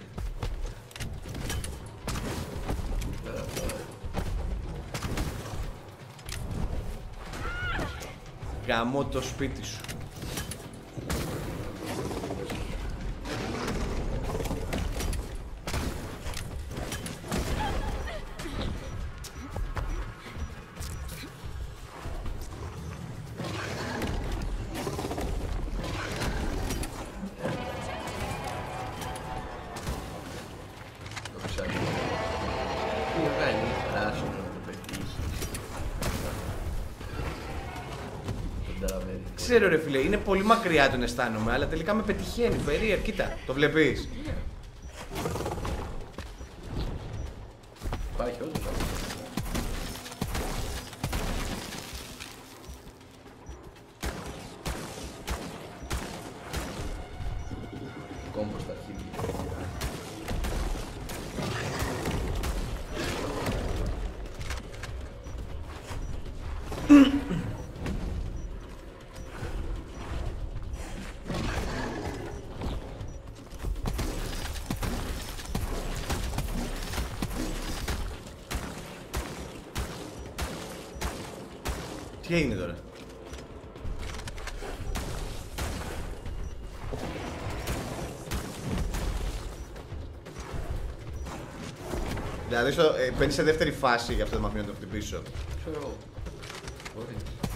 Γαμώ το σπίτι σου. Ξέρω ρε φίλε, είναι πολύ μακριά τον αισθάνομαι, αλλά τελικά με πετυχαίνει, περίεργα, κοίτα, το βλέπεις. Υπάρχει όντως. Κόμπο στα αρχίδια. Τι έγινε τώρα? Δηλαδή παίρνει σε δεύτερη φάση για αυτό το μαθαίνει να το χτυπήσω. Ξέρω. Μπορεί.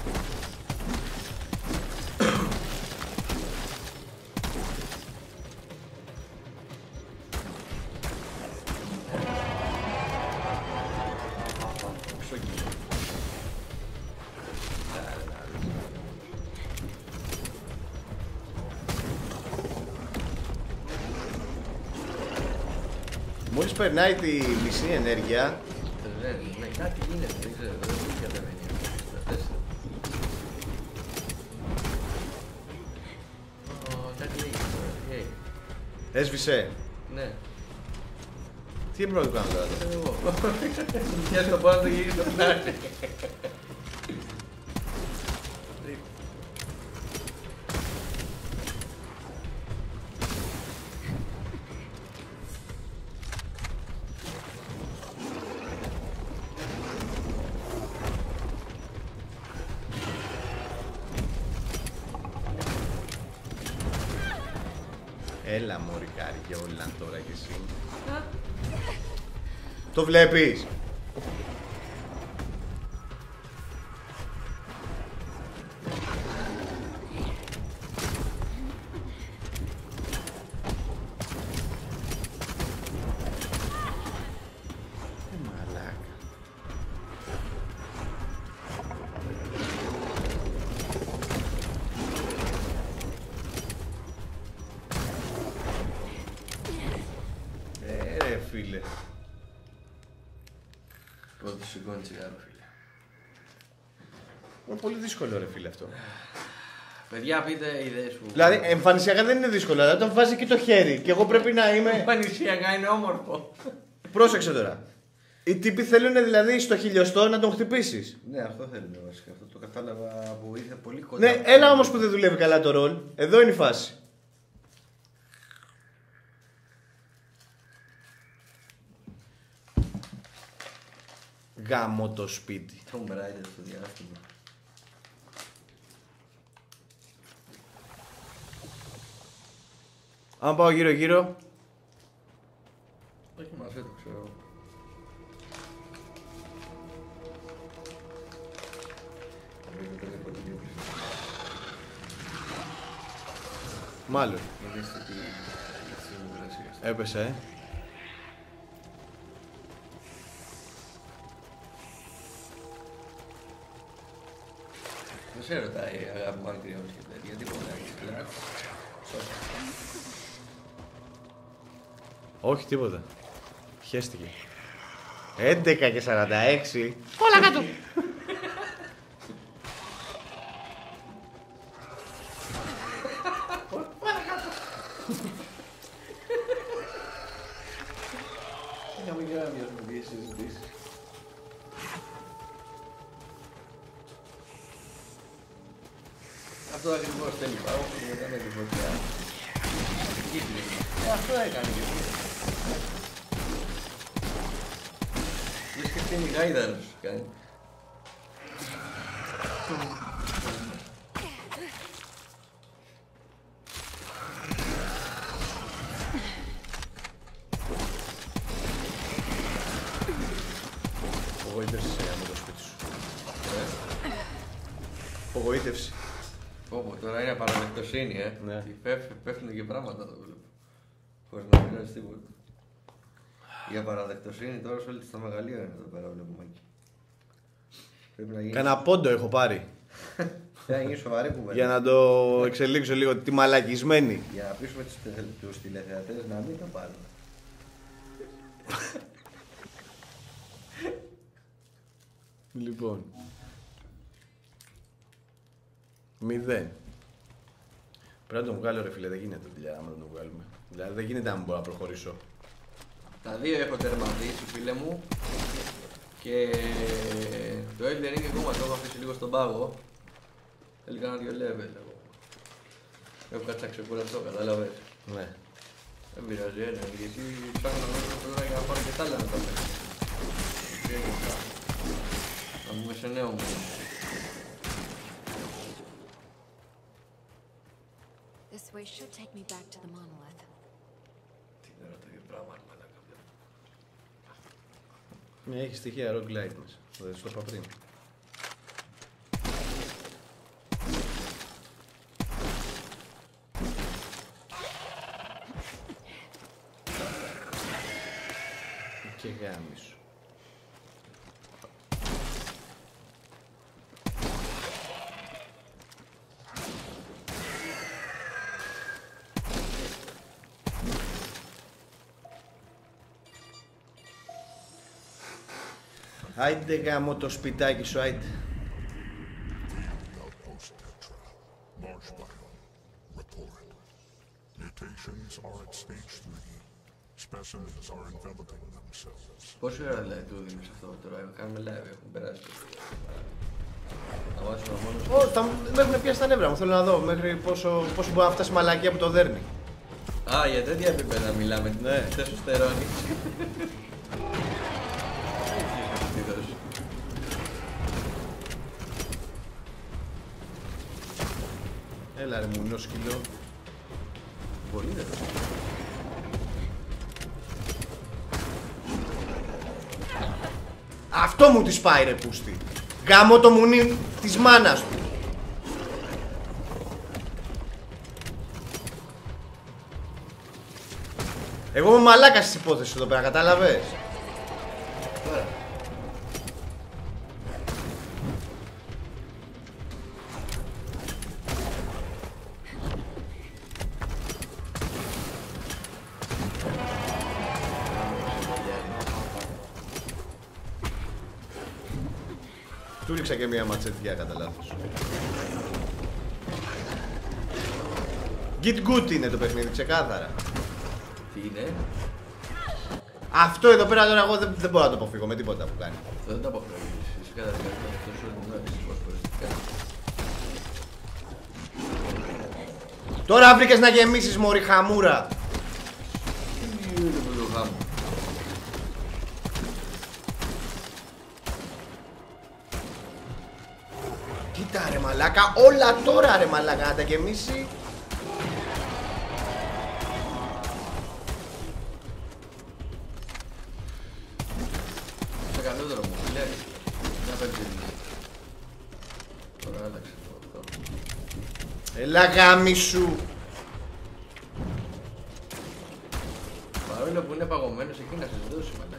Μόλις περνάει τη μισή ενέργεια. Ναι, κάτι γίνεται, δεν ξέρω, δεν καταλαβαίνει. Κάτι έγινε. Έσβησε. Ναι. Τι έπρεπε να το κάνω τώρα? Εγώ. Πιάσει το πάνω, το γυρίσει το πλάτη. Έλα μωρικάρι και όλα τώρα κι εσύ. Το βλέπεις? Μαλάκα. Ρε φίλε. Πρώτο σηκώνει τσιγάρο, φίλε. Είναι πολύ δύσκολο ρε φίλε αυτό. Παιδιά, πείτε ιδέες που... Δηλαδή εμφανισιακά δεν είναι δύσκολο, αλλά όταν βάζει και το χέρι και εγώ πρέπει να είμαι... Εμφανισιακά είναι όμορφο. Πρόσεξε τώρα. Οι τύποι θέλουν δηλαδή στο χιλιοστό να τον χτυπήσεις. Ναι, αυτό θέλουν βασικά. Αυτό το κατάλαβα που ήρθε πολύ κοντά. Ναι, έλα όμως που δεν δουλεύει καλά το ρολ. Εδώ είναι η φάση. Γάμο το σπίτι. Tomb Raider στο διάστημα. Αν πάω γύρω γύρω. Όχι μαζί, το ξέρω. Μάλλον. Νομίζετε τι συνεργασία. Έπεσε, Δεν σε ρωτάει αγάπη μου αν κρυώνεις και τέτοια, γιατί μπορεί να έχεις κλάτη. Όχι τίποτα. Χέστηκε. 11 και 46. Όλα κάτω. Είχαμε και ένα μοιάζουμε συζητήσεις. Αυτό ακριβώς θέλει πάω και μετά με τη φωτιά. κύκλη. Αυτό έκανε και εσύ. Λες και αυτή είναι η γάιδα να σου κάνει. Απογοήτευση με το σπίτι σου. Απογοήτευση. Πω, τώρα είναι απαραδεκτοσύνη, Ναι. Πέφτουν και πράγματα το βλέπω. Χωρίς να μιλάς τίποτα. Η απαραδεκτοσύνη τώρα σε όλη τα μεγαλεία είναι εδώ πέρα βλέπουμε εκεί. Πρέπει να γίνει. Κάνα πόντο έχω πάρει. Θα γίνει σοβαρή κουβέντα. Για να το εξελίξω λίγο τη μαλακισμένη. Για να πείσουμε τους τηλεθεατές να μην το πάρουν. Λοιπόν. 0. Πρέπει να τον βγάλω ρε φίλε, δεν γίνεται δουλειά άμα δεν τον βγάλουμε. Δηλαδή δεν γίνεται να μην μπορώ να προχωρήσω. Τα δύο έχω τερματίσει φίλε μου. Και το Elden Ring ακόμα το έχω αφήσει λίγο στον πάγο. Θέλει κάνα 2 level εγώ. Έχω κάτσει να ξεκουραστώ, κατάλαβες. Ναι. Δεν πειράζει, γιατί ψάχνω να βρω τώρα για να πάρω και τα άλλα να τα παίξω. Να μπούμε σε νέο μου. This way should take me back to the monolith. Τι είναι το ίδιο πράγμα, μαλάκα. Ναι, έχει στοιχεία roguelite μέσα. Δεν στο είπα πριν. Και γάμισου. Άιντε γάμο το σπιτάκι σου, άιντε. Outpost Petra. Large biome. Report. Mutations are at stage 3. Specimens are enveloping themselves. Πόση ώρα δηλαδή του δίνεις αυτό τώρα, κάνουμε live, έχουν περάσει. Να βάζουμε μόνο. Με έχουν πιάσει τα νεύρα μου, θέλω να δω μέχρι πόσο μπορεί να φτάσει μαλακία που το δέρνει. Α, για τέτοια επίπεδα μιλάμε. Ναι. Τεστοστερόνη. Έλα ρε μουνό σκυλό. Πολύ δεν το. Αυτό μου τη πάει ρε πούστη. Γάμω το μουνί της μάνας του. Εγώ είμαι μαλάκας της υπόθεσης εδώ πέρα, κατάλαβες. Του ρίξα και μία ματσέτια κατά λάθος. Get good είναι το παιχνίδι, ξεκάθαρα. Τι είναι? Αυτό εδώ πέρα τώρα εγώ δεν μπορώ να το αποφύγω με τίποτα που κάνει. Δεν το αποφεύγεις. Είσαι καταρχάς αυτό σου γνώριζες πώς φορεστικά. Τώρα βρήκες να γεμίσεις μωρή χαμούρα. Τι είναι που το γάμο. Κοίτα ρε μαλάκα, όλα τώρα ρε μαλάκα να τα γεμίσει. Σε καλύτερο μου, φίλε. Μια πέμπτη. Τώρα άλλαξε το αυτό. Έλα γάμισου. Παρόλο που είναι παγωμένος εκεί να σας δώσει μαλάκα.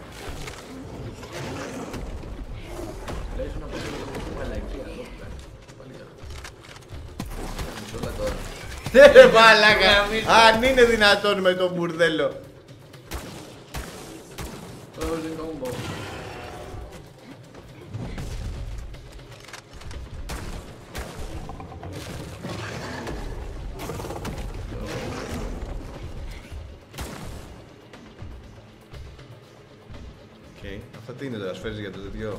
Λέει να πω το μαλακία εδώ που κάνει. Πάλι καλά. Μισό όλα τώρα. Ρε μαλάκα, αν είναι δυνατόν με τον μπουρδέλο. Όλοι κόμπο. Αυτό τι είναι τώρα, σφαίρεις για το τέτοιο.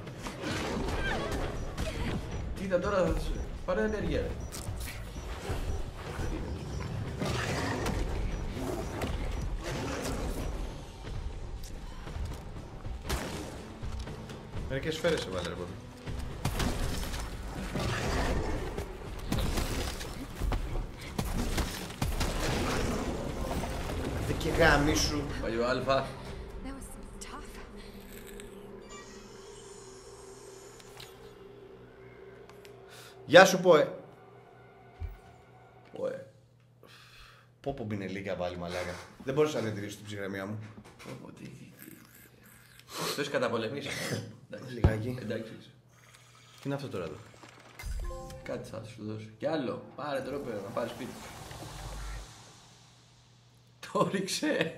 Κοίτα τώρα θα πάρε ενέργεια. Μερικές σφαίρες έβαλε ρε πόδι. Δε και γάμισου. Παλιό αλφα. That was tough. Γεια σου Ποε. Ωε. Πω μπινελίκια πάλι μαλάκα. Δεν μπορούσα να διατηρήσω την ψυχραιμία μου. Το έχεις καταπολεμήσει. Λιγάκι. Εντάξει. Τι είναι αυτό τώρα εδώ. Κάτι θα σου δώσει. Κι άλλο. Πάρε το ρόπερο να πάρει σπίτι. Το ρίξε.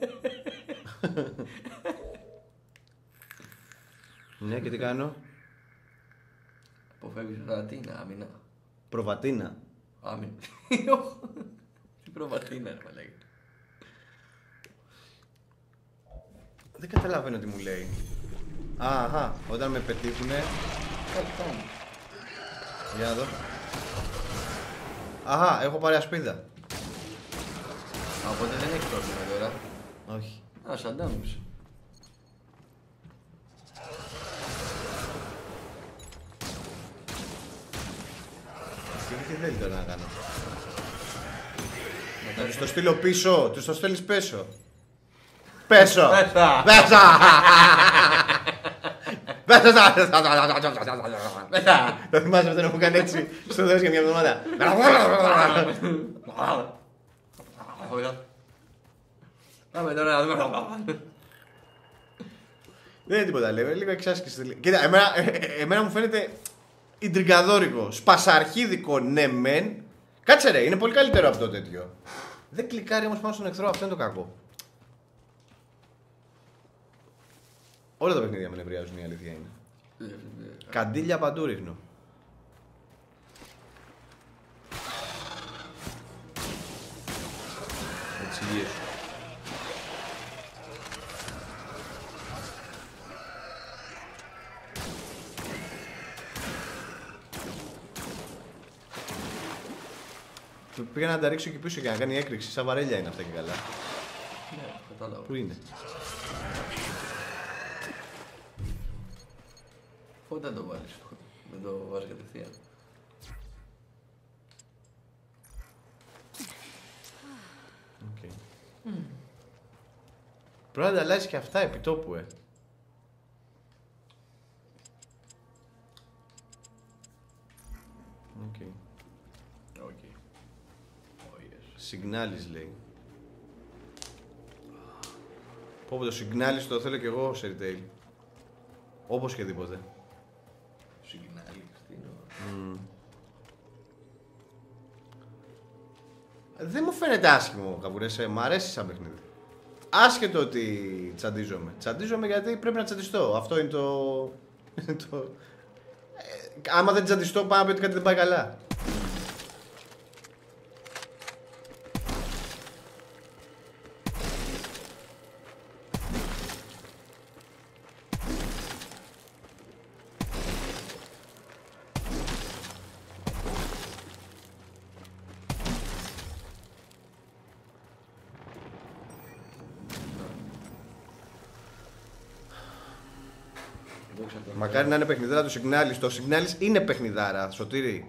Ναι, και τι κάνω. Αποφεύγεις ρατίνα, άμυνα. Προβατίνα. Άμυνα. Τι προβατίνα ρε μαλάκα. Δεν καταλαβαίνω τι μου λέει. Αχα, όταν με πετύχουνε. Κάτι κάνει. Για να δω. Αχα, έχω πάρει ασπίδα. Οπότε δεν έχει πρόβλημα τώρα. Όχι. Α, σαν ντάμιψε. Τι θέλει τώρα να κάνω. Να τους το στείλω πίσω, τους το στέλνεις πίσω. Πέσω! Πέσα! Πέσα! Πέσα! Το θυμάσαι αυτό να μου κάνει έτσι στο δώσεις για μια εβδομάδα. Πάμε τώρα να δούμε. Δεν είναι τίποτα, λέει, λίγο εξάσκηση. Κοίτα, εμένα μου φαίνεται ιντριγκαδόρικο, σπασαρχίδικο, ναι μεν. Κάτσε ρε, είναι πολύ καλύτερο από το τέτοιο. Δεν κλικάρει όμως πάνω στον εχθρό, αυτό είναι το κακό. Όλα τα παιχνίδια με νευριάζουν, η αλήθεια είναι. Καντήλια παντού ρίχνω. Έτσι γύρω. Πήγα να τα ρίξω εκεί πίσω και να κάνει έκρηξη. Σαν βαρέλια είναι αυτά και καλά. Ναι, κατάλαβα. Πού είναι? Πότε θα το βάλεις, δεν το βάζεις κατευθείαν. Okay. Πρέπει να τα αλλάζεις και αυτά επί τόπου, Okay. Okay. Oh, yes. Σιγνάλης λέει. Πω το σιγνάλης το θέλω κι εγώ σε retail. Όπως και τίποτε. Σιγνάλης, τι είναι. Δεν μου φαίνεται άσχημο, Καβουρές, μ' αρέσει σαν παιχνίδι. Άσχετο ότι τσαντίζομαι. Τσαντίζομαι γιατί πρέπει να τσαντιστώ. Αυτό είναι το... άμα δεν τσαντιστώ πάω να πει ότι κάτι δεν πάει καλά. Μακάρι να είναι παιχνιδάρα το Σιγνάλης. Το Σιγνάλης είναι παιχνιδάρα, Σωτήρη.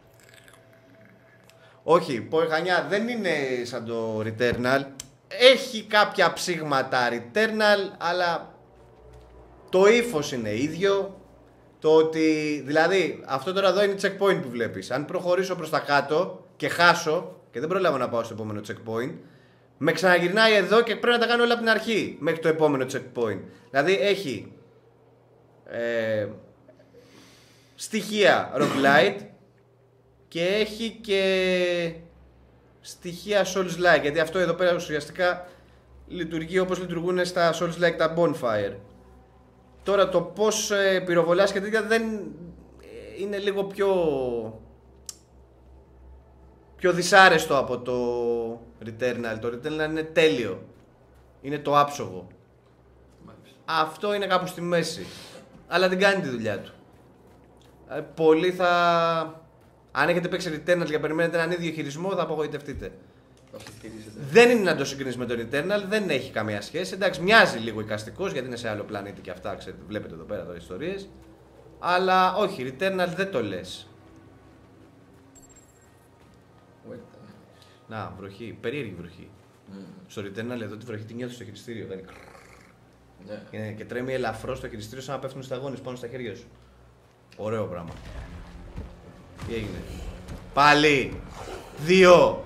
Όχι, Ποεχανιά δεν είναι σαν το Returnal. Έχει κάποια ψήγματα Returnal, αλλά το ύφος είναι ίδιο. Το ότι, δηλαδή, αυτό τώρα εδώ είναι checkpoint που βλέπεις. Αν προχωρήσω προς τα κάτω και χάσω και δεν προλάβω να πάω στο επόμενο checkpoint, με ξαναγυρνάει εδώ και πρέπει να τα κάνω όλα από την αρχή μέχρι το επόμενο checkpoint. Δηλαδή έχει στοιχεία roguelite και έχει και στοιχεία Souls-like, γιατί αυτό εδώ πέρα ουσιαστικά λειτουργεί όπως λειτουργούν στα Souls-like τα bonfire. Τώρα το πως πυροβολάς και τέτοια δεν είναι λίγο πιο δυσάρεστο από το Returnal. Το Returnal είναι τέλειο, είναι το άψογο. Αυτό είναι κάπου στη μέση, αλλά δεν κάνει τη δουλειά του. Πολλοί θα... Αν έχετε παίξει Returnal και περιμένετε έναν ίδιο χειρισμό, θα απογοητευτείτε. Δεν είναι να το συγκρίνεις με τον Eternal, δεν έχει καμία σχέση. Εντάξει, μοιάζει λίγο εικαστικός γιατί είναι σε άλλο πλανήτη και αυτά, ξέρετε, βλέπετε εδώ πέρα τώρα ιστορίες. Αλλά όχι, Returnal δεν το λες. Να, βροχή, περίεργη βροχή. Στο Returnal εδώ τη βροχή την νιώθεις στο χειριστήριο. Δεν είναι. Και τρέμει ελαφρώς στο χειριστήριο σαν να πέφτουν σταγόνες πάνω στα χέρια σου. Ωραίο πράγμα. Τι έγινε? Πάλι! 2!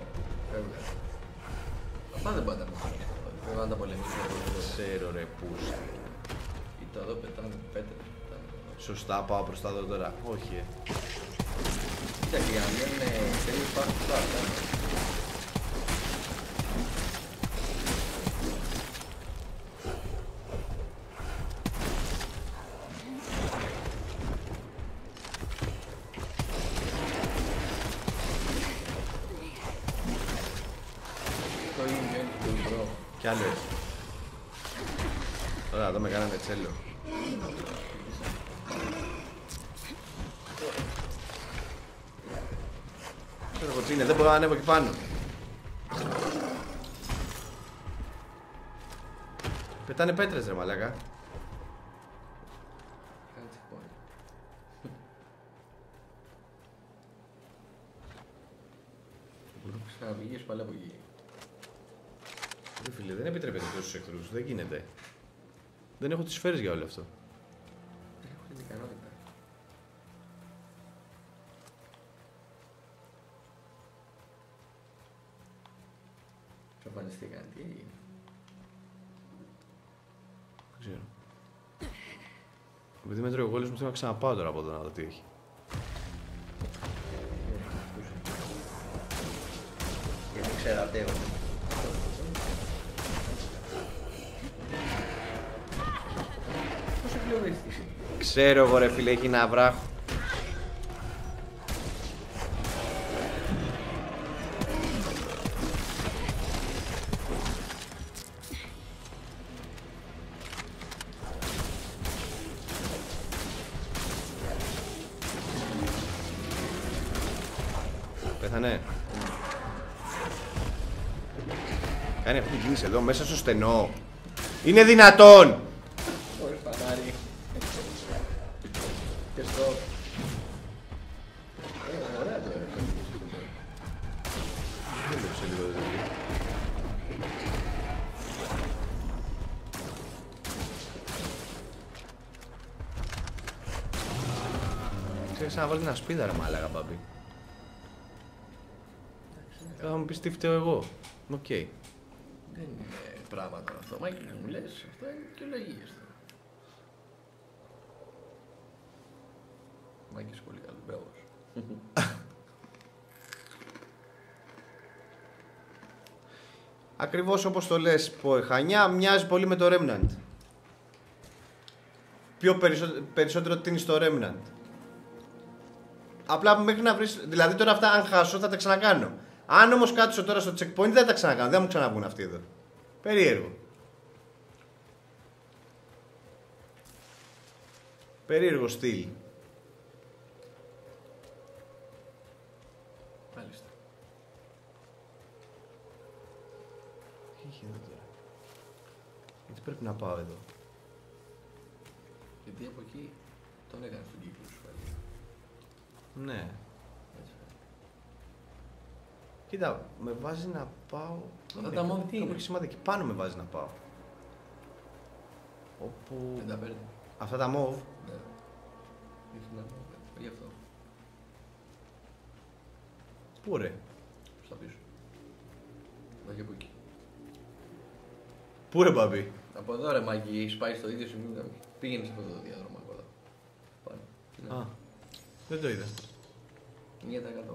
Αυτά δεν πάντα πρέπει να τα πολεμήσουμε. Ξέρω ρε πούστη. Κοίτα εδώ πετάνε πέτρες. Σωστά, πάω προς τα εδώ τώρα. Όχι. Κοίτα και για να μην τελείως υπάρχουν αυτά. Το ίδιο είναι το μικρό. Κι άλλο έτσι. Τώρα εδώ με κάνανε τσέλο. Ξέρω κοτσίνε, δεν μπορώ να ανέβω εκεί πάνω. Πετάνε πέτρες ρε μαλάκα. Ξαναπηγείς πάλι από εκεί. Ρε φίλε, δεν επιτρέπεται τόσους εχθρούς, δεν γίνεται. Δεν έχω τις σφαίρες για όλο αυτό. Έχω την ικανότητα. Ξαφανιστήκαν, τι έγινε? Δεν ξέρω. Επειδή με τρώει ο γόλος μου θέλω να ξαναπάω τώρα από εδώ να δω τι έχει. Γιατί ξερατεύω. Πόσο κλωβίστης? Ξέρω εγώ ρε φίλε, έχει ένα βράχο. Πέθανε. Κάνει αυτή την κίνηση εδώ μέσα στο στενό. Είναι δυνατόν! Χωρίς φανάρι. Και στο... Ωραία το έργο. Δούλεψε λίγο δηλαδή. Ξέρεις να βάλει ένα σπίδα ρε μάλαγα μπάμπη. Θα μου πεις τι φταίω εγώ. Οκ. Δεν είναι πράγματα αυτό. Μα και μου λες, αυτά είναι και λογίες τώρα. Μάκης πολύ καλουμπέος. Ακριβώς όπως το λες, Χανιά, μοιάζει πολύ με το Remnant. Πιο περισσότερο τίνει στο Remnant. Απλά μέχρι να βρεις, δηλαδή τώρα αυτά αν χάσω θα τα ξανακάνω. Αν όμως κάτσω τώρα στο checkpoint δεν θα τα ξανακάνω, δεν θα μου ξαναβγούν αυτοί εδώ. Περίεργο. Περίεργο στυλ. Μάλιστα. Τι έχει εδώ τώρα? Γιατί πρέπει να πάω εδώ? Γιατί από εκεί τον έκανε στον κύκλο σου πάλι. Ναι. Έτσι. Κοίτα, με βάζει να πάω... Αυτά τα μόβ τι είναι? Έχει σημάδι, εκεί πάνω με βάζει να πάω. Όπου... Δεν τα παίρνει. Αυτά τα μόβ. Ναι. Έχει να μόβ. Γι' αυτό. Πού ρε? Στα πίσω. Εδώ και από εκεί. Πού ρε μπαμπή? Από εδώ ρε Μάγκη, έχεις πάει στο ίδιο σημείο. Πήγαινε σε αυτό το διάδρομο από εδώ. Πάνω. Α, δεν το είδα. 1%.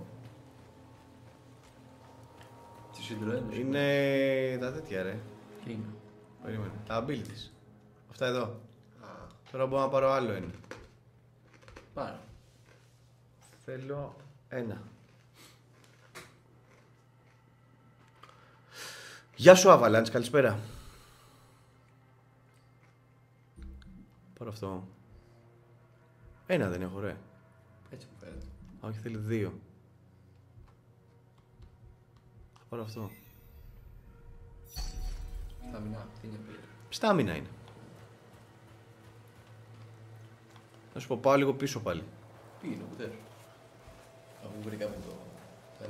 Τη συντροέμεις. Είναι τα τέτοια ρε. Τι είναι? Περίμενε. Τα abilities. Αυτά εδώ. Α, Τώρα μπορώ να πάρω άλλο ένα. πάρε. Θέλω ένα. Γεια σου Avalanche, καλησπέρα. Πάρω αυτό. Ένα δεν έχω ρε. Έτσι μου φαίνεται. Α, όχι θέλει δύο. Θα πάρω αυτό. Σταμινά, τι είναι πήρε. Στάμινα είναι. Να σου πω, πάω λίγο πίσω πάλι. Πήγαινε που θες. Αφού βρήκαμε το θέλω.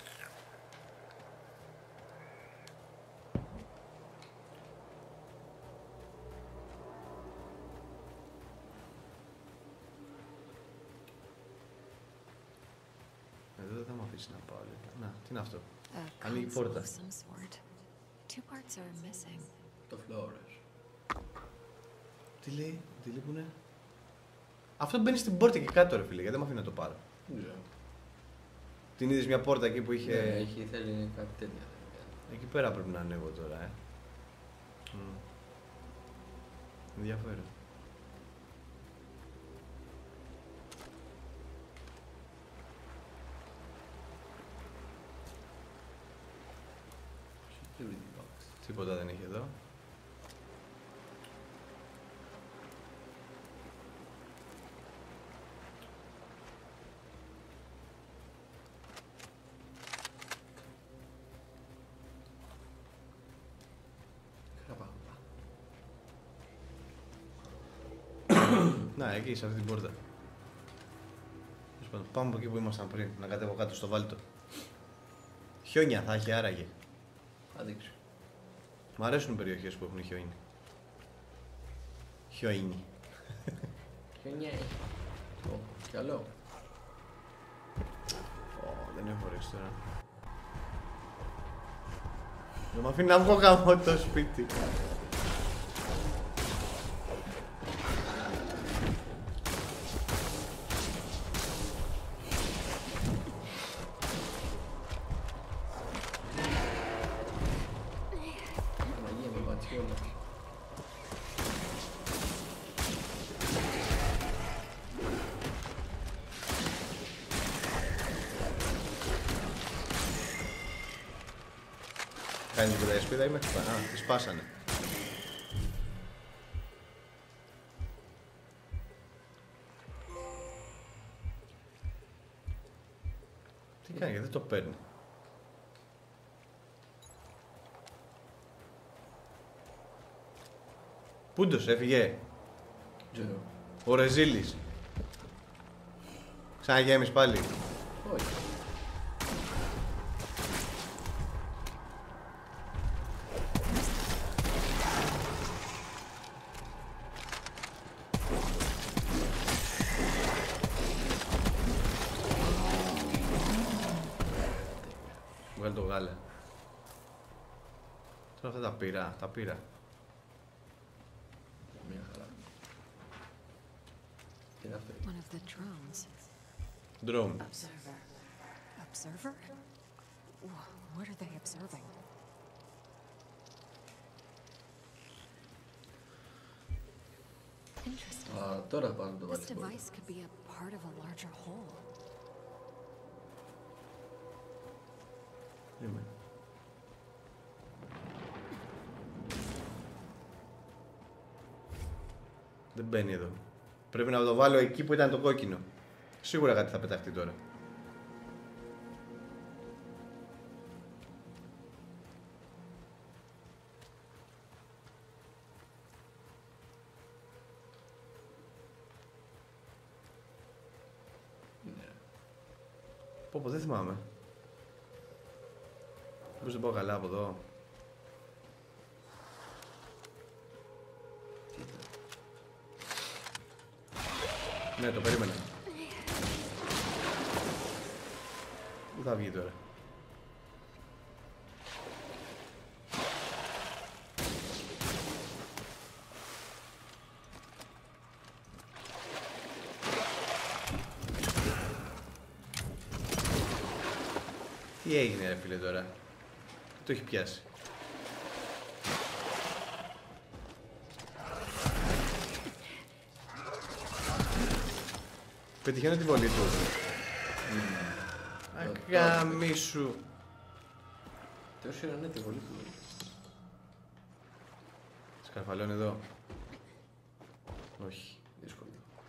Εδώ δεν θα μου αφήσει να πάω. Να, τι είναι αυτό. A Ανοίγει η console πόρτα. of some sort. Two parts are missing. Το Flores. Τι λέει, που είναι. Αυτό μπαίνει στην πόρτα και κάτω ρε φίλε, γιατί δεν με αφήνει να το πάρω. Δεν ξέρω. Την είδες μια πόρτα εκεί που είχε... Ναι, θέλει κάτι τέτοια. Εκεί πέρα πρέπει να ανέβω τώρα, Ενδιαφέρον. Τίποτα δεν έχει εδώ. Να, εκεί, σε αυτή την πόρτα. Πάμε από εκεί που ήμασταν πριν, να κατέβω κάτω στο βάλτο. Χιόνια θα έχει άραγε. Θα δείξω. Μ' αρέσουν οι περιοχές που έχουν χιόνι. Χιόνι. Χιόνια έχει. Καλό. Δεν έχω όρεξη τώρα. Δεν μ' αφήνει να βγω γαμώ το σπίτι. Κάνει την πρέσπιδα ή με χτυπάνε. Α, τη σπάσανε. Τι κάνει, γιατί δεν το παίρνει. Πούντος, έφυγε. Ο Ρεζίλης. Ξαναγέμεις πάλι. Όχι. Βγάλει το γάλα. Τώρα αυτά τα πήρα. Μια χαρά. Τι είναι αυτό. One of the drones. Drone. Observer. Observer? What are they observing? Interesting. Α, τώρα πάνω το This βάλεις. device could be a part of a larger whole. Είμαι. Δεν μπαίνει εδώ. Πρέπει να το βάλω εκεί που ήταν το κόκκινο. Σίγουρα κάτι θα πεταχτεί τώρα. Πω, δεν θυμάμαι. Πώς δεν πάω καλά από εδώ. Ναι, το περίμενα. Πού θα βγει τώρα. Τι έγινε ρε φίλε τώρα. Το έχει πιάσει. Πετυχαίνω τη βολή του. Αγάμισου. Τόσο είναι τη βολή του. Σκαρφαλώνει εδώ. Όχι. Δύσκολο.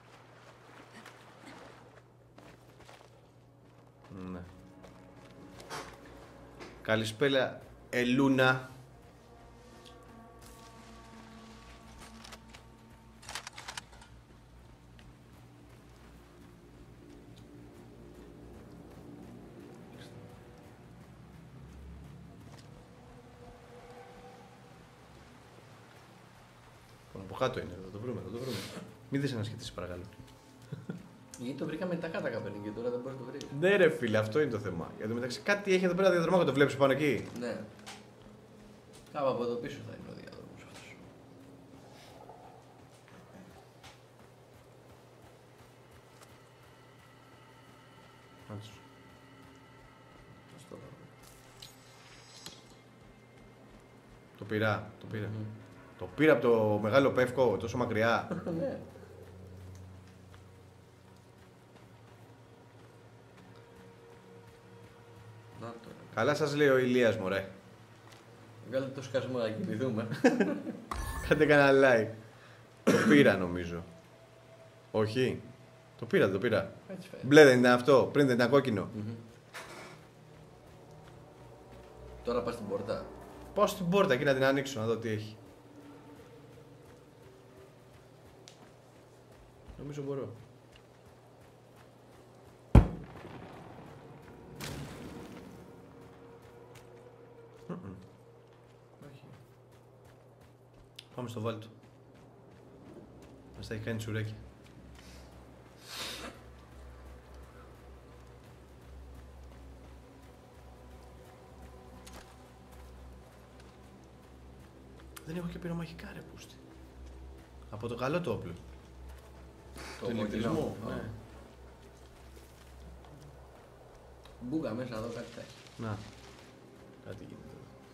Ναι. Καλησπέρα Ελούνα. κάτω είναι, θα το βρούμε, θα το βρούμε. Μην δεις ανασχετήσεις παρακαλώ. Γιατί το βρήκαμε τα κάτω καπέλινγκ και τώρα δεν μπορεί να το βρει. Ναι ρε φίλε, αυτό είναι το θέμα. Για το μεταξύ κάτι έχει εδώ πέρα διαδρομάκο, το βλέπεις πάνω εκεί. Ναι. Κάπου από εδώ πίσω θα είναι ο διάδρομος αυτός. Άντως. Πώς το βρω. Το πήρα, το πήρα. Το πήρα από το μεγάλο πεύκο, τόσο μακριά. Ναι. Να το. Καλά σας λέει ο Ηλίας μωρέ. Βγάλτε το σκασμό να κοιμηθούμε. Κάντε κανένα like. Το πήρα νομίζω. Όχι. Το πήρα, το πήρα. Έτσι φαίνεται. Μπλε δεν ήταν αυτό, πριν δεν ήταν κόκκινο. Τώρα πας στην πόρτα. Πάω στην πόρτα εκεί να την ανοίξω, να δω τι έχει. Νομίζω μπορώ. Όχι. Πάμε στο βάλτο. Μας τα έχει κάνει τσουρέκι. Δεν έχω και πυρομαχικά ρε πούστη. Από το καλό το όπλο. Το του ηλεκτρισμού. κοκκινό. Ναι. Μπούγα μέσα να δω κάτι θα έχει. Να. Κάτι γίνεται.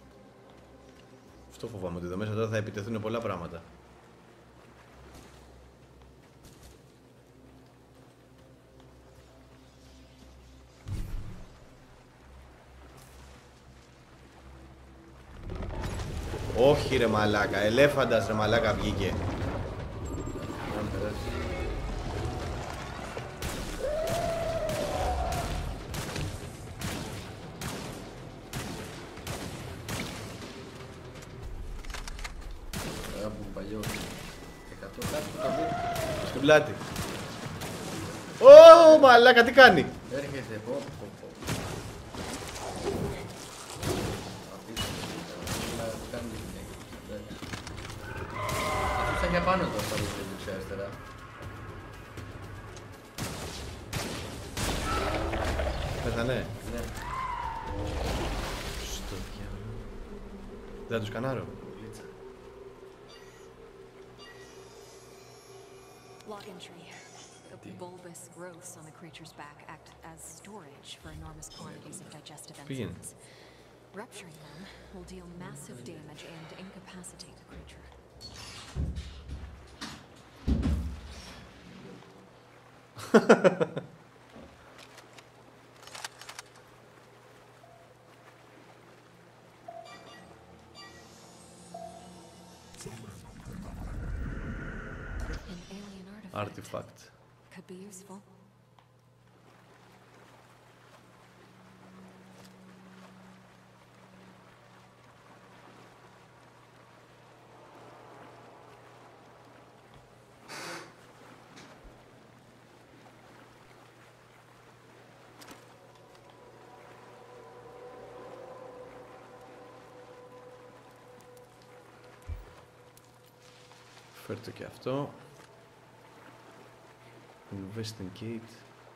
Αυτό φοβάμαι ότι εδώ μέσα τώρα θα επιτεθούν πολλά πράγματα. Όχι ρε μαλάκα, ελέφαντας ρε μαλάκα βγήκε. Να περάσει. Που παλιό 100 κάτι που το βρει. Στην πλάτη. Ω μαλάκα τι κάνει. Έρχεται, πω. Αυτός θα έχει απάνω το αυτό που δεξιά αριστερά. Πέθανε. Ναι. Στο διάλογο. Δεν θα τους κανάρω. Log entry. The bulbous growths on the creature's back act as storage for enormous quantities of digestive Πήγαινε. enzymes. Rupturing them will deal massive damage and incapacitate the creature. An alien artifact. Artifact. Could be useful. Φέρτε και αυτό. Investigate.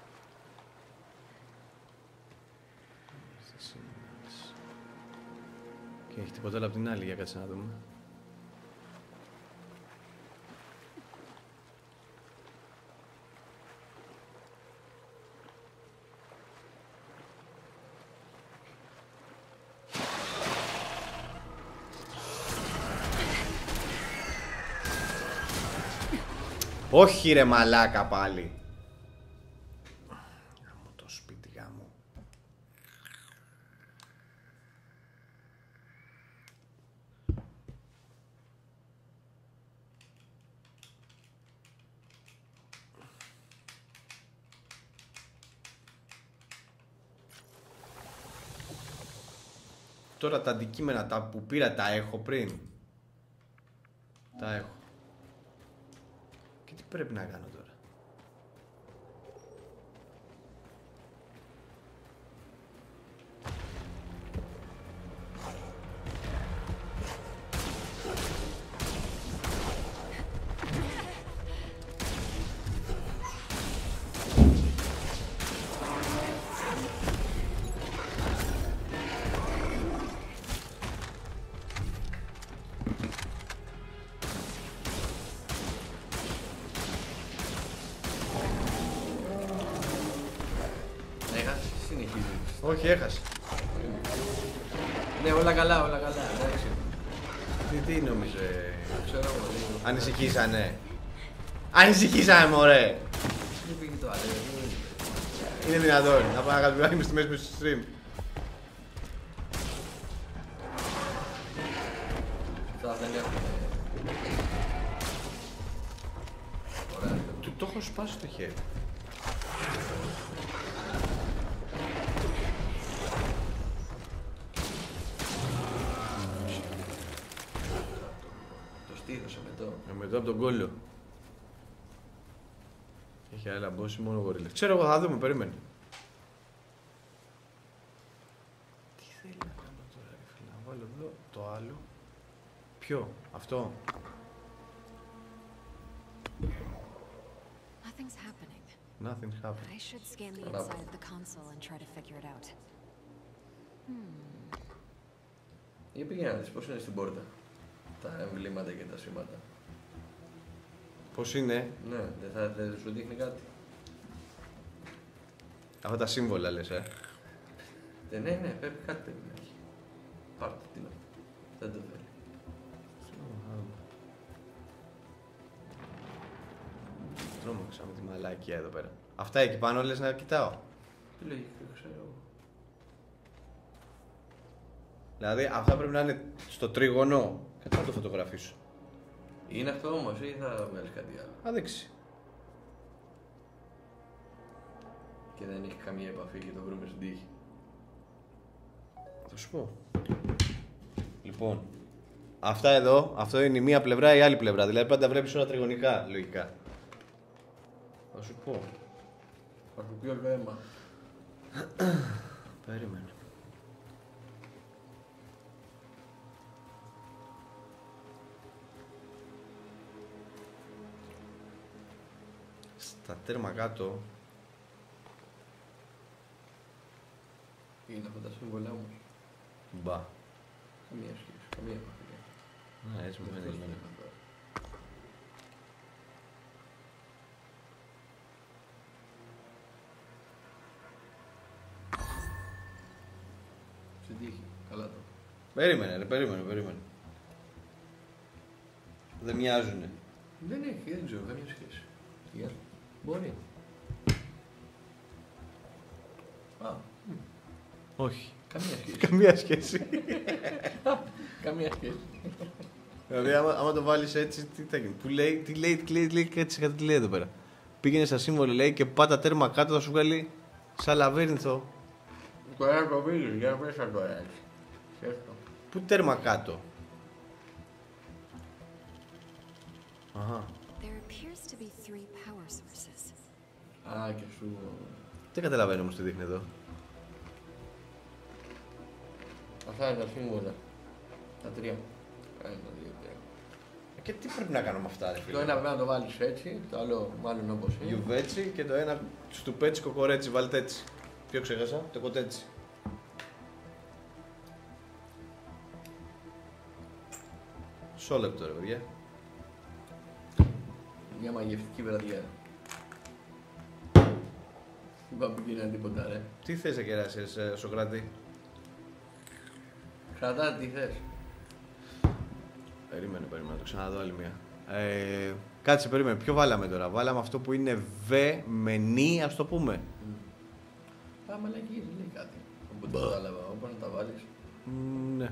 Και έχει τίποτα άλλο απ' την άλλη για κάτσε να δούμε. Όχι ρε μαλάκα πάλι. Γάμο το σπίτι γάμο. Τώρα τα αντικείμενα τα που πήρα τα έχω πριν. Τα έχω. Και τι πρέπει να κάνω τώρα. Όχι, έχασε. Ναι, όλα καλά, όλα καλά. Εντάξει. Τι νόμιζε. Ξέρω εγώ. Ανησυχήσανε. Ανησυχήσανε, μωρέ. Δεν πήγε το άλλο. Είναι δυνατόν. Να πάμε να κατεβιβάμε στη μέση του stream. Αυτά δεν έχουν. Ωραία. Του το έχω σπάσει το χέρι. Το στήθος εμετό. Μετά από τον κόλλο. Έχει άλλα boss ή μόνο γορίλες. Ξέρω εγώ, θα δούμε, περίμενε. Τι θέλει να κάνω τώρα, ρε φίλε, να βάλω εδώ το άλλο. Ποιο, αυτό. Nothing's happening. Nothing happened. I should scan the inside of the console and try to figure it out. Για πήγαινε να δεις πώς είναι στην πόρτα. Τα εμβλήματα και τα σήματα. Πώς είναι, Ναι, δεν σου δείχνει κάτι. αυτά τα σύμβολα λες, Ναι, πρέπει κάτι πρέπει να έχει. Πάρτε, τι να. Δεν το θέλει. Τρόμαξα με τη μαλάκια εδώ πέρα. Αυτά εκεί πάνω λες να κοιτάω. Τι λογική, ξέρω εγώ. Δηλαδή αυτά πρέπει να είναι στο τρίγωνο. Κάτσε να το φωτογραφίσω. Είναι αυτό όμως ή θα βγάλεις κάτι άλλο. Θα δείξει. Και δεν έχει καμία επαφή και το βρούμε στην τύχη. Θα σου πω. Λοιπόν, αυτά εδώ, αυτό είναι η μία πλευρά ή η άλλη πλευρά. Δηλαδή πάντα βλέπεις όλα τριγωνικά, λογικά. Θα σου πω. Θα σου πει όλο αίμα. Περίμενε. Στα τέρμα κάτω. Είναι αυτά τα σύμβολα όμως. Μπα. Καμία σχέση, καμία επαφή. Ναι, έτσι μου φαίνεται. Στην τύχη, καλά το. Περίμενε. Δεν μοιάζουνε. Δεν έχει, δεν ξέρω, καμία σχέση. Τι άλλο. Μπορεί. Α, Όχι. καμία σχέση. Καμία σχέση. Καμία σχέση. Δηλαδή, άμα το βάλεις έτσι, τι θα γίνει. Που λέει, τι λέει και έτσι κάτι λέει εδώ πέρα. Πήγαινε στα σύμβολα, λέει, και πάτα τέρμα κάτω, θα σου βγάλει σαν λαβύρινθο. Τώρα το βίντεο, για μέσα τώρα έτσι. Σκέφτο. Πού τέρμα κάτω. Αχα. There appears to be 3 power sources. Α, και σου... Δεν καταλαβαίνω όμως τι δείχνει εδώ. Αυτά είναι τα σύμβολα. Τα 3. 1, 2, 3. Και τι πρέπει να κάνω με αυτά, ρε φίλε. Το ένα πρέπει να το βάλεις έτσι, το άλλο μάλλον όπως είναι. Γιουβέτσι και το ένα στουπέτσι κοκορέτσι, βάλτε έτσι. Ποιο ξέχασα, το κοτέτσι. Μισό λεπτό ρε παιδιά. Μια μαγευτική βραδιά. Δεν πάμε πηγαίνει τίποτα ρε. Τι θες να κεράσεις, Σοκράτη. Κρατά τι θες. Περίμενε, το ξαναδώ άλλη μία. Κάτσε, περίμενε. Ποιο βάλαμε τώρα. Βάλαμε αυτό που είναι β με νι, ας το πούμε. Πάμε εκεί, δεν λέει κάτι. Οπότε το κατάλαβα, όπως να τα βάλεις. Ναι.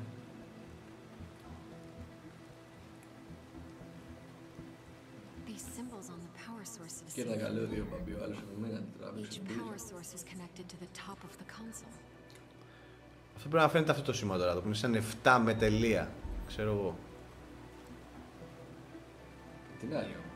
These symbols on the power sources. Και ένα καλό δύο παμπή, ο άλλος από μένα την Each τράβηξε. power source is connected to the top of the console. Αυτό πρέπει να φαίνεται αυτό το σήμα τώρα, το που είναι σαν 7 με τελεία. Ξέρω εγώ. Την άλλη όμως.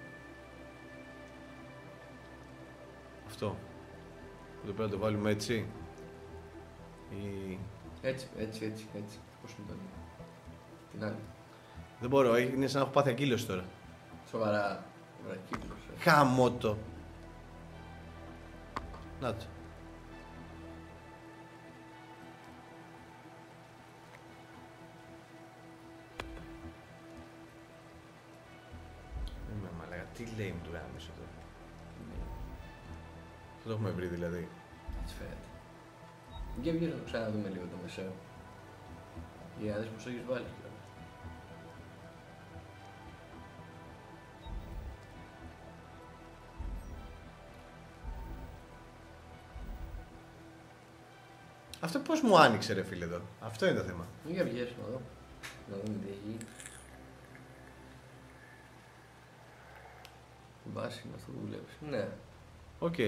Αυτό. Δεν πρέπει να το βάλουμε έτσι. Ή... Έτσι. Πώς είναι το άλλο. Την άλλη. Δεν μπορώ, είναι σαν να έχω πάθει ακύλωση τώρα. Σοβαρά. Ωραία, κύκλος. Χαμότο. Να το. Είμαι μαλάκα, τι λέει μου του γάμισο τώρα. Δεν το έχουμε βρει δηλαδή. Έτσι φαίνεται. Για βγες να το ξαναδούμε λίγο το μεσαίο. Για να δεις πως το έχεις βάλει. Αυτό πώς μου άνοιξε ρε φίλε εδώ. Αυτό είναι το θέμα. Για βγες να δω. Να δούμε τι έχει γίνει. Βάση είναι αυτό που βλέπεις. Ναι. Οκ.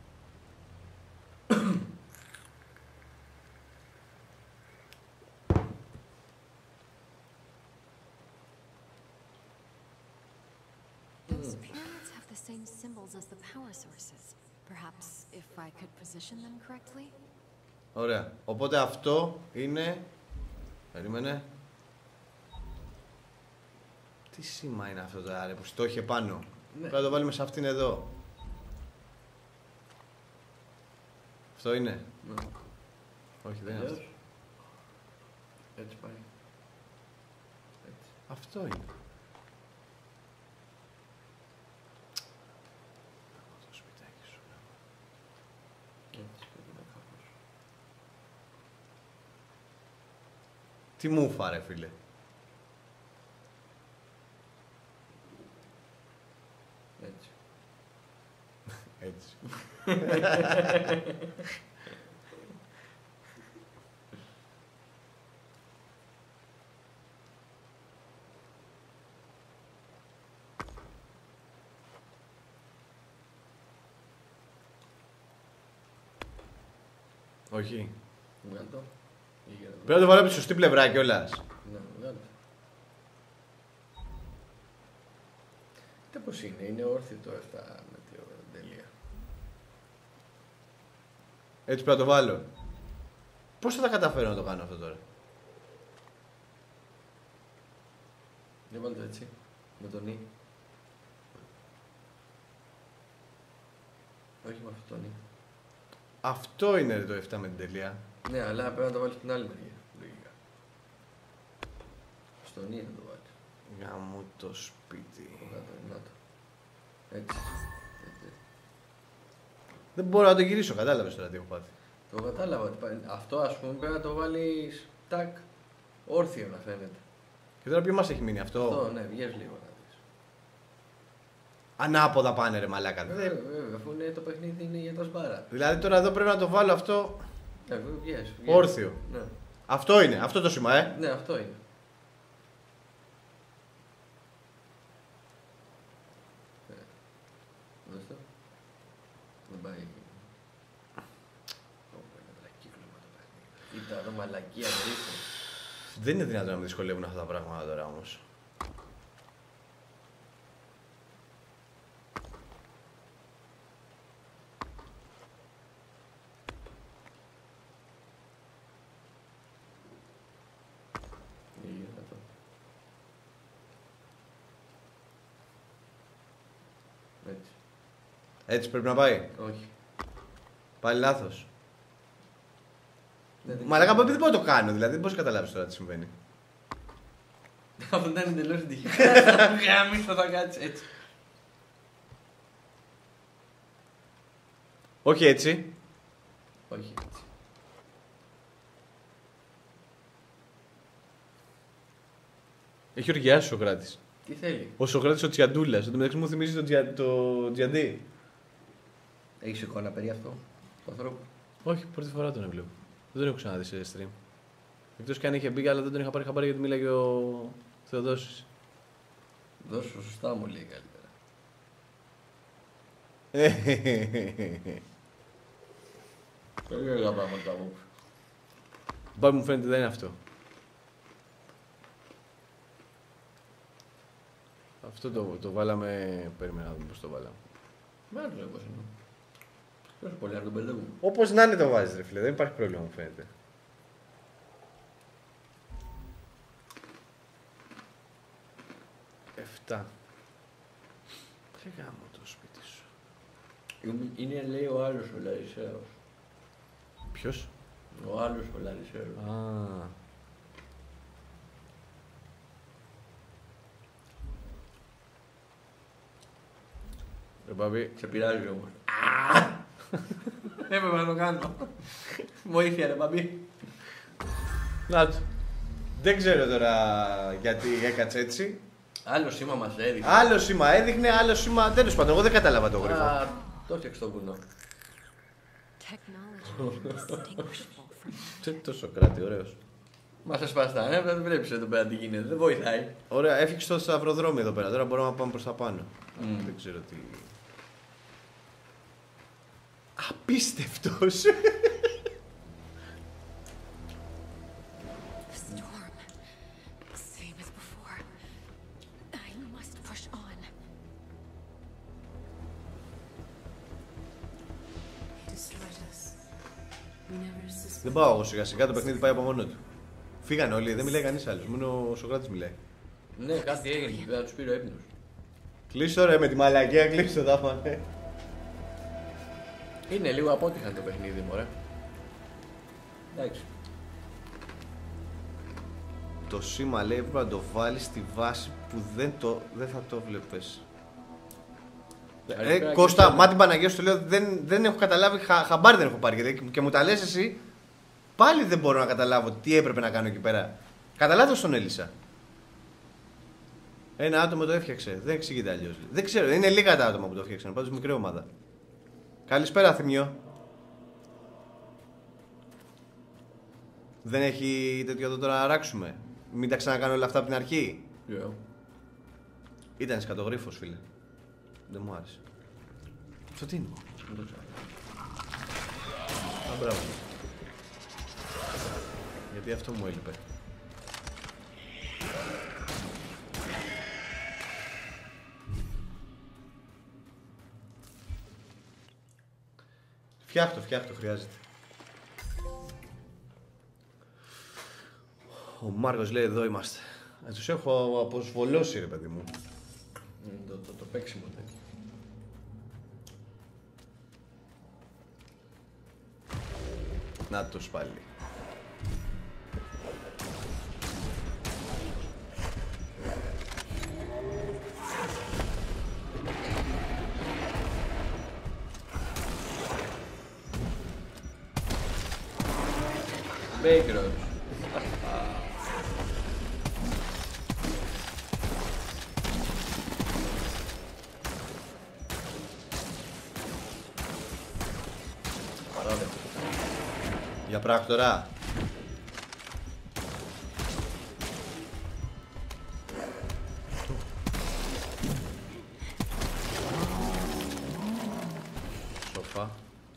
Those pyramids have the same symbols as the power sources. Perhaps if I could position them correctly. Ωραία. Οπότε αυτό είναι... Περίμενε. Τι σήμα είναι αυτό τώρα ρε που στο είχε πάνω. Ναι. Πρέπει να το βάλουμε σε αυτήν εδώ. Αυτό είναι. Ναι. Όχι δεν είναι αυτό. Έτσι πάει. Έτσι. Αυτό είναι. Το σπιτάκι σου. Έτσι πρέπει να κάπως. Τι μου φάρε φίλε. Έτσι. Έτσι. Όχι. Βγάλ' το. Ή για να δω. Πρέπει να το βάλω από τη σωστή πλευρά κιόλας. Ναι, βγάλ' το. Κοίτα πως είναι. Είναι όρθιο το 7 με την τελεία. Έτσι πρέπει να το βάλω. Πώς θα τα καταφέρω να το κάνω αυτό τώρα. Για βάλ' το έτσι. Με τον Ι. Όχι με αυτό τον Ι. Αυτό είναι το 7 με την τελεία. Ναι, αλλά πρέπει να το βάλεις στην άλλη μεριά. Λογικά. Στον Ι να το βάλεις. Γαμώ το σπίτι. Από κάτω, να το. Έτσι. Έτσι. Δεν μπορώ να το γυρίσω, κατάλαβες τώρα τι έχω πάθει. Το κατάλαβα. ότι αυτό ας πούμε πρέπει να το βάλεις τάκ όρθιο να φαίνεται. Και τώρα ποιο μας έχει μείνει αυτό. Αυτό, ναι, βγες λίγο να δεις. Ανάποδα πάνε ρε μαλάκα. Βέβαια, αφού είναι το παιχνίδι είναι για τα σμπάρα. Δηλαδή τώρα εδώ πρέπει να το βάλω αυτό Βγες. όρθιο. Ναι. Αυτό είναι, αυτό το σήμα, Ναι, αυτό είναι. Δες το. Δεν πάει. Είναι τρακύκλωμα το παιχνίδι. Κοίτα εδώ μαλακία το ρίχνω. Δεν είναι δυνατόν να με δυσκολεύουν αυτά τα πράγματα τώρα όμως. Έτσι. Έτσι πρέπει να πάει. Όχι. Πάλι λάθος. Δεν Μαλάκα από δεν μπορώ να το κάνω, δηλαδή δεν μπορείς να καταλάβεις τώρα τι συμβαίνει. Αυτό ήταν εντελώς τυχαία. Γάμισο θα κάτσει έτσι. Όχι έτσι. Όχι έτσι. Έχει οργιάσει ο Σοκράτης. Τι θέλει. Ο Σοκράτης ο Τσιαντούλας. Εν τω μεταξύ μου θυμίζει το Τζιαντί. Έχεις εικόνα περί αυτό του ανθρώπου. Όχι, πρώτη φορά τον έβλεπα. Δεν τον έχω ξαναδεί σε stream. Εκτός και αν είχε μπει, αλλά δεν τον είχα πάρει χαμπάρι γιατί μίλαγε ο Θεοδόσης. Δώσου σωστά μου λέει καλύτερα. Περίεργα πράγματα μου. Μπα μου φαίνεται δεν είναι αυτό. Αυτό το βάλαμε. Περίμενα να δούμε πώς το βάλαμε. Μα δεν ξέρω πώς είναι. Τόσο πολύ να τον μπερδεύουμε. Όπως να είναι το βάζεις ρε φίλε, δεν υπάρχει πρόβλημα μου φαίνεται. Εφτά. Τι γάμο το σπίτι σου. Είναι λέει ο άλλος ο Λαρισαίος. Ποιος? Ο άλλος ο Λαρισαίος. Α. Ρε Μπαμπή. Σε πειράζει όμως. Έπρεπε να το κάνω. Βοήθεια ρε μπαμπή. Να του. Δεν ξέρω τώρα γιατί έκατσε έτσι. Άλλο σήμα μας έδειχνε. Άλλο σήμα έδειχνε, άλλο σήμα. Τέλος πάντων, εγώ δεν κατάλαβα το γρίφο. Α, το έφτιαξε το βουνό. Το Σοκράτη, ωραίος. Μας ασπαστάνε, δεν βλέπεις εδώ πέρα τι γίνεται, δεν βοηθάει. Ωραία, έφτιαξε το σταυροδρόμιο εδώ πέρα. Τώρα μπορούμε να πάμε προς τα πάνω. Δεν ξέρω τι. Απίστευτος. Δεν πάω εγώ σιγά σιγά, το παιχνίδι πάει από μόνο του. Φύγανε όλοι, δεν μιλάει κανείς άλλος, μόνο ο Σοκράτης μιλάει. Ναι, κάτι έγινε, δεν τους πήρε ο ύπνος. Κλείστο ρε με τη μαλακία, κλείστο τα φάνε. Είναι λίγο απότυχαν το παιχνίδι μου, ρε. Εντάξει. Το σήμα λέει πρέπει να το βάλεις στη βάση που δεν θα το βλέπεις. Κώστα, μα την Παναγία σου το λέω, δεν έχω καταλάβει, χαμπάρι δεν έχω πάρει και μου τα λες εσύ. Πάλι δεν μπορώ να καταλάβω τι έπρεπε να κάνω εκεί πέρα. Κατά λάθος τον έλυσα. Ένα άτομο το έφτιαξε, δεν εξηγείται αλλιώς. Δεν ξέρω, είναι λίγα τα άτομα που το έφτιαξαν, πάντως μικρή ομάδα. Καλησπέρα Θημιό. Δεν έχει τέτοιο εδώ τώρα να αράξουμε. Μην τα ξανακάνω όλα αυτά από την αρχή. Yeah. Ήταν σκατογρίφος φίλε. Δεν μου άρεσε. Αυτό τι είναι. Δεν το ξέρω. Α, μπράβο. Γιατί αυτό μου έλειπε. Φτιάχτω, χρειάζεται. Ο Μάρκος λέει εδώ είμαστε. Τους έχω αποσβολώσει ρε παιδί μου. Το παίξιμο τέτοιο. Να το πάλι. Μπέικρος. Παράδειγμα. Για πράκτορα. Σοφά.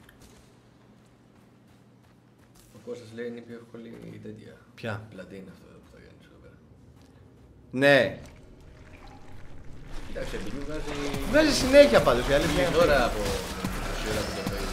Ο Κώστας λέει είναι η πιο εύκολη η τέτοια. Ποια? Πλατίνα αυτό που θα κάνεις εδώ πέρα. Ναι. Κοίταξε, επειδή Βγάζει συνέχεια πάντως η αλήθεια είναι τώρα από τόση ώρα που το Facebook.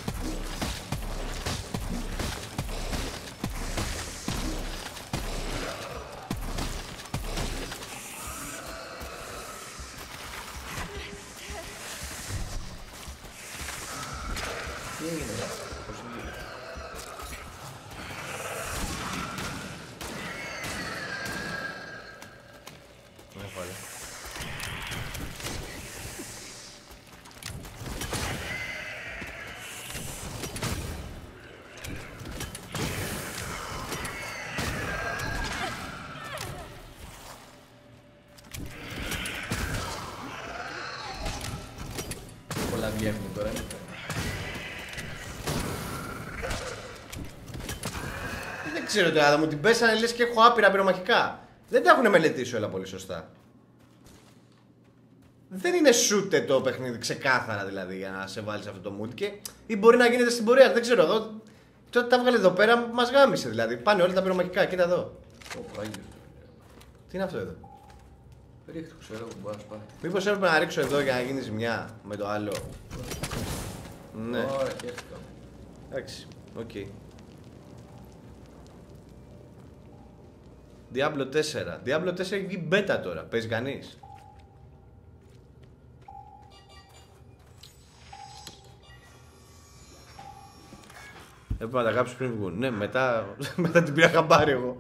Τι έγινε, πώς είναι. Πολλά βγαίνουν τώρα. Δεν ξέρω τώρα, θα μου την πέσανε λες και έχω άπειρα πυρομαχικά. Δεν τα έχουν μελετήσει όλα πολύ σωστά. Δεν είναι shooter το παιχνίδι ξεκάθαρα δηλαδή για να σε βάλει σε αυτό το mood και ή μπορεί να γίνεται στην πορεία. Δεν ξέρω εδώ. Τότε τα βγάλε εδώ πέρα, μας γάμισε δηλαδή. Πάνε όλα τα πυρομαχικά, κοίτα εδώ. Τι είναι αυτό εδώ. Ρίχτω, ξέρω που μπορεί να σπάει. Μήπως έπρεπε να ρίξω εδώ για να γίνει ζημιά με το άλλο. Ναι. Ωραία, χαίρεστηκα. Εντάξει, οκ. Diablo 4. Diablo 4 έχει βγει beta τώρα. Παίζει κανείς? Έπρεπε να τα κάψω πριν βγουν. Ναι, μετά την πήρα χαμπάρι εγώ.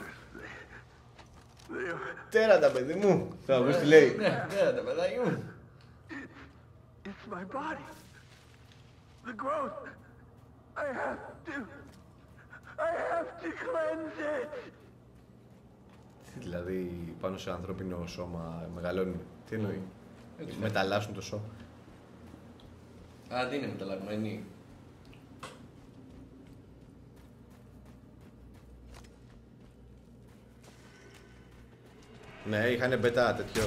Τέρατα, παιδί μου. Θα ακούς τι λέει. Ναι, τέρατα, παιδάκι μου. It's my body. The growth. I have to Τι δηλαδή πάνω σε ανθρώπινο σώμα μεγαλώνει. Τι εννοεί. Μεταλλάσσουν το σώμα. Α, δεν είναι μεταλλαγμένη. Ναι, είχανε μπετά τέτοιο.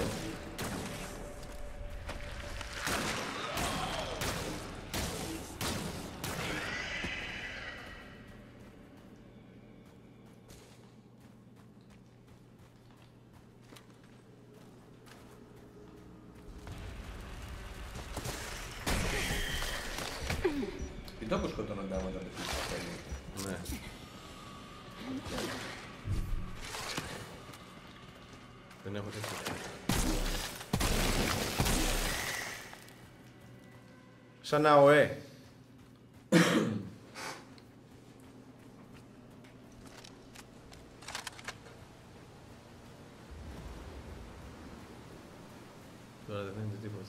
Τι τόπο σκοτώνονται άμα τα πετύχει. Ναι. Δεν έχω τέτοιο. Σαν ΑΟΕ. Τώρα δεν φαίνεται τίποτα.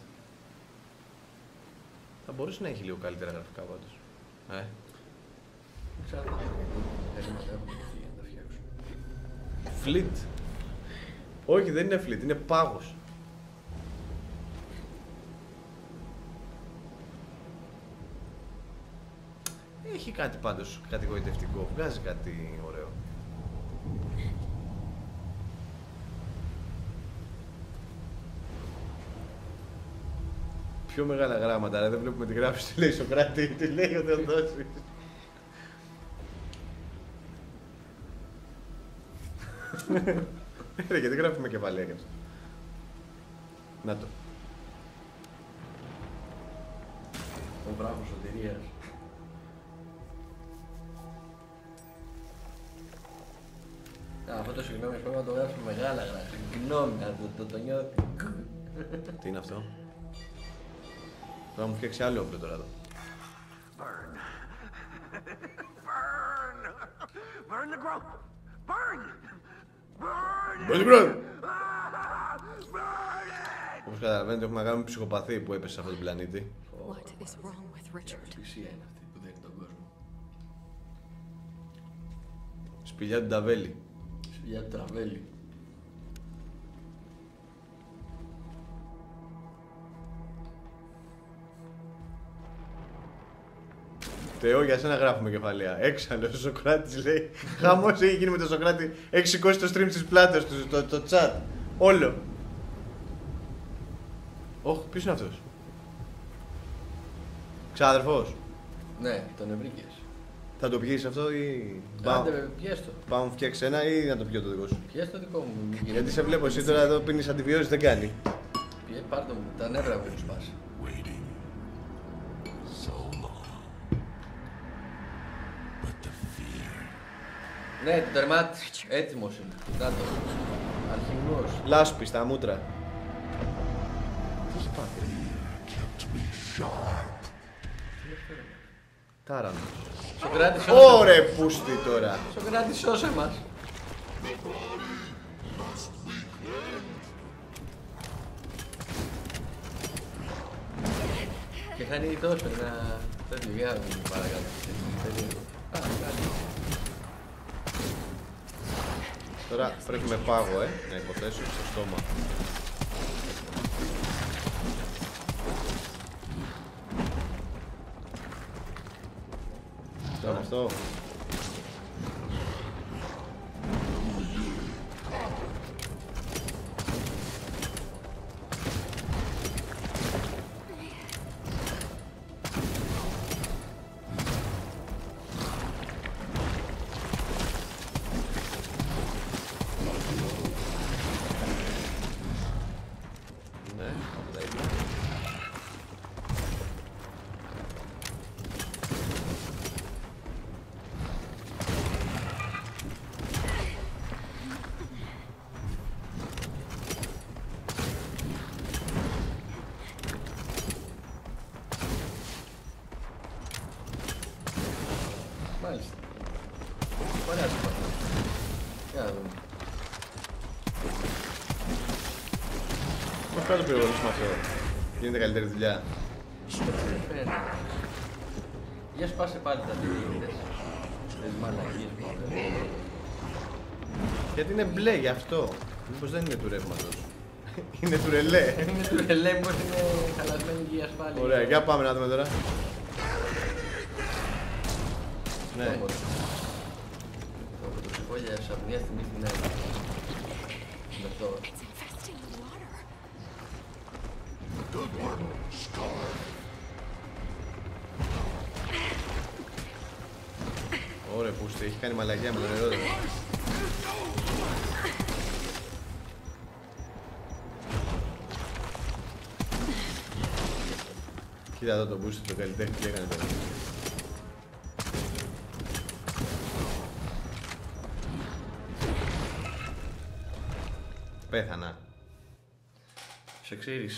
Θα μπορούσε να έχει λίγο καλύτερα γραφικά πάντως. Δεν ξέρω αν έχουμε για να τα φτιάξουμε. Φλιτ. Όχι, δεν είναι φλιτ, είναι πάγος. Έχει κάτι πάντως κατηγοητευτικό, βγάζει κάτι ωραίο. Πιο μεγάλα γράμματα, αλλά δεν βλέπουμε τη γράφηση. Τι λέει Σοκράτη, τι λέει ο Θεοδόσης. Γιατί γράφει με κεφαλαία και αυτό. Να το. Ο βράχος σωτηρίας. Αυτό το συγγνώμη πρέπει να το γράψει μεγάλα γράφη. Συγγνώμη, το νιώθει. Τι είναι αυτό. Πρέπει να μου φτιάξει άλλο όπλο τώρα εδώ. Burn. Burn. Burn the growth. Burn. Burn. Burn the growth. Όπως καταλαβαίνετε έχουμε να κάνουμε ψυχοπαθή που έπεσε σε αυτόν τον πλανήτη. What is wrong with Richard? Φυσία είναι αυτή που δέχει τον κόσμο. Σπηλιά του Νταβέλη. Σπηλιά του Τραβέλη. Θεό, για σένα γράφουμε κεφαλαία. Έξαλλος ο Σοκράτης λέει. Χαμός έχει γίνει με τον Σοκράτη. Έχει σηκώσει το stream στις πλάτες του, το chat. Όλο. Όχι, ποιος είναι αυτός. Ξάδερφος. Ναι, τον ευρύκες. Θα το πιείς αυτό ή. Άντε, πιες το. Πάω να μου φτιάξεις ένα ή να το πιω το δικό σου. Πιες το δικό μου. Γιατί σε βλέπω εσύ τώρα εδώ πίνεις αντιβιώσεις, δεν κάνει. Πάρ' το μου, τα νεύρα μου έχουν σπάσει. Ναι, το τερμάτι. Έτοιμος είναι. Να το. Αρχηγός. Λάσπη στα μούτρα. Τι έχει πάθει. Τάρανος. Σοκράτη, σώσε μας. Ωρε πούστη τώρα. Σοκράτη, σώσε μας. Και χάνει τόσο ένα τέτοιο γεια παρακάτω. Τώρα πρέπει με πάγο, να υποθέσω στο στόμα. Τώρα αυτό. Μάλιστα. Ωραία σου πατώ. Για να δούμε. Πώς πρέπει να το πυροβολήσουμε αυτό. Γίνεται καλύτερη δουλειά. Για σπάσε πάλι τα δύο. Τις μαλακίες μου. Γιατί είναι μπλε γι' αυτό. Μήπως δεν είναι του ρεύματος. Είναι του ρελέ. Είναι του ρελέ, μήπως είναι χαλασμένη και η ασφάλεια. Ωραία, για πάμε να δούμε τώρα. Ναι. Το πρωτοψηφόλια σε μια στιγμή στην άλλη. Με αυτό. Ωραία, πούστη, έχει κάνει μαλακιά με το νερό. Κοίτα εδώ το πούστη, το καλλιτέχνη, τι έκανε τώρα. Πέθανα. Σε ξύρισε.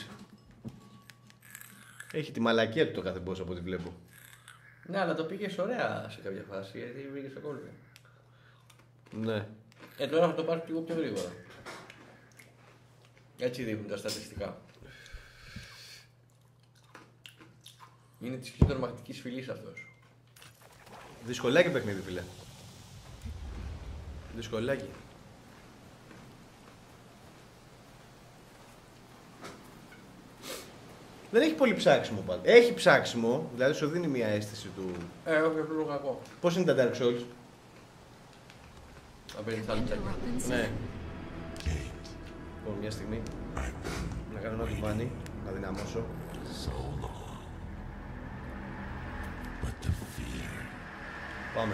Έχει τη μαλακία του το κάθε boss από ό,τι βλέπω. Ναι, αλλά το πήγες ωραία σε κάποια φάση, γιατί πήγες στο κόλπο. Ναι. Τώρα θα το πάρεις λίγο πιο γρήγορα. Έτσι δείχνουν τα στατιστικά. Είναι της πιο τρομακτικής φυλής αυτός. Δυσκολάκι παιχνίδι, φίλε. Δυσκολάκι. Δεν έχει πολύ ψάξιμο πάντα. Έχει ψάξιμο, δηλαδή σου δίνει μια αίσθηση του. Όχι, αυτό είναι κακό. Πώς είναι τα Dark Souls? Θα παίρνεις άλλη τσάκια. Ναι. Λοιπόν, μια στιγμή. Να κάνω ένα τουβάνι, να δυναμώσω. Πάμε.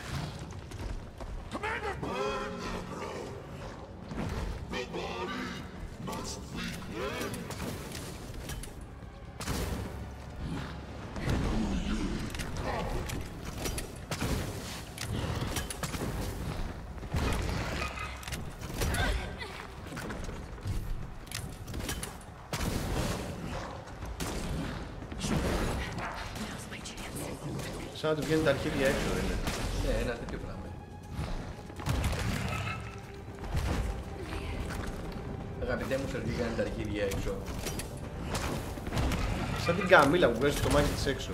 Σαν να του βγαίνουν τα αρχίδια έξω, δεν είναι? Ναι, ένα τέτοιο πράγμα. Αγαπητέ μου, σε βγήκαν τα αρχίδια έξω. Σαν την καμίλα που βγάζει το μάχη της έξω.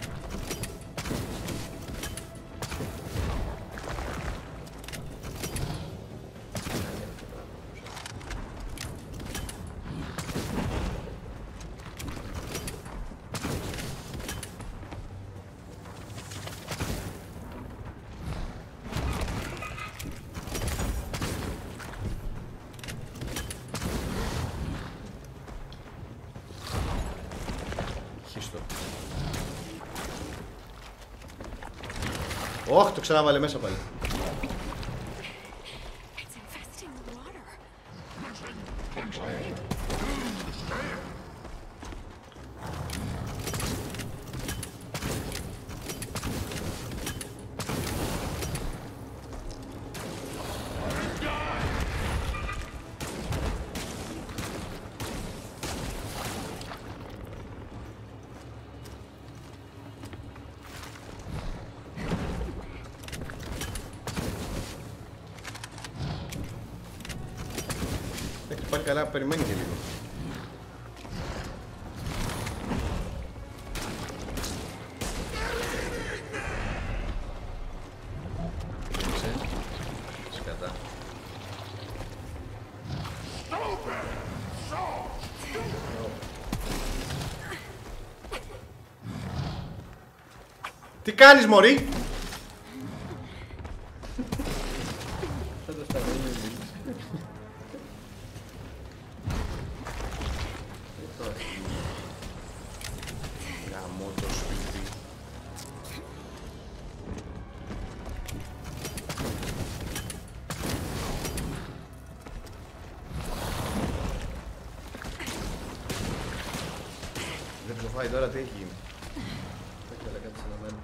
Όχι, το ξανάβαλε μέσα πάλι. Πάλι καλά, περιμένει και λίγο. Σκατά. Τι κάνεις, μωρή? Πάει τώρα, τι έχει γίνει? Όχι, αλλά κάτι συναμένο.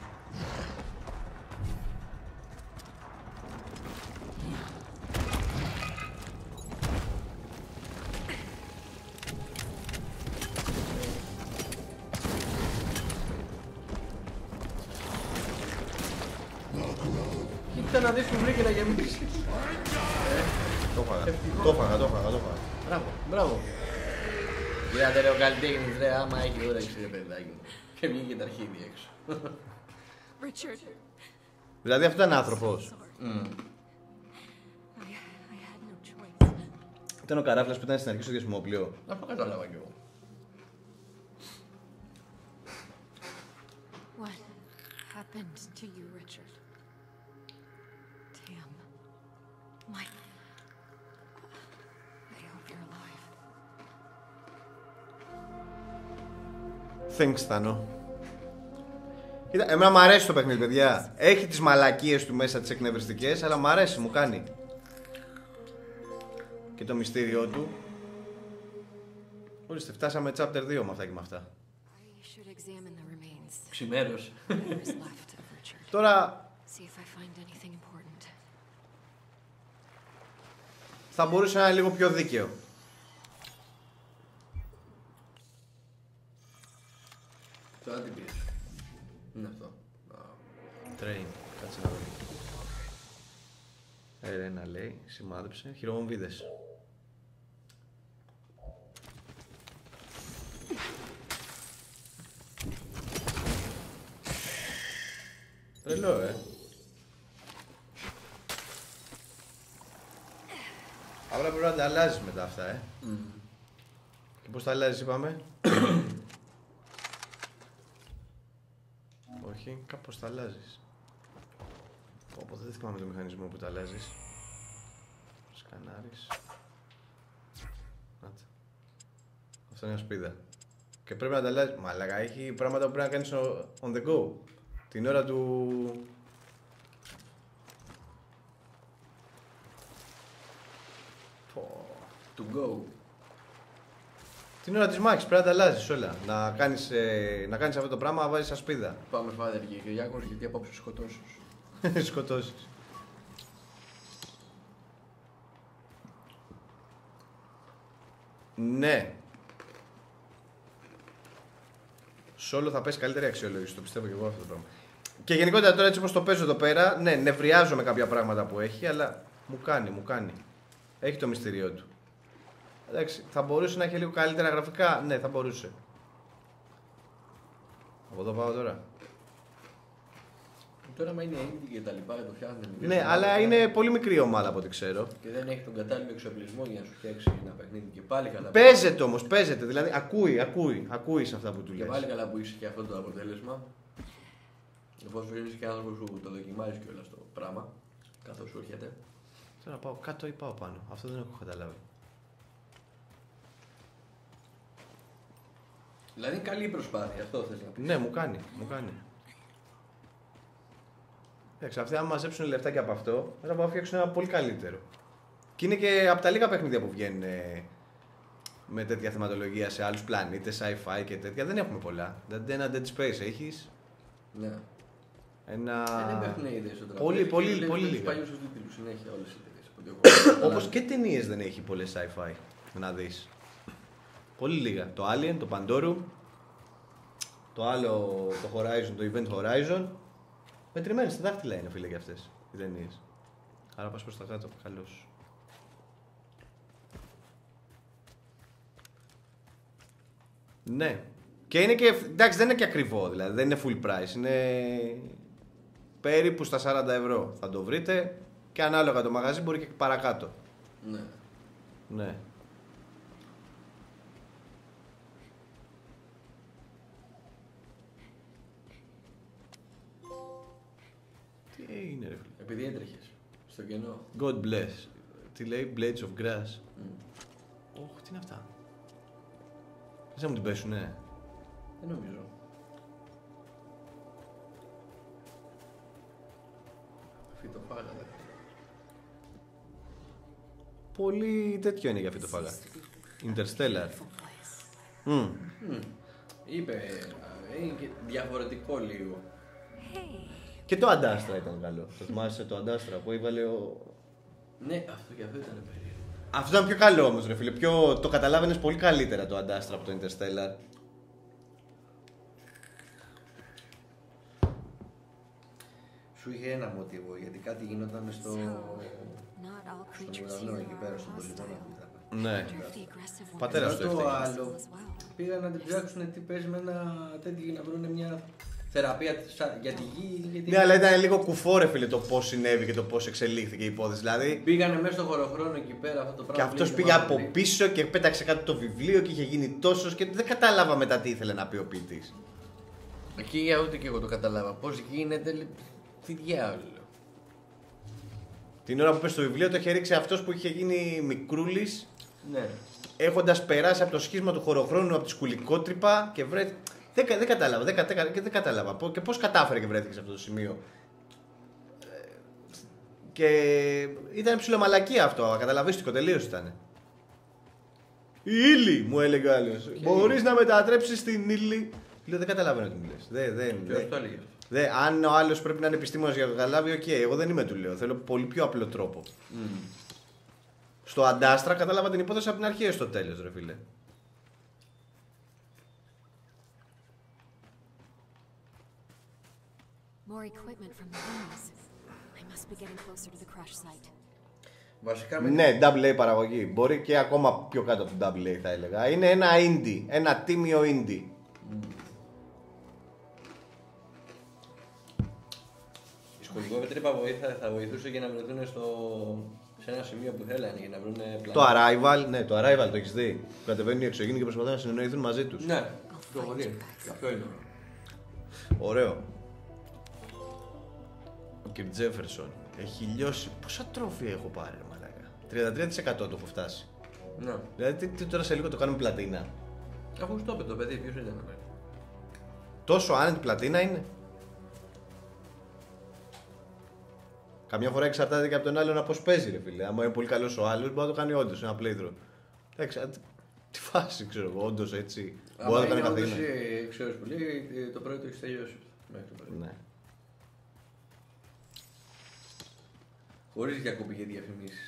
Κοίτα να δεις που βρήκε να γεμίσει. Το έφαγα. Μπράβο, μπράβο. Είδατε ρε ο καλλιτέχνης ρε, άμα έχει όρεξη ρε παιδάκι μου. Και βγήκε τα αρχίδια έξω. Richard, Δηλαδή αυτό ήταν άνθρωπος. Ήταν ο καράφλας που ήταν στην αρχή στο διαστημόπλοιο. Αυτό κατάλαβα κι εγώ. What happened to you, Richard? Damn. Mike. I hope you're alive. Thanks, Θάνο. Κοίτα, εμένα μου αρέσει το παιχνίδι, παιδιά. Έχει τις μαλακίες του μέσα, τις εκνευριστικές, αλλά μου αρέσει, μου κάνει. Και το μυστήριό του. Ορίστε, φτάσαμε chapter 2 με αυτά και με αυτά. Ξημέρωσε. Τώρα θα μπορούσε να είναι λίγο πιο δίκαιο. Τώρα τι πεις? Είναι αυτό. Train, κάτσε να δω. Ερένα λέει, σημάδεψε, χειρομοβίδες. Τρελό, Απλά πρέπει να τα αλλάζεις μετά αυτά, Και πώς τα αλλάζεις, είπαμε? Όχι, κάπως τα αλλάζεις. Οπότε δεν θυμάμαι το μηχανισμό που τα αλλάζεις. Σκανάρεις. Νάτσα. Αυτό είναι ασπίδα. Και πρέπει να τα αλλάζεις. Μαλάκα, έχει πράγματα που πρέπει να κάνεις on the go. Την ώρα του... To go. Την ώρα της μάχης πρέπει να τα αλλάζεις όλα. Να κάνεις αυτό το πράγμα, να βάζεις ασπίδα. Πάμε Φάδερ και Κυριάκος, γιατί απόψε σκοτώσεις. Σκοτώσεις. Ναι. Solo θα πέσει καλύτερη αξιολόγηση, το πιστεύω και εγώ αυτό το πράγμα. Και γενικότερα τώρα έτσι όπως το παίζω εδώ πέρα, ναι, νευριάζω με κάποια πράγματα που έχει, αλλά μου κάνει. Έχει το μυστήριό του. Εντάξει, θα μπορούσε να έχει λίγο καλύτερα γραφικά, ναι, θα μπορούσε. Από εδώ πάω τώρα. Τώρα μα είναι indie και τα λοιπά, το φτιάχνουν. Ναι, αλλά είναι πολύ μικρή ομάδα από ό,τι ξέρω. Και δεν έχει τον κατάλληλο εξοπλισμό για να σου φτιάξει ένα παιχνίδι και πάλι καλά. Παίζεται όμως, παίζεται. Δηλαδή ακούει σε αυτά που του λες. Και πάλι καλά που είσαι και αυτό το αποτέλεσμα. Εφόσον είσαι και άνθρωπος που το δοκιμάζει κιόλας το πράγμα, καθώς σου έρχεται. Τώρα πάω κάτω ή πάω πάνω. Αυτό δεν έχω καταλάβει. Δηλαδή είναι καλή προσπάθεια, αυτό θες να πεις. Ναι, μου κάνει. Εντάξει, αυτοί αν μαζέψουν λεφτάκια από αυτό, θα μπορούν να φτιάξουν ένα πολύ καλύτερο. Και είναι και από τα λίγα παιχνίδια που βγαίνουν με τέτοια θεματολογία σε άλλους πλανήτες, sci-fi και τέτοια. Δεν έχουμε πολλά. Δηλαδή ένα Dead Space έχεις. Ναι. Ένα... Δεν παίρνουν ιδέες στο πολύ λίγα. Τους παλιούς τους τίτλους συνέχεια όλες οι ιδέες. Όπως και ταινίες δεν έχει πολλές sci-fi να δεις. Πολύ λίγα. Το Alien, το Pandorum, το άλλο, το Horizon, το Event Horizon. Μετρημένες στα δάχτυλα είναι, φίλε, και αυτές οι ταινίες. Άρα πας προς τα κάτω, καλώς. Ναι. Και είναι και, εντάξει, δεν είναι και ακριβό, δηλαδή, δεν είναι full price, είναι περίπου στα 40 ευρώ. Θα το βρείτε και ανάλογα το μαγαζί μπορεί και παρακάτω. Ναι. Ναι. Τι έγινε, ρε φίλε? Επειδή έτρεχες στο κενό. God bless. Τι λέει, Blades of Grass. Ωχ, τι είναι αυτά? Δεν μου την πέσουνε. Δεν νομίζω. Φυτοφάγατε. Πολύ τέτοιο είναι για φυτοφάγα. Interstellar. Είπε, είναι και διαφορετικό λίγο. Και το Αντάστρα ήταν καλό. Το θυμάσαι το Αντάστρα που έβαλε ο... Ναι, αυτό και αυτό ήταν περίεργο. Αυτό ήταν πιο καλό όμως, ρε φίλε. Το καταλάβαινες πολύ καλύτερα το Αντάστρα από το Interstellar. Σου είχε ένα μοτίβο, γιατί κάτι γινόταν στον ουρανό εκεί πέρα, στον πολυγόνα που ήταν. Ναι. Πατέρας του Το έφταιγε. άλλο πήγαν να την ψάξουν τι παίζει με ένα τέτοιο για να βρουν μια θεραπεία για τη γη. Ναι, αλλά ήταν λίγο κουφό ρε φίλε το πώς συνέβη και το πώς εξελίχθηκε η υπόθεση. Δηλαδή. Πήγανε μέσα στο χωροχρόνο εκεί πέρα αυτό το πράγμα. Και αυτός πήγε από πίσω και πέταξε κάτω το βιβλίο και είχε γίνει τόσος και δεν κατάλαβα μετά τι ήθελε να πει ο ποιητής. Εκεί ούτε και εγώ το κατάλαβα. Πώς γίνεται. Τι διάολο. Την ώρα που πες στο βιβλίο το είχε ρίξει αυτός που είχε γίνει μικρούλης. Ναι. Έχοντας περάσει από το σχίσμα του χωροχρόνου από τη σκουλικότρυπα και βρέθηκε. Δεν κατάλαβα. Δεν κατάλαβα. Και πώς κατάφερε και βρέθηκε σε αυτό το σημείο. Και ήταν ψιλομαλακία αυτό. Καταλαβίστικο τελείως ήταν. Η ύλη, μου έλεγε ο άλλος. Μπορείς να μετατρέψεις την ύλη. Λέω δεν καταλαβαίνω τι μου λες. Ποιος το έλεγε. Αν ο άλλος πρέπει να είναι επιστήμονας για να το καταλάβει, οκ. Εγώ δεν είμαι, του λέω. Θέλω πολύ πιο απλό τρόπο. Στο Αντάστρα κατάλαβα την υπόθεση από την αρχή στο τέλος, ρε φίλε. More equipment from the ruins. I must be getting closer to the crash site. Βασικά Ναι, AA παραγωγή. Μπορεί και ακόμα πιο κάτω από το AA θα έλεγα. Είναι ένα indie. Ένα τίμιο indie. Η σκουλικότρυπα θα βοηθούσε για να βρεθούν σε ένα σημείο που θέλανε για να βρουν πλανήτη. Το Arrival, ναι, το Arrival το έχεις δει. Κατεβαίνουν οι εξωγήινοι και προσπαθούν να συνεννοηθούν μαζί τους. Ναι, το έχω δει. Αυτό είναι. Ωραίο. Ο κ. Τζέφερσον έχει λιώσει. Πόσα τρόφια έχω πάρει, μαλάκα. 33% το έχω φτάσει. Ναι. Δηλαδή τι τώρα σε λίγο το κάνουμε πλατίνα. Αφού στο είπε το παιδί, ποιος ήταν. Τόσο άνετη πλατίνα είναι. Καμιά φορά εξαρτάται και από τον άλλον να πώς παίζει, ρε φίλε. Άμα είναι πολύ καλός ο άλλος, μπορεί να το κάνει όντως ένα playthrough. Εντάξει, τι φάση ξέρω εγώ, όντως έτσι. Μπορεί να το κάνει καθένα. Αν ξέρεις πολύ, το πρώτο το έχεις τελειώσει. Ναι. Χωρίς διακοπή για διαφημίσεις.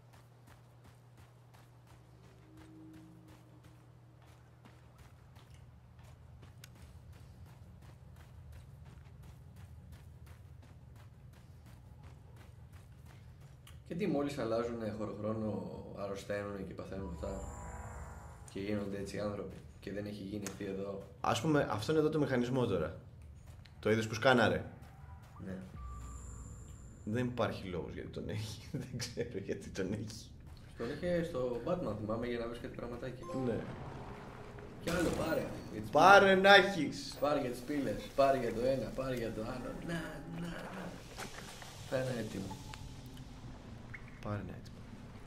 Και τι μόλις αλλάζουν χωροχρόνο, αρρωσταίνουν και παθαίνουν αυτά και γίνονται έτσι άνθρωποι και δεν έχει γίνει αυτή εδώ. Ας πούμε, αυτό είναι εδώ το μηχανισμό τώρα. Το είδες που σκάναρε. Ναι. Δεν υπάρχει λόγος γιατί τον έχει. Δεν ξέρω γιατί τον έχει. Τον είχε στο Batman, θυμάμαι, για να βρεις κάτι πραγματάκι. Ναι. Κι άλλο πάρε. Πάρε να έχεις. Πάρε για τις πύλες, πάρε για το ένα, πάρε για το άλλο. Να. Θα είναι έτοιμο. Πάρε ένα έτοιμο.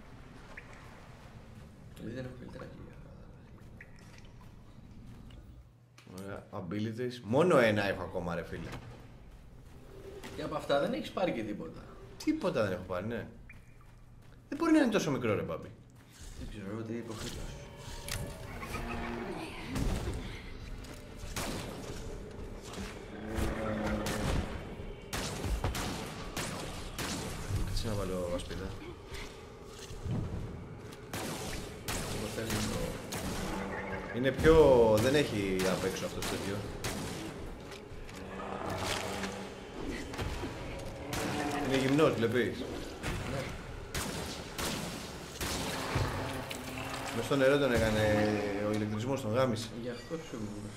Δεν έχω φιλτεράκι. Ωραία. Abilities. Μόνο ένα έχω ακόμα, ρε φίλε. Και από αυτά δεν έχεις πάρει και τίποτα. Τίποτα δεν έχω πάρει, ναι. Δεν μπορεί να είναι τόσο μικρό, ρε Μπάμπη. Δεν ξέρω ότι υποχρεωτικό. Κάτσε να βάλω ασπίδα. Είναι πιο... δεν έχει απ' έξω αυτό το τέτοιο. Είναι γυμνός, βλέπεις. Ναι. Μες στο νερό τον έκανε ο ηλεκτρισμός, τον γάμισε. Γι' αυτό σου μιλάς.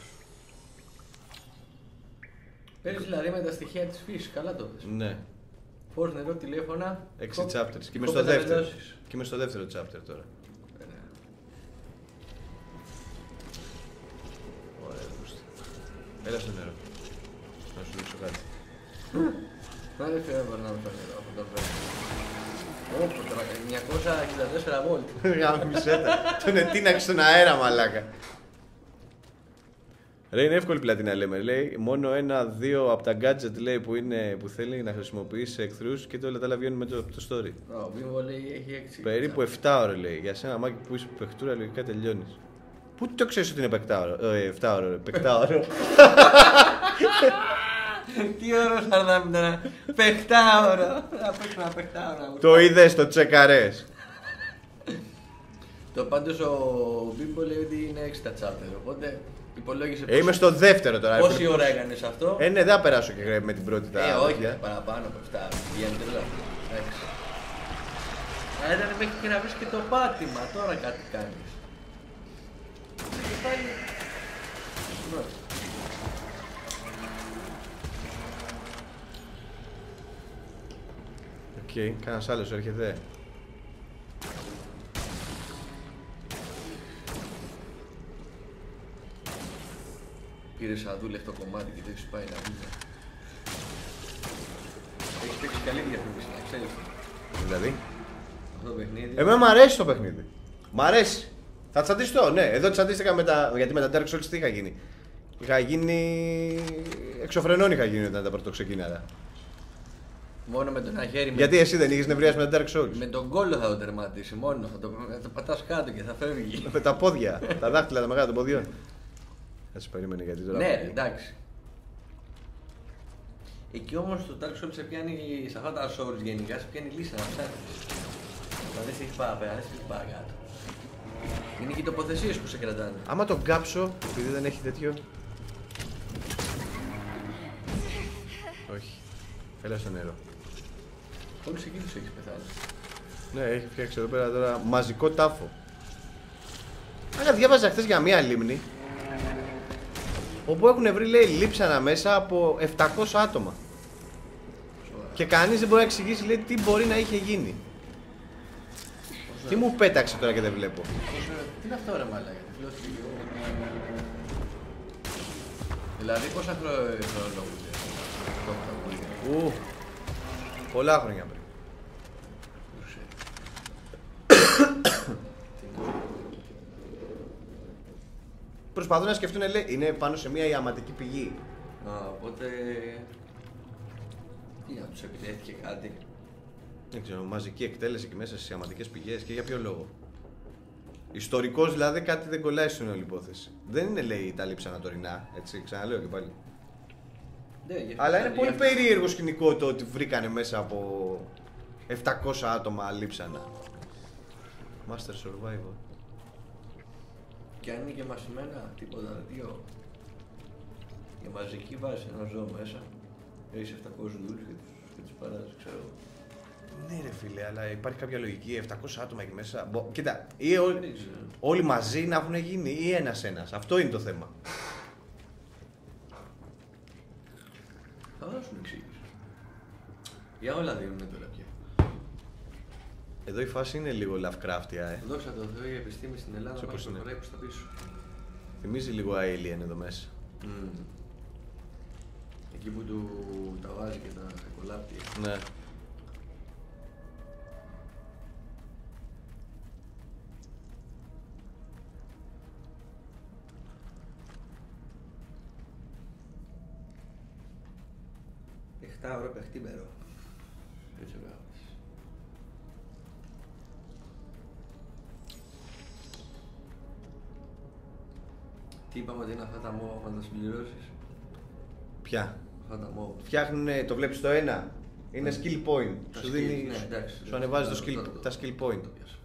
Παίρνεις δηλαδή με τα στοιχεία της φύσης, καλά το πες. Ναι. Φως, νερό, τηλέφωνα. 6 chapters. Και είμαι στο δεύτερο. Και είμαι στο δεύτερο chapter τώρα. Ωραία, δούστε. Έλα στο νερό. Να σου δείξω κάτι. Να δεν φέρω να με το νερό από το βέβαιο. Όπο τώρα, 964 βόλτ. Γάμισε τα. Τον ετίναξε στον αέρα, μαλάκα. Ρε, είναι εύκολη πλατίνα, λέμε. Λέει μόνο 1-2 από τα gadget λέει, που θέλει να χρησιμοποιήσει σε εχθρούς και όλα τα άλλα βγαίνουν με το story. Ο Βίμβο λέει έχει 6. Περίπου 7 ώρες λέει. Για σένα, μάκι που είσαι παιχτούρα, λογικά τελειώνεις. Πού το ξέρεις ότι είναι 7 ώρες, παιχτάωρο. Τι όρο σαρδάμι τώρα. Παιχτάωρο. Να παίξω ένα παιχτάωρο. Το είδες στο τσεκαρές. Το πάντως ο Βίμβο λέει ότι είναι 6 τα chapter, οπότε υπολόγισε Είμαι στο δεύτερο τώρα. Πόση ώρα έκανες αυτό? Ναι, δεν θα περάσω και με την πρώτη τα. Όχι, παραπάνω από 7. Πηγαίνει τρελά. Ήταν μέχρι και να βρεις και το πάτημα. Τώρα κάτι κάνεις. Και πάλι... Οκ, κανένας άλλος έρχεται. Πήρε σαν δούλευτο κομμάτι και το έχεις πάει να βγει. Έχεις παίξει καλή διαφήμιση, να ξέρεις. Δηλαδή. Αυτό το παιχνίδι. Εμένα μου αρέσει το παιχνίδι. Μ' αρέσει. Θα τσαντιστώ, ναι. Εδώ τσαντίστηκα με τα. Γιατί με τα Dark Souls τι είχα γίνει. Είχα γίνει. Εξωφρενών είχα γίνει όταν τα πρώτο ξεκίναρα. Μόνο με το ένα χέρι. Γιατί εσύ δεν είχες νευριάσει με τα Dark Souls. Με τον κόλλο θα το τερματίσει μόνο. Θα το πατάς κάτω και θα φεύγει. Με τα πόδια. Τα δάχτυλα τα μεγάλα των ποδιών. Έτσι περίμενε γιατί τώρα. Ναι, εντάξει. Εκεί όμως το Dark Souls σε πιάνει, σε αυτά τα Souls γενικά, σε πιάνει λύση να ψάχνεις. Δηλαδή δεν έχει παραπέρα, δεν έχει παρακάτω. Είναι και οι τοποθεσίες που σε κρατάνε. Άμα τον κάψω, επειδή δεν έχει τέτοιο. Όχι. Έλα στο νερό. Όλους εκεί τους έχεις πεθάνει. Ναι, έχει φτιάξει εδώ πέρα τώρα μαζικό τάφο. Άρα διάβαζα χθες για μία λίμνη όπου έχουν βρει, λέει, λείψανα μέσα από 700 άτομα. Και κανείς δεν μπορεί να εξηγήσει, λέει, τι μπορεί να είχε γίνει. Τι μου πέταξε τώρα και δεν βλέπω. Τι είναι αυτό ρε μαλάκα, δηλαδή πόσα χρονολογούνται. Πολλά χρόνια πριν. Προσπαθούν να σκεφτούν, λέει, είναι πάνω σε μια ιαματική πηγή. Οπότε... Τι να τους επιτέθηκε κάτι. Δεν ξέρω, μαζική εκτέλεση και μέσα στις ιαματικές πηγές και για ποιο λόγο. Ιστορικός δηλαδή κάτι δεν κολλάει στην όλη υπόθεση. Δεν είναι, λέει, τα λείψανα τωρινά, έτσι, ξαναλέω και πάλι. Αλλά είναι πολύ περίεργο σκηνικό το ότι βρήκανε μέσα από 700 άτομα λείψανα. Master Survivor. Και αν είναι και μασημένα, τίποτα, δύο. Για μαζική βάση ένα ζώο μέσα. Έχεις 700 δούλους και τους παράζεις, ξέρω. Ναι ρε φίλε, αλλά υπάρχει κάποια λογική, 700 άτομα εκεί μέσα. Κοίτα, ή όλοι μαζί να έχουν γίνει ή ένας-ένας. Αυτό είναι το θέμα. Θα δώσουν εξήγηση. Για όλα δίνουν τώρα πια. Εδώ η φάση είναι λίγο Lovecraftia, Δόξα τω Θεώ, η επιστήμη στην Ελλάδα μας προχωράει προς τα πίσω. Θυμίζει λίγο Alien εδώ μέσα. Εκεί που του τα βάζει και τα κολλάπτει. Ναι. €7 παιχτήμερο. Έτσι ο γάμος. Τι είπαμε ότι είναι αυτά τα MOBA που θα τα συμπληρώσεις. Ποια? Αυτά τα MOBA. Φτιάχνουνε, το βλέπεις το ένα. Είναι skill point. Σου δίνει, ναι, σου ανεβάζει τα skill point.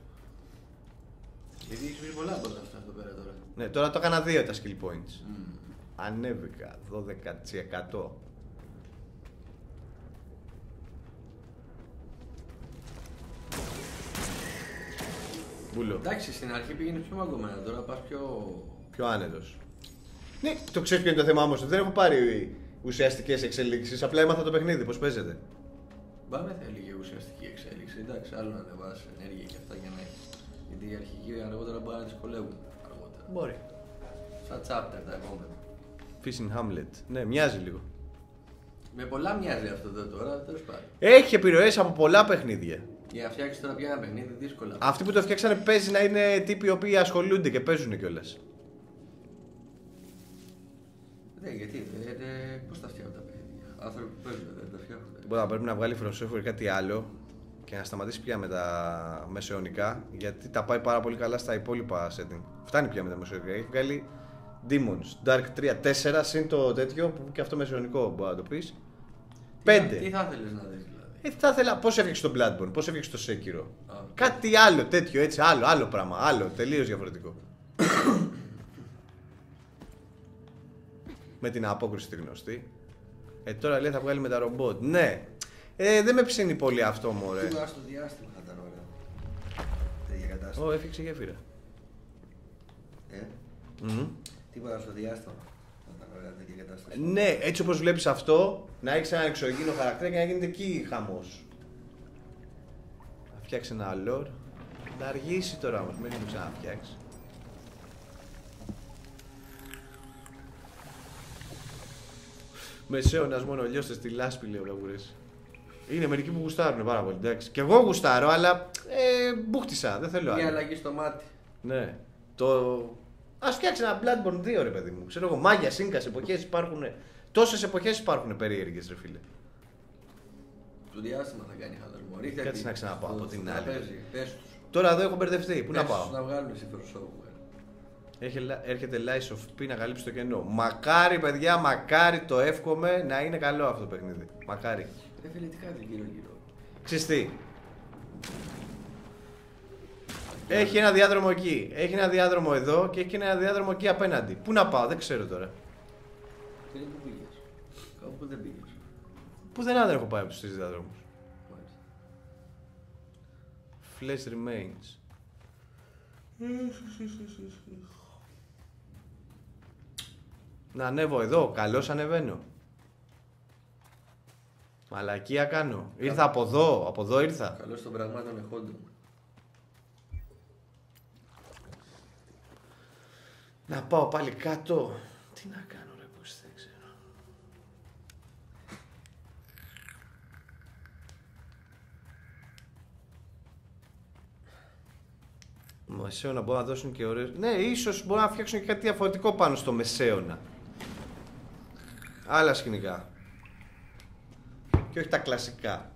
Γιατί έχεις βρει πολλά από αυτά εδώ πέρα τώρα. Ναι, τώρα το έκανα 2 τα skill points. Ανέβηκα 12%. Μπούλο. Εντάξει, στην αρχή πήγαινε πιο μαγκωμένα, τώρα πας πιο άνετος. Ναι, το ξέρεις ποιο είναι το θέμα όμως. Δεν έχω πάρει ουσιαστικές εξελίξεις. Απλά έμαθα το παιχνίδι, πώς παίζεται. Μπα με θέλει και ουσιαστική εξέλιξη. Εντάξει, άλλο να ανεβάσει ενέργεια και αυτά για να έχει. Γιατί οι αρχικοί αργότερα μπορεί να δυσκολεύουν. Αργότερα. Μπορεί. Σαν chapter τα επόμενα. Fishing Hamlet. Ναι, μοιάζει λίγο. Με πολλά μοιάζει αυτό εδώ τώρα, τέλος πάντων. Έχει επιρροές από πολλά παιχνίδια. Για να φτιάξει τώρα πια ένα παιχνίδι δύσκολα. Αυτοί που το φτιάξανε παίζει να είναι τύποι οι οποίοι ασχολούνται και παίζουν κιόλας. Ναι, γιατί πώς τα φτιάχνουν τα παιχνίδια. Άνθρωποι που παίζουν δεν τα φτιάχνουν. Μπορεί να πρέπει να βγάλει From Software κάτι άλλο και να σταματήσει πια με τα μεσαιωνικά, γιατί τα πάει πάρα πολύ καλά στα υπόλοιπα setting. Φτάνει πια με τα μεσαιωνικά. Έχει βγάλει Demons, Dark 3, 4 συν το τέτοιο που και αυτό μεσαιωνικό μπορεί να το πεις. 5. Τι θα ήθελες να δεις δηλαδή. Θα ήθελα πώς έφτιαξε το Bloodborne, πώς έφτιαξε το Sekiro. Κάτι άλλο τέτοιο έτσι, άλλο πράγμα, άλλο τελείως διαφορετικό. Με την απόκριση τη γνωστή. Τώρα λέει θα βγάλει με τα ρομπότ. Ναι. Δεν με ψήνει πολύ αυτό, μωρέ. Τίποτα στο διάστημα θα ήταν ωραία. Τέτοια κατάσταση. Έφυξε γέφυρα. Τίποτα στο διάστημα θα ήταν ωραία τέτοια κατάσταση. Ναι, έτσι όπως βλέπεις αυτό, να έχεις έναν εξωγήινο χαρακτήρα και να γίνεται εκεί χαμός. φτιάξει ένα lore. Θα αργήσει τώρα όμως, μην το ξαναφτιάξει. Μεσαίωνας μόνο λιώστε στη λάσπη, λέει ο Καβουρής. Είναι μερικοί που γουστάρουν πάρα πολύ, εντάξει. Και εγώ γουστάρω, αλλά μπούχτισα, δεν θέλω άλλο. Μια αλλαγή στο μάτι. Ναι. Ας φτιάξει ένα Bloodborne 2, ρε παιδί μου. Ξέρω εγώ, μάγια, σύγκας, εποχές υπάρχουν. Τόσες εποχές υπάρχουν περίεργες, ρε φίλε. Το διάστημα θα κάνει χαλασμό. Κάτσε να ξαναπάω από την άλλη. Πες τους. Τώρα εδώ έχω μπερδευτεί. Πού να Πες πάω. τους να βγάλουν εσύ software. Έρχεται Lies of P να καλύψει το κενό. Μακάρι, παιδιά, μακάρι, το εύχομαι να είναι καλό αυτό το παιχνίδι. Μακάρι. Φίλε, τι κάτι γύρω-γύρω. Ξέρεις τι. Έχει ένα διάδρομο εκεί. Έχει ένα διάδρομο εδώ και έχει ένα διάδρομο εκεί απέναντι. Πού να πάω, δεν ξέρω τώρα. Φίλε, πού πήγες. Κάπου που δεν πήγες. Πουθενά δεν έχω πάει από τους τρεις διαδρόμους. Flesh remains. Να ανέβω εδώ, καλώς ανεβαίνω. Μαλακία κάνω. Ήρθα από εδώ ήρθα. Καλώς των πραγμάτων εχόντων. Να πάω πάλι κάτω. Τι να κάνω ρε πως δεν ξέρω. Μεσαίωνα μπορούν να δώσουν και ωραίες. Ναι, ίσως μπορούν να φτιάξουν και κάτι διαφορετικό πάνω στο μεσαίωνα. Άλλα σκηνικά. Και όχι τα κλασικά.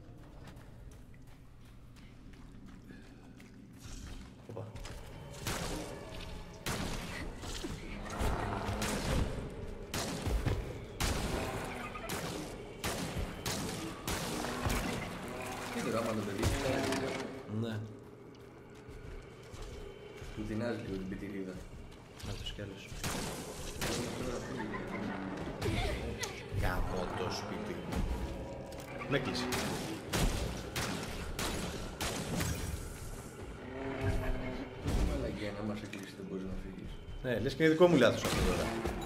Οπα. Τι τώρα, άμα το παιδί. Ναι. Του δεινάζει λίγο την πιτηρίδα. Να το σκέλος. Γαμώ το σπίτι. Με κλείσει. Μαλακία, να μας εκκλείσει δεν μπορείς να φύγεις. Ναι, λες και είναι δικό μου λάθος αυτό τώρα.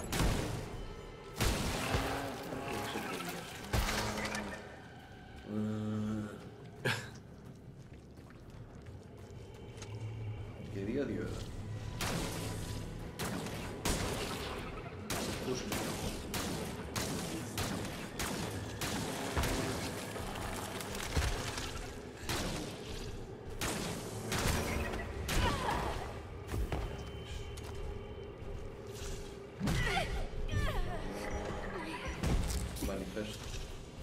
Και δύο ώρα. Μανιφέστο.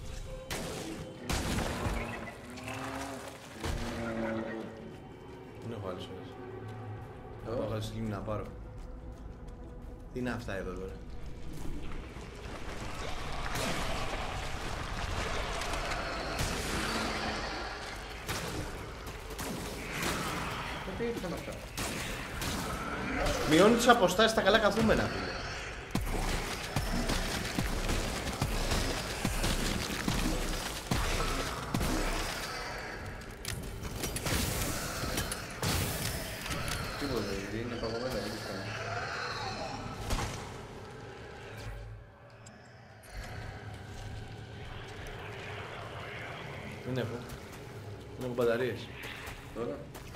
Δεν έχω άλλες ώρες. Θα πάω στη λίμνη να πάρω. Τι είναι αυτά εδώ τώρα. Τι ήρθαν αυτά. Μειώνει τις αποστάσεις στα καλά καθούμενα, φίλε. Τίποτα, γιατί είναι παγωμένα. Δεν έχω. Δεν έχω μπαταρίες. Τώρα.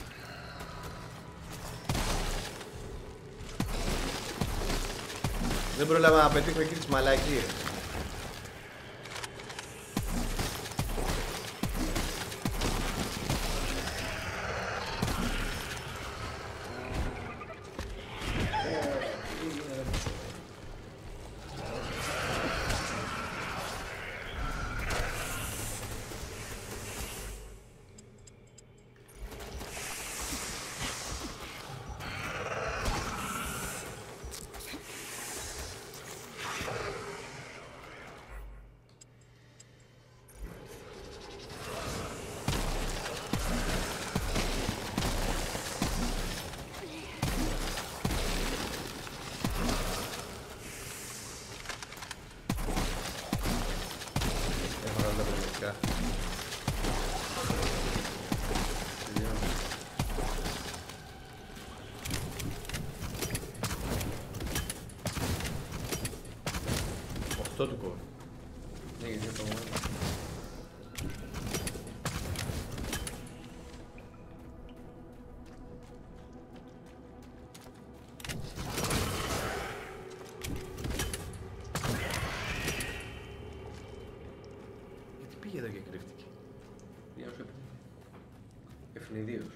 Δεν πρόλαβα να πετύχω εκεί τις μαλακίες. Αυτό του κόρου. Ναι, γιατί είναι παγωμένα. ευνηδίως.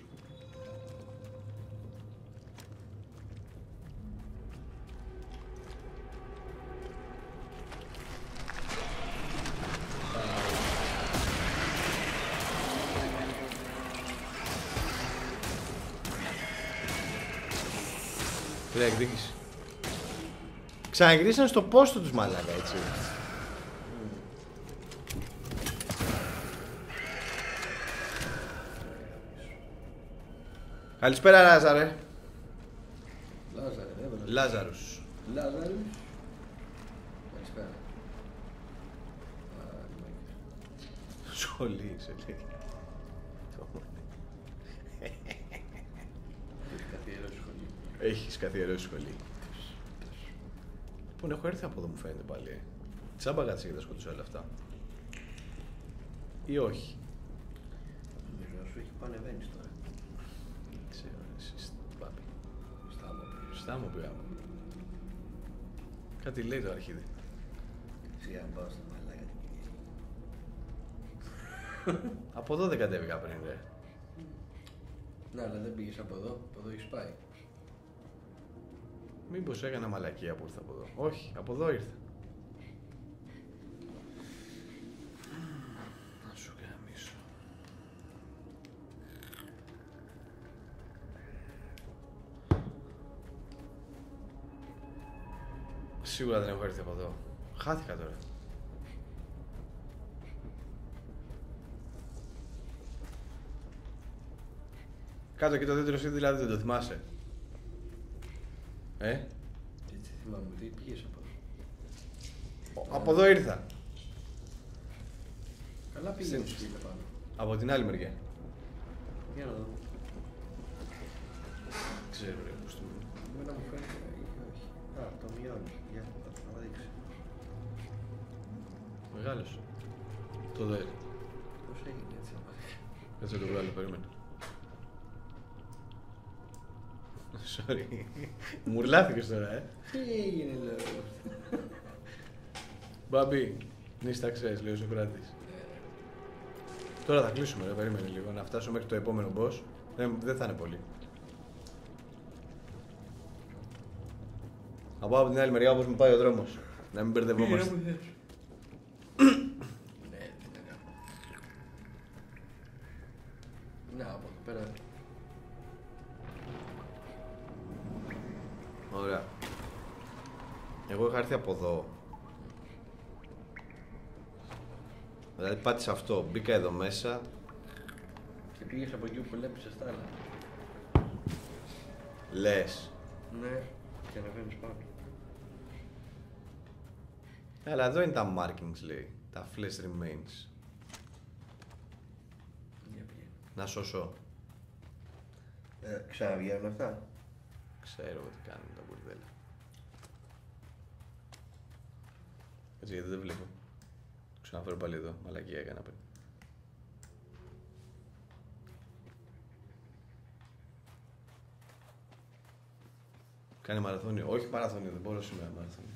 Ωραία εκδίκηση. Ξαναγυρίσαν στο πόστο τους μαλάκα, έτσι. Καλησπέρα Λάζαρε. Λάζαρε, έβαλα. Λάζαρος. Λάζαρος. Καλησπέρα. Σχολή, σε λέει. Έχει καθιερώσει σχολή. Έχεις καθιερώσει σχολή. Λοιπόν, έχω έρθει από εδώ μου φαίνεται πάλι. Τσάμπα κάτσε και τα σκοτούσα όλα αυτά. Ή όχι. Σου έχει πανεβαίνεις τώρα. Ξέρω, εσύ πάπη. Στάμω πήγαμε. Κάτι λέει το αρχίδι. Σιγά πάω στα μαλάκα. Από εδώ δεν κατέβηκα πριν, ρε. Ναι, αλλά δεν πήγες από εδώ έχεις πάει. Μήπως έκανα μαλακία που ήρθα από εδώ. Όχι, από εδώ ήρθα. Να σου γαμίσω. Σίγουρα δεν έχω έρθει από εδώ. Χάθηκα τώρα. Κάτω και το δέντρο εσύ δηλαδή δεν το θυμάσαι. Έτσι θυμάμαι, τι πήγες από εδώ. Από εδώ ήρθα. Καλά πήγαινε σου φίλε πάνω. Από την άλλη μεριά. Για να δω. Ξέρω ρε πώς το είναι. Εμένα μου φαίνεται ή όχι. Α, το μειώνει. Για να το δείξει. Μεγάλος. Το δω. Πώς έγινε έτσι να πάει. Κάτσε να το βγάλω, περίμενε. Sorry. Μουρλάθηκες τώρα, Τι έγινε λέω. Μπάμπι, νύστα ξέρεις, λέει ο Σοκράτης. Τώρα θα κλείσουμε, ρε, περίμενε λίγο. Να φτάσω μέχρι το επόμενο boss. Δεν θα είναι πολύ. Θα πάω από την άλλη μεριά όπως μου πάει ο δρόμος. Να μην μπερδευόμαστε. Ναι, τι να κάνω. Να, από εδώ πέρα. Ωραία. Εγώ είχα έρθει από εδώ. Δηλαδή πάτησα αυτό, μπήκα εδώ μέσα. Και πήγες από εκεί που λέπισες τα άλλα. Λες. Ναι, και ανεβαίνεις πάνω. Αλλά εδώ είναι τα markings, λέει. Τα flesh remains. Για πήγαινε. Να σώσω. Ξαναβγαίνουν αυτά. Ξέρω τι κάνουν τα μπουρδέλα. Έτσι γιατί δεν βλέπω. Ξαναφέρω πάλι εδώ. Μαλακία έκανα πριν. Κάνει μαραθώνιο. Όχι μαραθώνιο, δεν μπορώ σήμερα μαραθώνιο.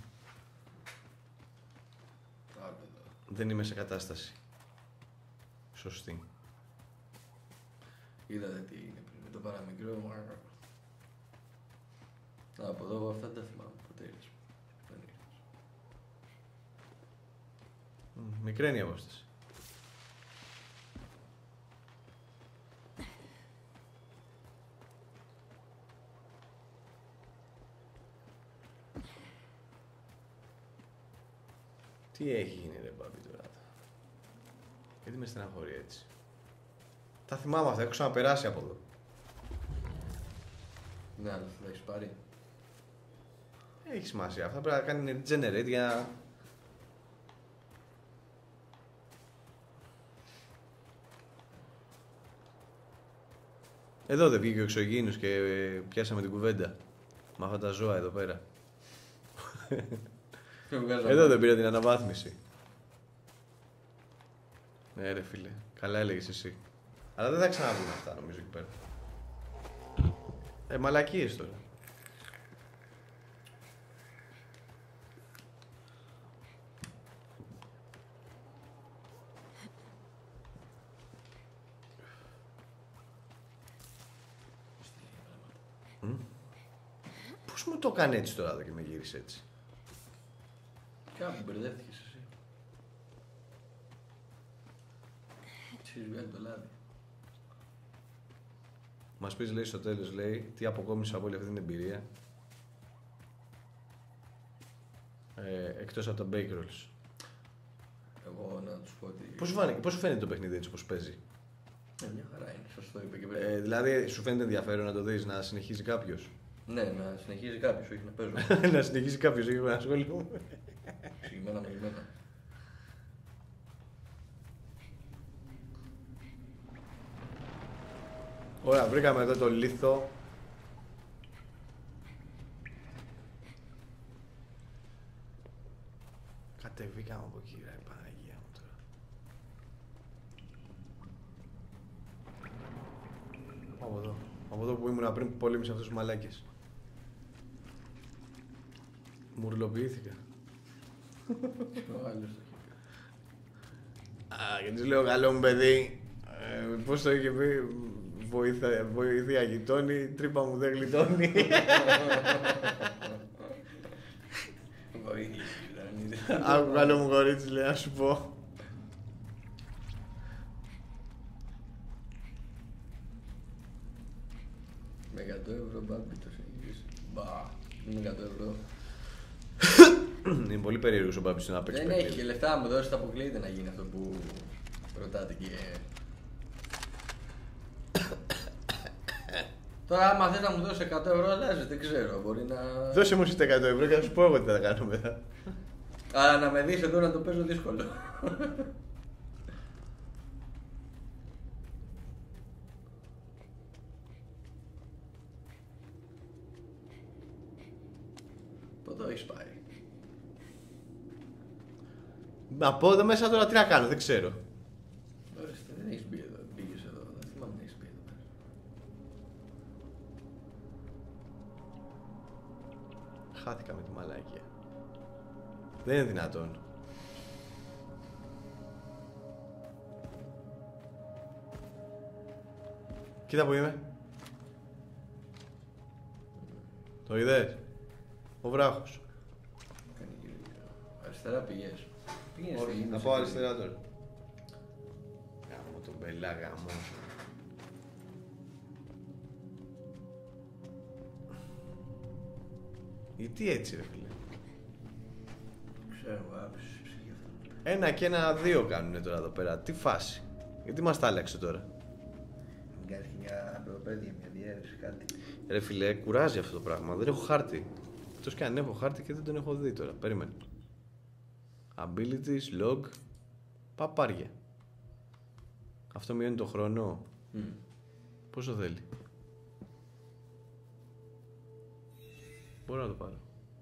Δεν είμαι σε κατάσταση σωστή. Είδατε τι είναι πριν με το παραμικρό. Από εδώ αυτά δεν τα θυμάμαι ποτέ. Δεν ήρθες. Μικρή είναι η απόσταση. Τι έχει γίνει ρε μπάμπη τώρα. Γιατί με στεναχωρεί έτσι. Τα θυμάμαι αυτά, έχω ξαναπεράσει από εδώ. Ναι, αλλά θα τα έχεις πάρει. Έχει σημασία, αυτά πρέπει να κάνει generate για να... Εδώ δεν βγήκε ο εξωγήινος και πιάσαμε την κουβέντα. Με αυτά τα ζώα εδώ πέρα. Εδώ δεν πήρα την αναβάθμιση. Ναι ρε φίλε, καλά έλεγες εσύ. Αλλά δεν θα ξαναβγούν αυτά νομίζω εκεί πέρα. Μαλακίες τώρα. Πώς μου το έκανε έτσι τώρα εδώ και με γύρισε έτσι? Κάπου μπερδεύτηκες εσύ. Ξέρεις βγάλει το λάδι. Μας πεις, λέει, στο τέλος, λέει, τι αποκόμισα από όλη αυτή την εμπειρία. Εκτός από τα bake rolls. Εγώ να τους πω ότι... Πώς σου φαίνεται το παιχνίδι έτσι όπως παίζει? Μια χαρά είναι, σας το είπα και πριν. Δηλαδή, σου φαίνεται ενδιαφέρον να το δεις, να συνεχίζει κάποιος? Ναι, να συνεχίζει κάποιος, όχι να παίζω. Να συνεχίζει κάποιος, όχι να ασχολούμαι. Συγκεκριμένα με εμένα. Ωραία, βρήκαμε εδώ το λίθο. Κατεβήκαμε από εκεί, ρε Παναγία μου τώρα. Από εδώ. Από εδώ που ήμουν πριν που πολέμησα αυτούς τους μαλάκες. Μουρλοποιήθηκα. Ο άλλος το Και τους λέω, καλό μου παιδί, πώς το είχε πει, βοήθεια γειτόνι, τρύπα μου δεν γλιτώνει. Άκου καλό μου κορίτσι, λέει, να σου πω. Με 100 ευρώ μπάμπι το συνεχίζει. Μπα, με 100 ευρώ. Είναι πολύ περίεργος ο Μπάμπης να παίξει Δεν παιχνίδι. έχει και λεφτά μου δώσει, θα αποκλείεται να γίνει αυτό που ρωτάτε και... Τώρα άμα θες να μου δώσεις 100 ευρώ αλλάζει, δεν ξέρω, μπορεί να... Δώσε μου εσύ τα 100 ευρώ και θα σου πω εγώ τι θα κάνω μετά. Αλλά να με δεις εδώ να το παίζω δύσκολο. Πότε έχεις πάει? Από εδώ μέσα τώρα τι να κάνω, δεν ξέρω. Ορίστε, δεν έχεις μπει εδώ, πήγες εδώ, δεν θυμάμαι να έχεις μπει εδώ μέσα. Χάθηκα με τη μαλάκια. Δεν είναι δυνατόν. Κοίτα που είμαι. Το είδες? Ο βράχος. Κάνει γύρω. Αριστερά πηγές. Πήγαινε Όχι, στη να πάω αριστερά τώρα. Γάμο τον μπελά, γάμο. Γιατί έτσι, ρε φίλε? Ξέρω, άπησες ψυχή αυτό. Ένα και ένα δύο κάνουνε τώρα εδώ πέρα. Τι φάση? Γιατί μας τα άλλαξε τώρα? Μην κάνεις και μια παιδοπαίδεια, μια διέρευση, κάτι. Ρε φίλε, κουράζει αυτό το πράγμα. Δεν έχω χάρτη. Εκτός και αν έχω χάρτη και δεν τον έχω δει τώρα. Περίμενε. Abilities, log. Παπάρια. Αυτό μειώνει το χρόνο. Πόσο θέλει? Μπορώ να το πάρω.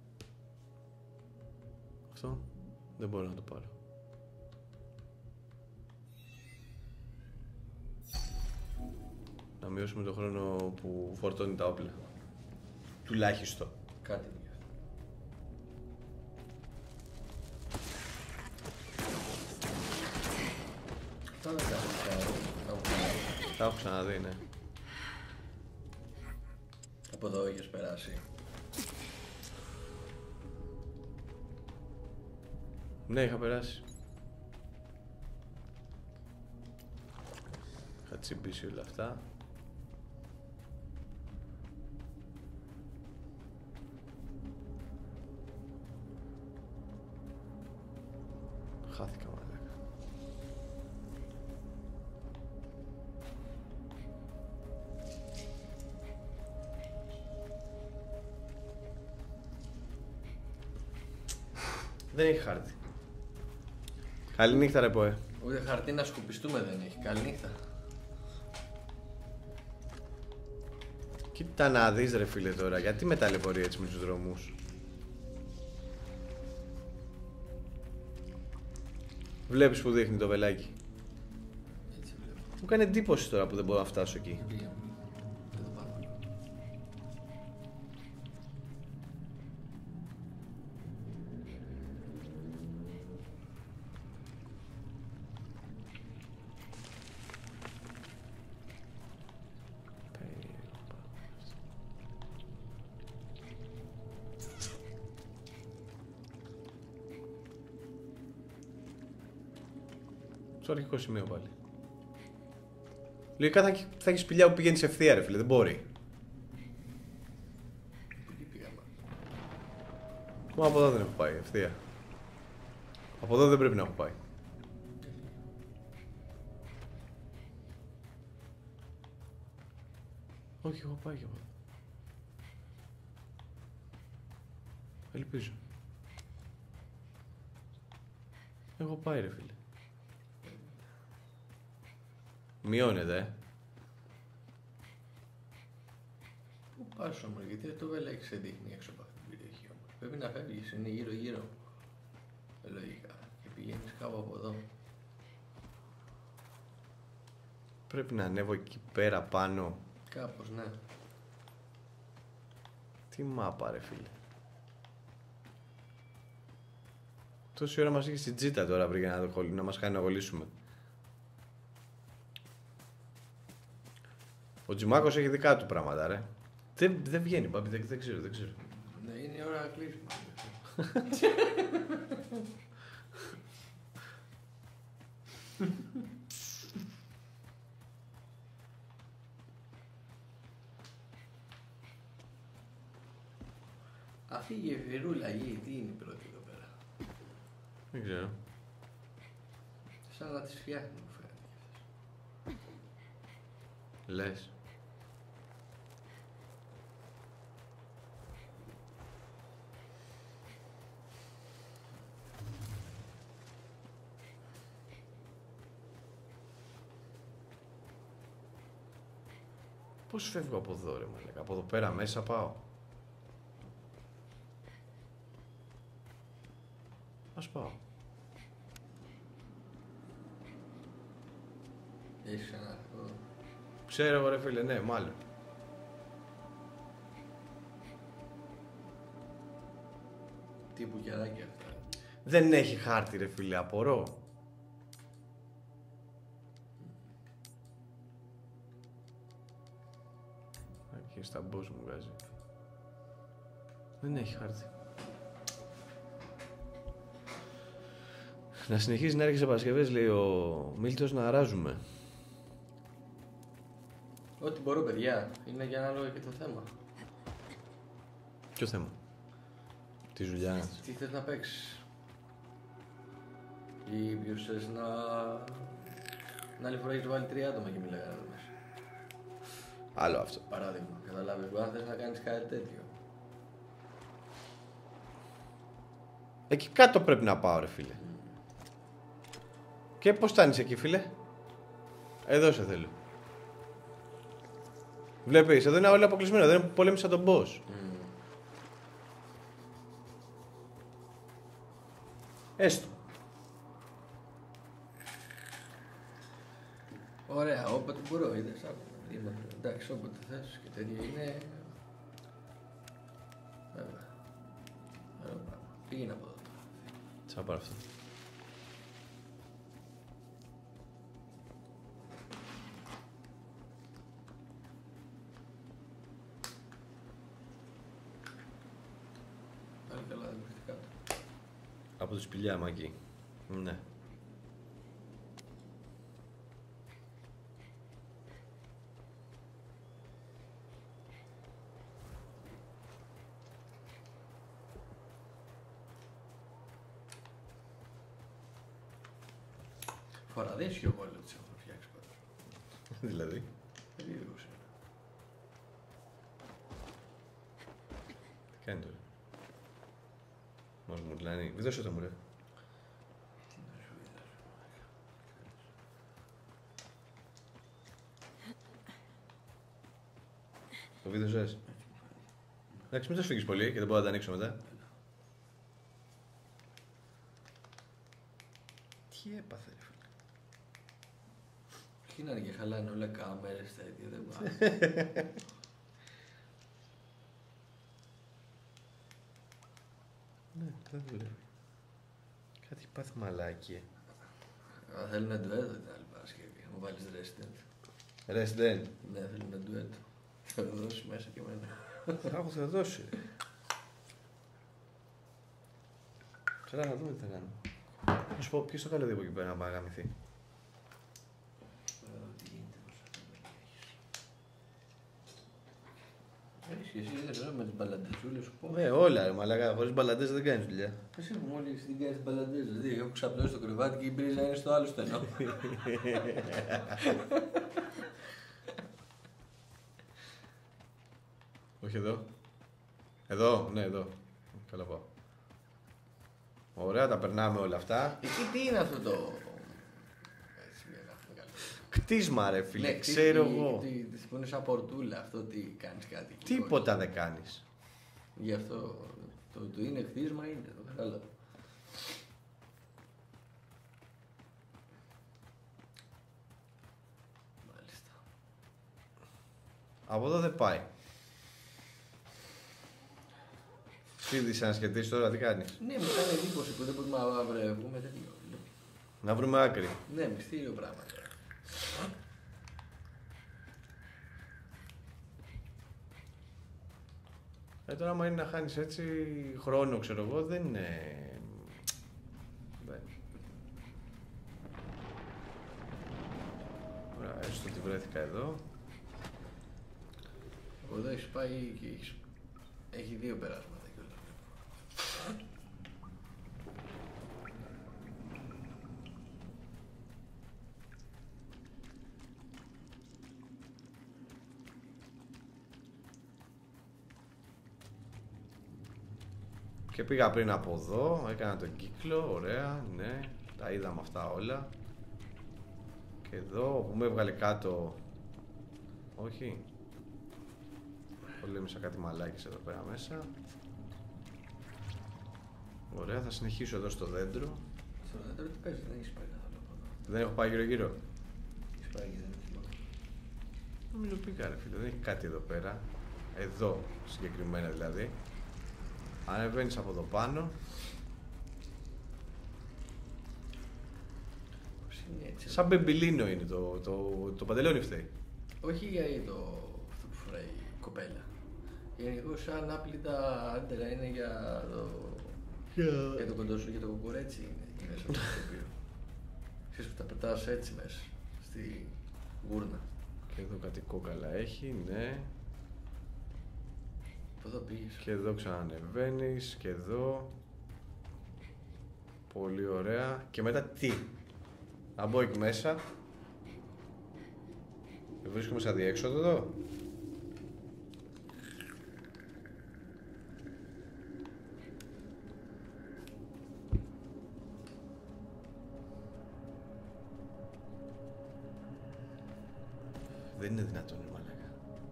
Αυτό δεν μπορώ να το πάρω. Να μειώσουμε το χρόνο που φορτώνει τα όπλα. Τουλάχιστον. Κάτι είναι γι' αυτό. Αυτά δεν κάνουν. Τα έχω ξαναδεί, ναι. Από εδώ είχες περάσει. Ναι, είχα περάσει. Είχα τσιμπήσει όλα αυτά. Χάθηκα, μαλάκα. Δεν έχει χάρτη. Καληνύχτα, ρε ποέ. Ούτε χαρτί να σκουπιστούμε δεν έχει. Καληνύχτα. Κοίτα να δεις, ρε φίλε, τώρα. Γιατί με ταλαιπωρεί έτσι με τους δρόμους? Βλέπεις που δείχνει το βελάκι? Έτσι βλέπω. Μου κάνει εντύπωση τώρα που δεν μπορώ να φτάσω εκεί. Δεν το πάρω. Στο αρχικό σημείο πάλι. Λογικά θα έχει σπηλιά που πηγαίνει ευθεία, ρε φίλε. Δεν μπορεί. Μα από εδώ δεν έχω πάει, ευθεία. Από εδώ δεν πρέπει να έχω πάει. Όχι, έχω πάει και εγώ. Ελπίζω. Έχω πάει, ρε φίλε. Μειώνεται, Πού πας όμως, γιατί το Βέλεξ σε δείχνει έξω από αυτή την περιοχή όμως. Πρέπει να φεύγεις, είναι γύρω-γύρω. Λογικά. Και πηγαίνεις κάπου από εδώ. πρέπει να ανέβω εκεί πέρα πάνω. Κάπως, ναι. Τι μάπα, ρε φίλε. Τόση ώρα μας είχε στην τζίτα τώρα βρήκε να μας κάνει να κολλήσουμε. Ο Τζιμάκος έχει δικά του πράγματα, ρε. Δεν βγαίνει, πάπη, δεν ξέρω. Ναι, είναι η ώρα να κλείσουμε. Αυτή η γεφυρούλα γη, τι είναι η πρώτη εδώ πέρα. Δεν ξέρω. Σαν να τις φτιάχνει μου φαίνεται. Λες. Πώς φεύγω από εδώ, ρε μαλάκα, από εδώ πέρα μέσα πάω. Ας πάω. Έχεις ξανά. Ξέρω εγώ, ρε φίλε, ναι, μάλλον. Τι μπουκιαδάκια αυτά. Δεν έχει χάρτη, ρε φίλε, απορώ. Και στα μπος μου βγάζει. Δεν έχει χάρτη. Να συνεχίζει να έρχεσαι Παρασκευές, λέει ο Μίλτος, να αράζουμε. Ό,τι μπορώ, παιδιά. Είναι για ανάλογα και το θέμα. Ποιο θέμα? Τη δουλειά. Τι θες να παίξεις. Ή ποιος θες να... Την άλλη φορά έχεις βάλει 3 άτομα και μιλάει εδώ μέσα. Άλλο αυτό. Παράδειγμα, καταλάβεις. Αν θες να κάνεις κάτι τέτοιο. Εκεί κάτω πρέπει να πάω, ρε φίλε. Και πώς φτάνεις εκεί, φίλε? Εδώ σε θέλω. Βλέπεις, εδώ είναι όλα αποκλεισμένα. Δεν πολέμησα τον boss. Έστω. Ωραία, όποτε μπορώ, είδες. Εντάξει, όποτε θες και τέτοιο είναι. Βέβαια. Ωραίο πράγμα. Πήγαινε από εδώ. Θα πάρω αυτό. Πάλι καλά, δεν βρίσκεται κάτω. Από τη σπηλιά, Μάκη. Ναι. Φοραδέσιο όλο τις έχω φτιάξει πάντως. Δηλαδή. Περίεργος είναι. Τι κάνει τώρα? Μας μου λένε. Βίδωσε το μου, ρε. Το βίδωσες. Εντάξει, μην το σφίγγεις πολύ και δεν μπορώ να τα ανοίξω μετά. Τι έπαθε, ρε φίλε? Ποιοι να είναι και χαλάνε όλα κάμερες τέτοια, δεν πάνε. Ναι, δεν δουλεύει. Κάτι πάθει μαλάκι. Αν θέλουν να ντουέτο την άλλη Παρασκευή, μου βάλεις Resident. Resident. Ναι, θέλουν να ντουέτο. Θα το δώσει μέσα και εμένα. Θα έχω θεοδώσει. Καλά, να δούμε τι θα κάνω. Να σου πω, ποιος το καλωδί από εκεί πέρα να πάει να γαμηθεί? Και εσύ δεν ξέρω με τις μπαλαντεζούλες σου πω. Όλα ρε μαλάκα, χωρίς μπαλαντές δεν κάνεις δουλειά. Εσύ μου μόλις την κάνεις μπαλαντέζα. Δηλαδή, έχω ξαπλώσει στο κρεβάτι και η μπρίζα είναι στο άλλο στενό. Όχι εδώ. Εδώ, ναι, εδώ. Καλά πάω. Ωραία, τα περνάμε όλα αυτά. Εκεί τι είναι αυτό το. Κτίσμα ρε φίλε, Ναι, ξέρω εγώ. Που είναι σαν πορτούλα, αυτό τι κάνεις κάτι. Τίποτα δεν κάνεις. Γι' αυτό το είναι κτίσμα είναι, το κατάλαβα. Μάλιστα. Από εδώ δεν πάει. Φίδης να σχετίσεις τώρα, τι κάνεις? Ναι, μου κάνει εντύπωση που δεν μπορούμε να βρούμε τέτοιο. Να βρούμε άκρη. Ναι, μυστήριο πράγμα. Τώρα άμα είναι να χάνεις έτσι χρόνο, ξέρω εγώ, δεν είναι... Ωραία, έστω ότι βρέθηκα εδώ. Από εδώ έχεις πάει και έχει δύο περάσματα κιόλας. Και πήγα πριν από εδώ, έκανα τον κύκλο, ωραία, ναι, τα είδαμε αυτά όλα. Και εδώ που με έβγαλε κάτω, όχι, πολέμησα κάτι μαλάκες εδώ πέρα μέσα. Ωραία, θα συνεχίσω εδώ στο δέντρο. Στο δέντρο τι παίζεις, δεν έχεις πάει καθόλου από εδώ. Δεν έχω πάει γύρω γύρω. Έχεις πάει και δεν έχεις λόγο. Νομίζω πήγα ρε φίλε, δεν έχει κάτι εδώ πέρα. Εδώ συγκεκριμένα δηλαδή. Ανεβαίνεις από εδώ πάνω. Έτσι, σαν μπεμπιλίνο είναι το παντελόνι φταίει. όχι για αυτό που φοράει η κοπέλα. Γενικώς σαν άπλυτα άντερα είναι για το κοντό σου, για το κουκουρέτσι είναι μέσα από το τοπίο. Ξέρεις που τα πετάς έτσι μέσα στη γούρνα. Και εδώ κάτι κόκαλα έχει, ναι. Εδώ πήγες. Και εδώ ξανανεβαίνεις και εδώ. Πολύ ωραία. Και μετά τι? Να μπω εκεί μέσα. Βρίσκομαι σαν διέξοδο εδώ. Δεν είναι δυνατόν, ρε μαλάκα.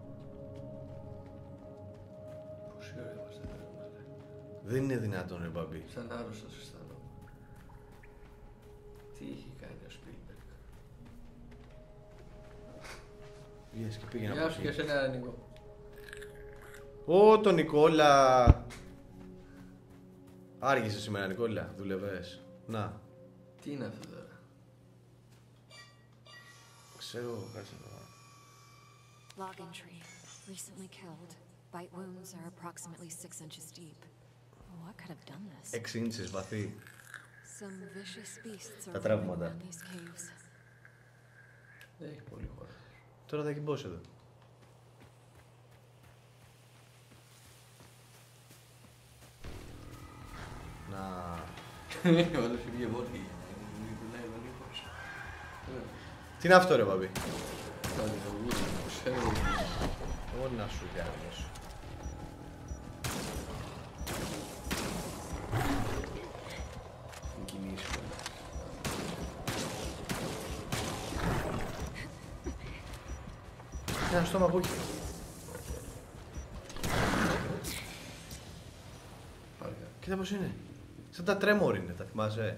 Πόση ώρα είμαστε εδώ, μαλάκα. Δεν είναι δυνατόν, ρε μπαμπή. Σαν άρρωστος αισθάνομαι. Τι είχε κάνει ο Σπίλμπεργκ. Βγες και πήγαινα Γεια από σου και εκεί. εσένα, Νίκο. Ω, τον Νικόλα! Άργησε σήμερα, Νικόλα. Δουλεύες. Να. Τι είναι αυτό τώρα? Ξέρω, κάτσε να δω. Log entry. Recently killed. Bite wounds are approximately 6 inches deep. What could have done this? 6 ίντσες βαθύ. Some vicious beasts are Τα roaming τραύματα. around these caves. Δεν έχει πολύ χώρα. Τώρα θα κυμπώσω εδώ. Να... Όλος βγήκε βότκι. Μιλάει ο Νίκος. Τι είναι αυτό ρε μπαμπή? Κάτι το γούδι, ξέρω. Ω να σου γάμος. Μην κινήσεις πολλά. Ένα στόμα που έχει. Κοίτα πως είναι. Σαν τα τρέμορ είναι, τα θυμάσαι.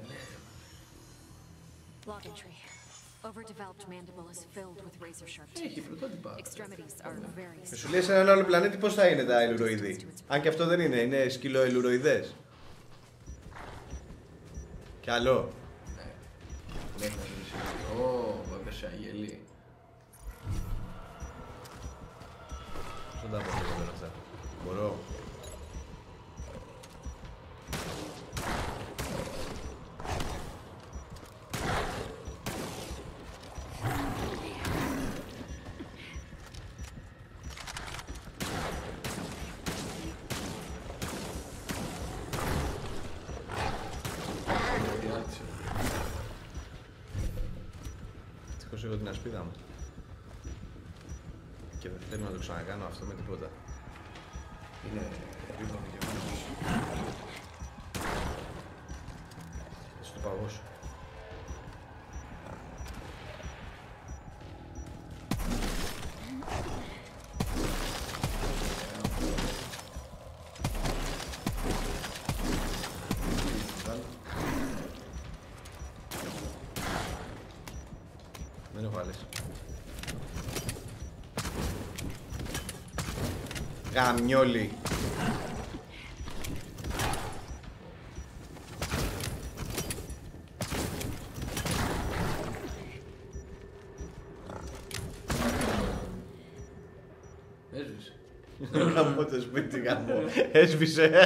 Log entry. Overdeveloped mandible is filled with razor sharp Έχει teeth. πρωτότυπα. Extremities are very Και σου λέει σε έναν άλλο πλανήτη πώς θα είναι τα ελουροειδή. Αν και αυτό δεν είναι, είναι σκυλοελουροειδές. Κι άλλο. Ναι, θα βρεις. Ω, έπεσε αγελή. Πώς θα τα πω εδώ πέρα αυτά. Μπορώ. δώσω εγώ την ασπίδα μου. Και δεν θέλω να το ξανακάνω αυτό με τίποτα. Είναι επίπονο και μόνο. Έτσι το παγώσω. Δεν έχω άλλες. Γαμιόλι. Έσβησε. Γαμώ το σπίτι, γαμώ. Έσβησε.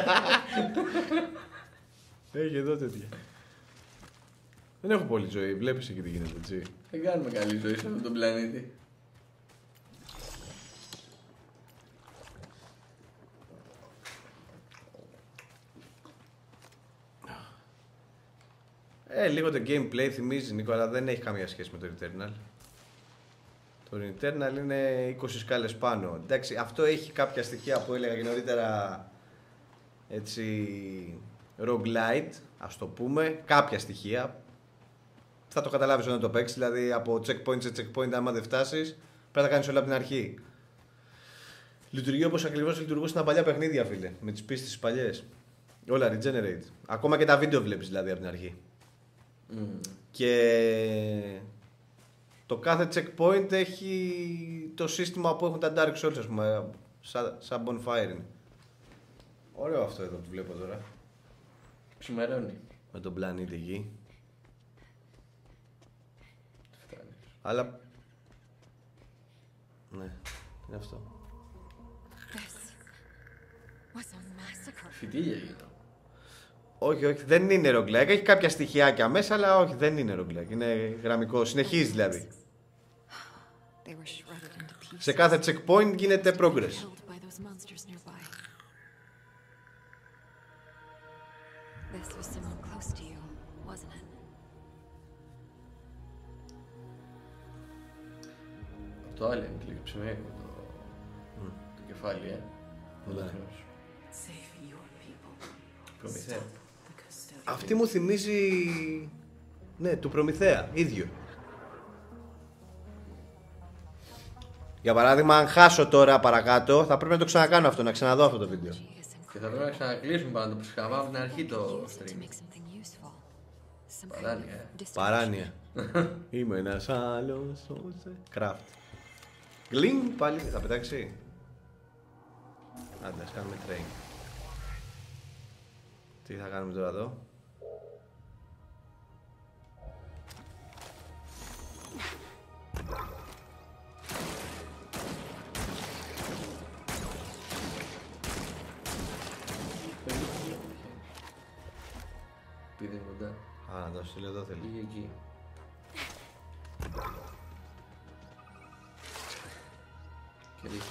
Έχει εδώ τέτοια. Δεν έχω πολύ ζωή, βλέπεις εκεί τι γίνεται, έτσι. Δεν κάνουμε καλή ζωή σε αυτόν τον πλανήτη. Λίγο το gameplay θυμίζει, Νίκο, αλλά δεν έχει καμία σχέση με το Returnal. Το Returnal είναι 20 σκάλες πάνω. Εντάξει, αυτό έχει κάποια στοιχεία που έλεγα και νωρίτερα, έτσι, roguelite, ας το πούμε. Κάποια στοιχεία. Θα το καταλάβεις όταν το παίξεις, δηλαδή από checkpoint σε checkpoint, άμα δεν φτάσεις, πρέπει να τα κάνεις όλα από την αρχή. Λειτουργεί όπως ακριβώς λειτουργούσαν τα παλιά παιχνίδια, φίλε, με τις πίστες τις παλιές. Όλα regenerate. Ακόμα και τα βίντεο βλέπεις δηλαδή από την αρχή. Και το κάθε checkpoint έχει το σύστημα που έχουν τα Dark Souls, ας πούμε, σαν bonfire. Ωραίο αυτό εδώ που βλέπω τώρα. Ξημερώνει. Με τον πλανήτη εκεί. Αλλά... ναι, είναι αυτό. Φιτίλια γίνω. Όχι, όχι, δεν είναι roguelike. Έχει κάποια στοιχειάκια μέσα, αλλά όχι, δεν είναι roguelike. Είναι γραμμικό, συνεχίζει δηλαδή. Σε κάθε checkpoint γίνεται progress. Το άλλο είναι λίγο ψημέκο το κεφάλι, Ναι. Προμηθέα. Αυτή μου θυμίζει... ναι, του Προμηθέα, ίδιο. Για παράδειγμα, αν χάσω τώρα παρακάτω, θα πρέπει να το ξανακάνω αυτό, να ξαναδώ αυτό το βίντεο. Και θα πρέπει να ξανακλείσουμε πάνω το ψυχαμά από την αρχή το stream. Παράνοια, Παράνοια. Είμαι ένας άλλος, Craft. Γκλινγκ, πάλι θα πετάξει. Άντε, ας κάνουμε train. Τι θα κάνουμε τώρα εδώ? Πήδε κοντά. Α, να το στείλω εδώ θέλει. Πήγε εκεί. Και ρίχνει.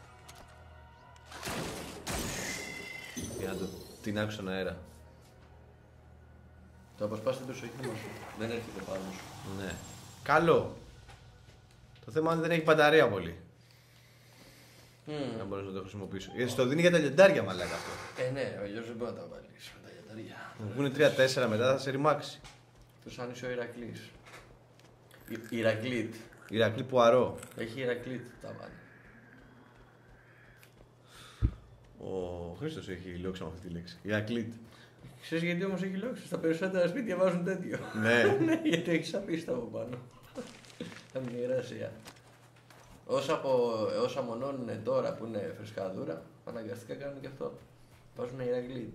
Για να το την άκουσα στον αέρα. Το αποσπάστε το σοχήμα σου. Δεν έρχεται πάνω σου. Ναι. Καλό. Το θέμα είναι ότι δεν έχει μπαταρία πολύ. Να μπορείς να το χρησιμοποιήσω. Στο δίνει για τα λιοντάρια, μαλάκα αυτό. Ναι, αλλιώς δεν μπορεί να τα βάλεις με τα γιαταριά. Μου βγουν 3-4 μετά, θα σε ρημάξει. Το σαν είσαι ο Ηρακλής. Ηρακλήτ. Ηρακλή Πουαρό. Έχει Ηρακλήτ τα βάλει. Ο Χρήστος έχει λόξα με αυτή τη λέξη. Ηρακλήτ. Ξέρεις γιατί όμως έχει λόξο. Στα περισσότερα σπίτια βάζουν τέτοιο. Ναι. Ναι, γιατί έχει απίστα από πάνω. Θα μην ηρασία. Όσα μονώνουν τώρα που είναι φρεσκαδούρα, αναγκαστικά κάνουν και αυτό. Βάζουν Ηρακλήτ.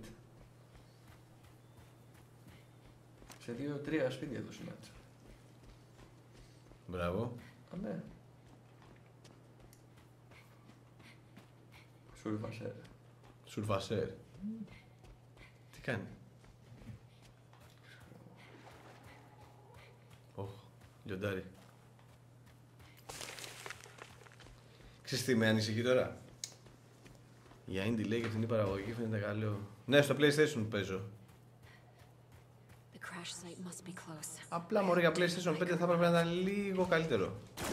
Σε 2-3 σπίτια το συνάντησα. Μπράβο. Ναι. Σουρφασέρ. Σουρφασέρ. Τι κάνει? Ωχ, λιοντάρι. Ξέρεις τι με ανησυχεί τώρα? Για indie λέει και φθηνή παραγωγή φαίνεται καλό. Ναι, στο PlayStation παίζω. crash site must be close. Απλά μωρέ για PlayStation 5 θα έπρεπε να ήταν λίγο καλύτερο.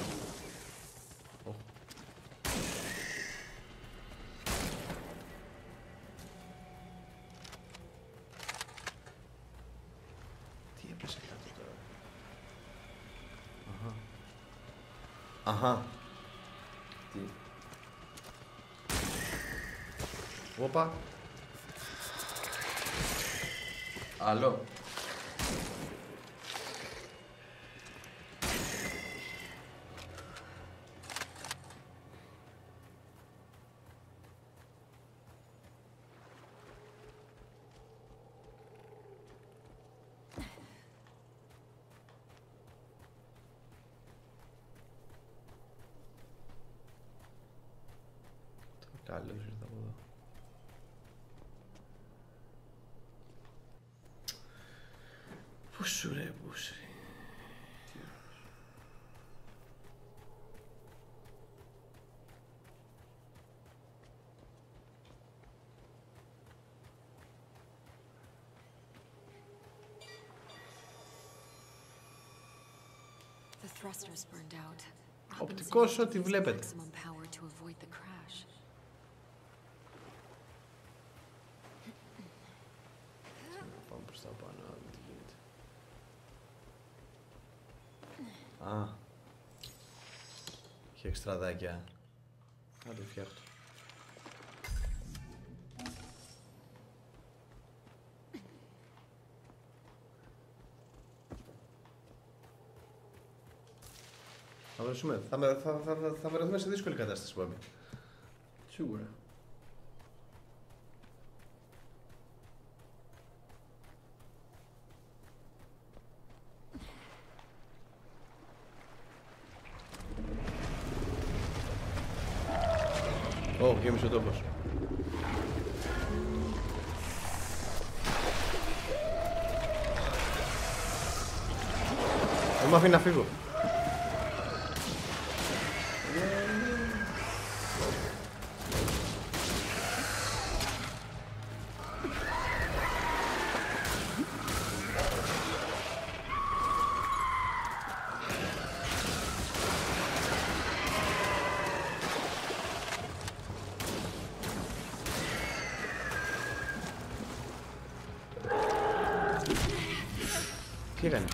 Τι έπεσε κάτω τώρα. Αχα. Τι. Όπα. Άλλο. Καλώς ήρθα από εδώ. Πού σου ρε, πού σου. The thrusters burned out. Οπτικός ό,τι βλέπετε. Maximum power to avoid the crash. Πάμε προς τα πάνω, να δούμε τι γίνεται. Α, είχε εξτραδάκια. Να το φτιάχνω. Θα βρεθούμε, θα βρεθούμε σε δύσκολη κατάσταση, Μπάμπη. Σίγουρα. Ω, γέμισε ο τόπος. Δεν μ' αφήνει να φύγω. Τι έκανε.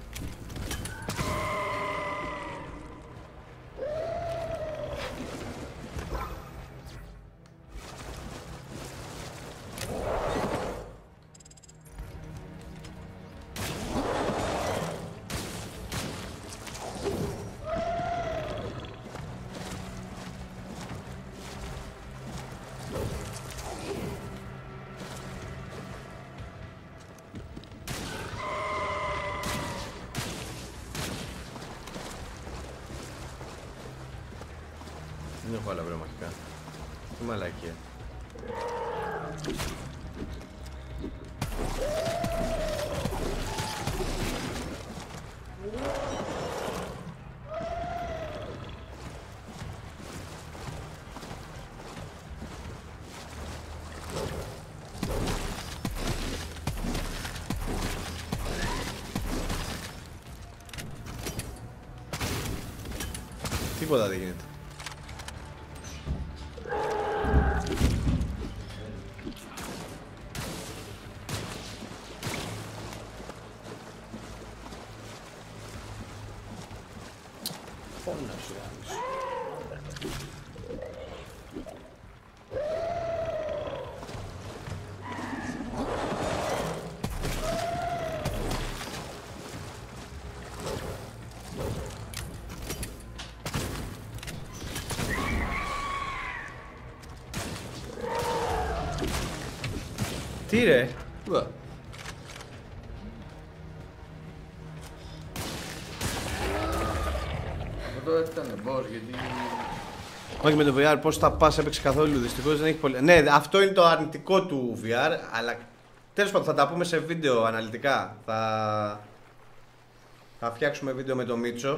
Δεν έχω άλλα βρεμαχικά. Τι μαλακία. Τίποτα δεν γίνεται. Φώνα σου άνοιξε. Τι ρε. Ουα. Αυτό ήταν boss γιατί... Όχι με το VR, πώς θα πας έπαιξε καθόλου, δυστυχώς δεν έχει πολύ... Ναι, αυτό είναι το αρνητικό του VR, αλλά τέλος πάντων θα τα πούμε σε βίντεο αναλυτικά. Θα φτιάξουμε βίντεο με το Μίτσο.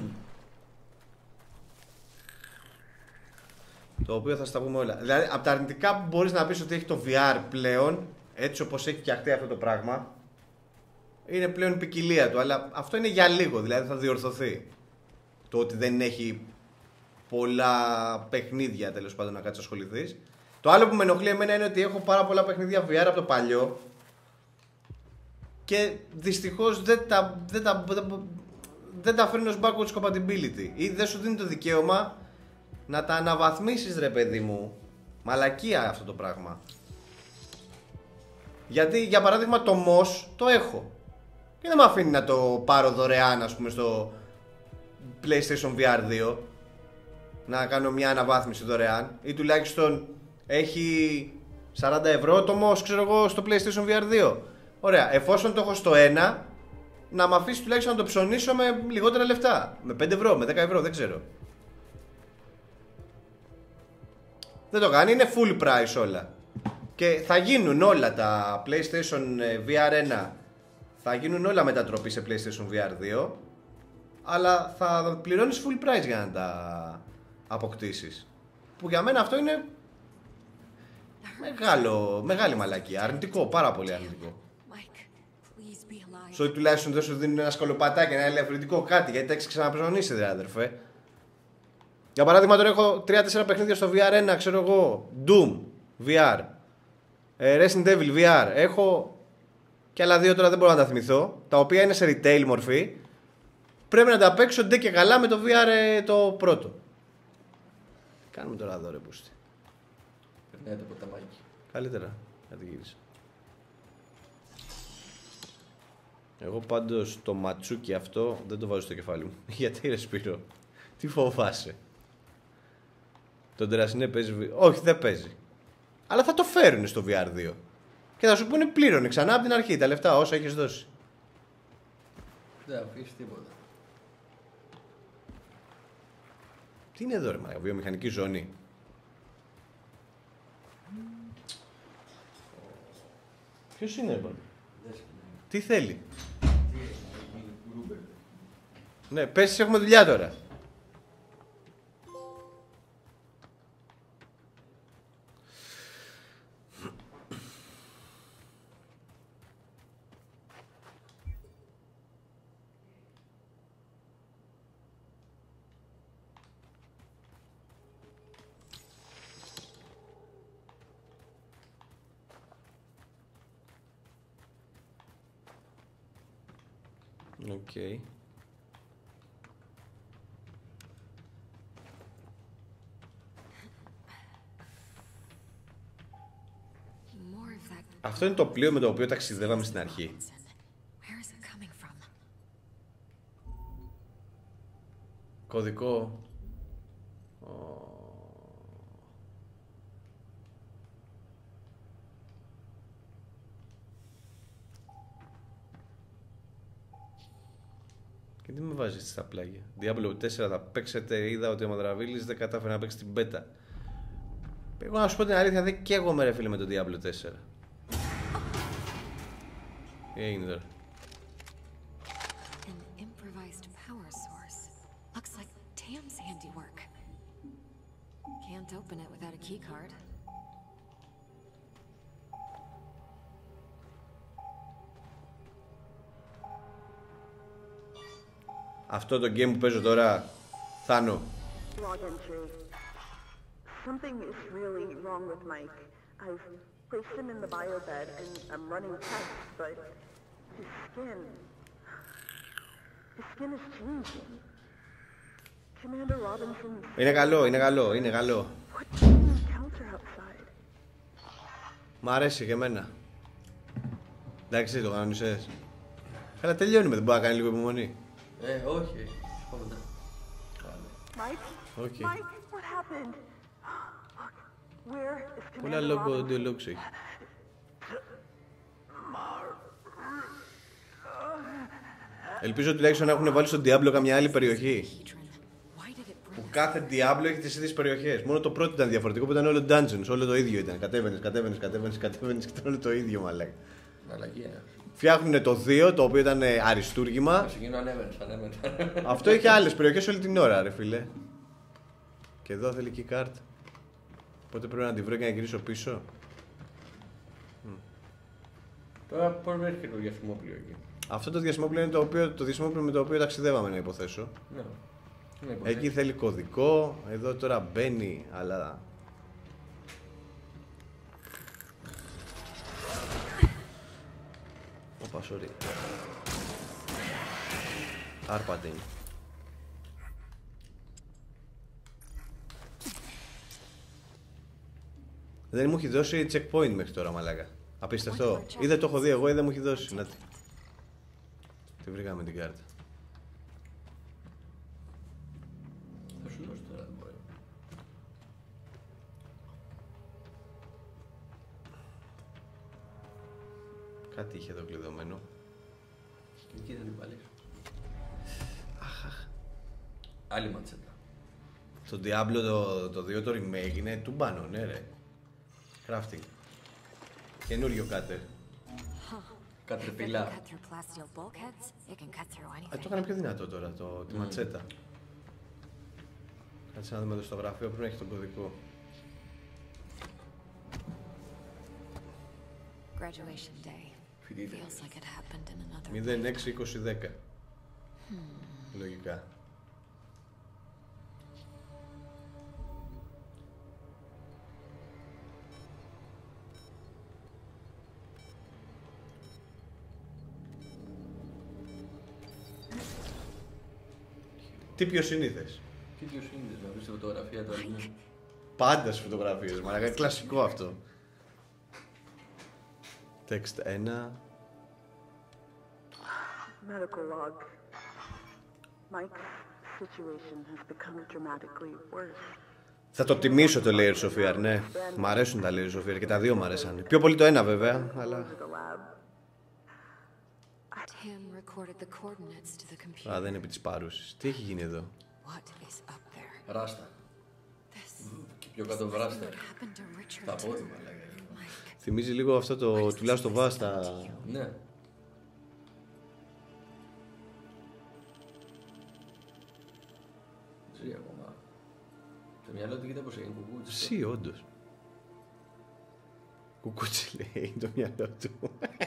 Το οποίο θα στα πούμε όλα. Δηλαδή, από τα αρνητικά που μπορείς να πεις ότι έχει το VR πλέον, έτσι όπως έχει φτιαχτεί αυτό το πράγμα, είναι πλέον ποικιλία του, αλλά αυτό είναι για λίγο, δηλαδή θα διορθωθεί. Το ότι δεν έχει πολλά παιχνίδια τέλος πάντων να κάτσεις ασχοληθείς. Το άλλο που με ενοχλεί εμένα είναι ότι έχω πάρα πολλά παιχνίδια VR από το παλιό και δυστυχώς δεν τα φέρνει ως backwards compatibility ή δεν σου δίνει το δικαίωμα να τα αναβαθμίσεις, ρε παιδί μου. Μαλακία αυτό το πράγμα. Γιατί για παράδειγμα το MOS το έχω και δεν με αφήνει να το πάρω δωρεάν, ας πούμε, στο PlayStation VR 2, να κάνω μια αναβάθμιση δωρεάν, ή τουλάχιστον έχει 40 ευρώ το MOS, ξέρω εγώ, στο PlayStation VR 2. Ωραία, εφόσον το έχω στο 1, να με αφήσει τουλάχιστον να το ψωνίσω με λιγότερα λεφτά, με 5 ευρώ, με 10 ευρώ, δεν ξέρω. Δεν το κάνει, είναι full price όλα. Και θα γίνουν όλα τα PlayStation VR 1, θα γίνουν όλα μετατροπή σε PlayStation VR 2, αλλά θα πληρώνεις full price για να τα αποκτήσεις. Που για μένα αυτό είναι μεγάλη μαλακία, αρνητικό, πάρα πολύ αρνητικό. So, τουλάχιστον δεν σου δίνουν ένα σκολοπατάκι, ένα ελαφρυντικό κάτι, γιατί τα έχεις ξαναπροσωνήσει, δε αδερφέ. Για παράδειγμα, τώρα έχω 3-4 παιχνίδια στο VR 1, ξέρω εγώ, Doom VR, Resident Evil VR, έχω και άλλα 2 τώρα δεν μπορώ να τα θυμηθώ, τα οποία είναι σε retail μορφή. Πρέπει να τα παίξω ντε και καλά με το VR το πρώτο. Τι κάνουμε τώρα εδώ, ρε πούστη? Περνάει το ποταμάκι. Καλύτερα, κάτι γύρισε. Εγώ πάντως το ματσούκι αυτό δεν το βάζω στο κεφάλι μου. Γιατί ρε Σπύρο, τι φοβάσαι? Τον τερασινέ παίζει? Όχι, δεν παίζει. Αλλά θα το φέρουν στο VR2 και θα σου πούνε πλήρωνε ξανά από την αρχή τα λεφτά όσα έχεις δώσει. Δεν αφήσεις τίποτα. Τι είναι εδώ, ρε μαλάκα, βιομηχανική ζώνη? Ποιος είναι, ρε? Τι θέλει? Ναι, πες, έχουμε δουλειά τώρα. Okay. Αυτό είναι το πλοίο με το οποίο ταξιδεύαμε στην αρχή. Κωδικό. Και τι με βάζεις στα πλάγια? Diablo 4 θα παίξετε, είδα ότι ο Μαδραβίλης δεν κατάφερε να παίξει την beta. Εγώ να σου πω την αλήθεια, δεν καίγομαι ρε φίλε με το Diablo 4. Τι έγινε τώρα? Αυτό το game που παίζω τώρα, Θάνο. Something is really wrong with Mike. I've placed him in the biobed and I'm running tests, but his skin is changing. Commander Robinson. Είναι καλό, είναι καλό, είναι καλό. Μ' αρέσει και εμένα. Εντάξει, το κανονισές. Καλά, τελειώνουμε, δεν μπορεί να κάνει λίγο υπομονή? Όχι. Mike? Okay. Mike, what happened? Where is Πολλά Commander λόγο Robinson? διολόγους έχει. Ελπίζω τουλάχιστον να έχουν βάλει στον Diablo καμιά άλλη περιοχή. Που κάθε Diablo έχει τις ίδιες περιοχές. Μόνο το πρώτο ήταν διαφορετικό που ήταν όλο dungeons, όλο το ίδιο ήταν. Κατέβαινες και ήταν όλο το ίδιο, μαλάκα. Μαλακία. Φτιάχνουν το 2, το οποίο ήταν αριστούργημα. Ξεκινώ ανέβαινες. Αυτό είχε άλλες περιοχές όλη την ώρα, ρε φίλε. Και εδώ θέλει και κάρτα. Οπότε πρέπει να τη βρω και να γυρίσω πίσω. Τώρα πώς βρες καινούργια χρησιμοποιώ εκεί? Αυτό το διασημόπλαιο είναι το διασημόπλαιο με το οποίο ταξιδεύαμε, να υποθέσω. Ναι. Εκεί θέλει κωδικό, εδώ τώρα μπαίνει, αλλά... Όπα, sorry. Άρπατε είναι. Δεν μου έχει δώσει checkpoint μέχρι τώρα, μαλάκα. Απίστευτο. Ή δεν το έχω δει εγώ ή δεν μου έχει δώσει. Να τη βρήκαμε την κάρτα. Θα σου δώσω τώρα, δεν μπορεί. Κάτι είχε εδώ κλειδωμένο. Και εκεί θα την πάλι. Αχ. Άλλη ματσέτα. Το Diablo το 2 το remake είναι τουμπάνο, ναι ρε. Crafting. Καινούριο κάτερ. Κατρεπιλά. Το έκανε πιο δυνατό τώρα, τη ματσέτα. Κάτσε να δούμε εδώ στο γραφείο, πρέπει να έχει τον κωδικό. Graduation day. Feels like it happened in another 06-20-10. Λογικά. Τι πιο συνήθες? Τι πιο συνήθες, να βρεις τη φωτογραφία του αλλού. Πάντα στις φωτογραφίες, μαλάκα, κλασικό αυτό. Text 1. Medical log. Mike's situation has become dramatically worse. Θα το τιμήσω το Layer Sophia, ναι. Μ' αρέσουν τα Layer Sophia και τα δύο μ' αρέσαν. Πιο πολύ το ένα βέβαια, αλλά... Α, δεν είναι επί της παρούσης. Τι έχει γίνει εδώ? Ράστα. Και πιο κάτω βράστα. Τα πόδι, μαλάκα. Θυμίζει λίγο αυτό το τουλάχιστον βάστα. Ναι. Ζει ακόμα. Το μυαλό του κοίτα πως είναι κουκούτσι. Ζει, όντως. Κουκούτσι λέει το μυαλό του.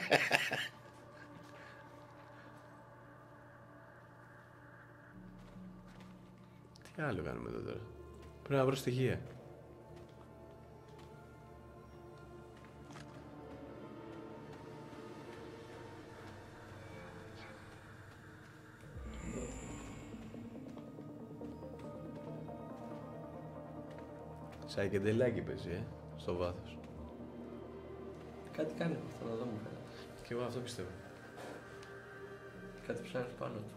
Τι άλλο κάνουμε εδώ τώρα? Πρέπει να βρω στοιχεία. Σαϊκεντελάκι παίζει, στο βάθος. Κάτι κάνει αυτό να δω, μου φαίνεται. Και εγώ αυτό πιστεύω. Κάτι ψάχνει πάνω του.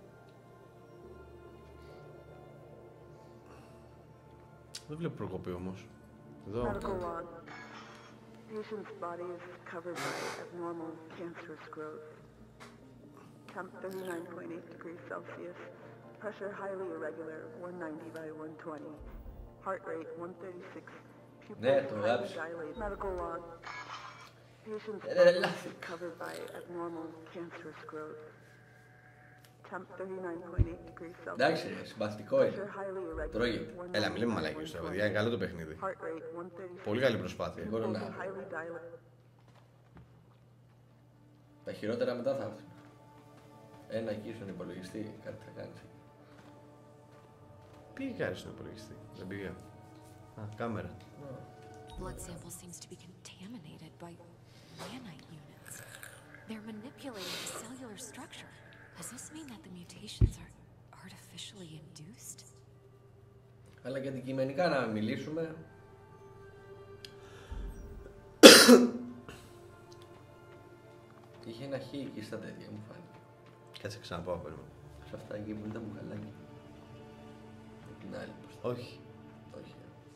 Δεν βλέπω προκοπή όμως. Εδώ. Medical log. Patient's body is covered by abnormal cancerous growth. Temp 39.8 degrees Celsius. Pressure highly irregular, 190 by 120. Heart rate 136. Ναι, το γράψει. Medical log. Patient's body is covered by abnormal cancerous growth. Temp 39.8 degrees Celsius. Εντάξει, συμπαθητικό είναι. Τρώγεται. Έλα, μην λέμε μαλάκες τώρα, παιδιά. Είναι καλό το παιχνίδι. Πολύ καλή προσπάθεια. Μπορώ να... Τα χειρότερα μετά θα έρθουν. Ένα εκεί στον υπολογιστή, κάτι θα κάνεις. Πήγε κάτι στον υπολογιστή. Δεν πήγε. Α, κάμερα. Blood sample seems to be contaminated by nanite units. They're manipulating the cellular structure. Does this mean that the mutations are artificially induced? Αλλά και αντικειμενικά να μιλήσουμε. Είχε ένα χ εκεί στα τέτοια, μου φάνηκε. Κάτσε ξαναπάω, περίμενα. Σε αυτά εκεί που είναι τα μπουκαλάκια. Την άλλη προς τα... Όχι. Όχι.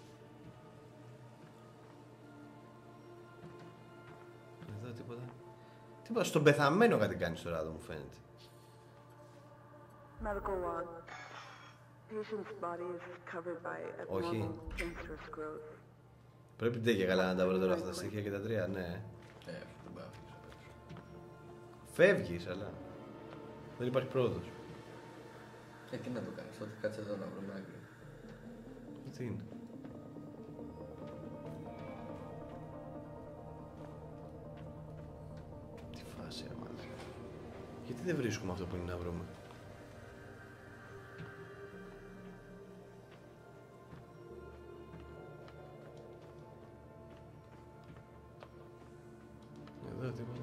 Εδώ τίποτα. Τίποτα. Στον πεθαμένο κάτι κάνεις τώρα εδώ, μου φαίνεται. Medical log. Patient's body is covered by abnormal cancerous growth. Πρέπει ντε και καλά να τα βρω τώρα αυτά τα στοιχεία και τα τρία, ναι. Δεν πάω. Φεύγεις, αλλά δεν υπάρχει πρόοδος. Τι να το κάνεις, τότε κάτσε εδώ να βρούμε άκρη. Τι είναι? Τι φάση, ρε μάλλον. Γιατί δεν βρίσκουμε αυτό που είναι να βρούμε. Εδώ τίποτα.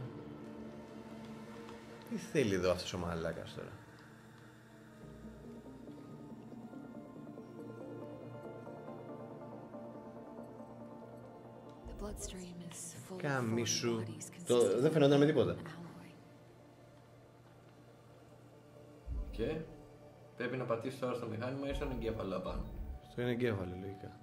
Τι θέλει εδώ αυτός ο μαλάκας τώρα. Καμίσου. Δεν φαινόταν με τίποτα. Και πρέπει να πατήσεις τώρα στο μηχάνημα ή στον εγκέφαλο απάνω. Στο είναι εγκέφαλο, λογικά.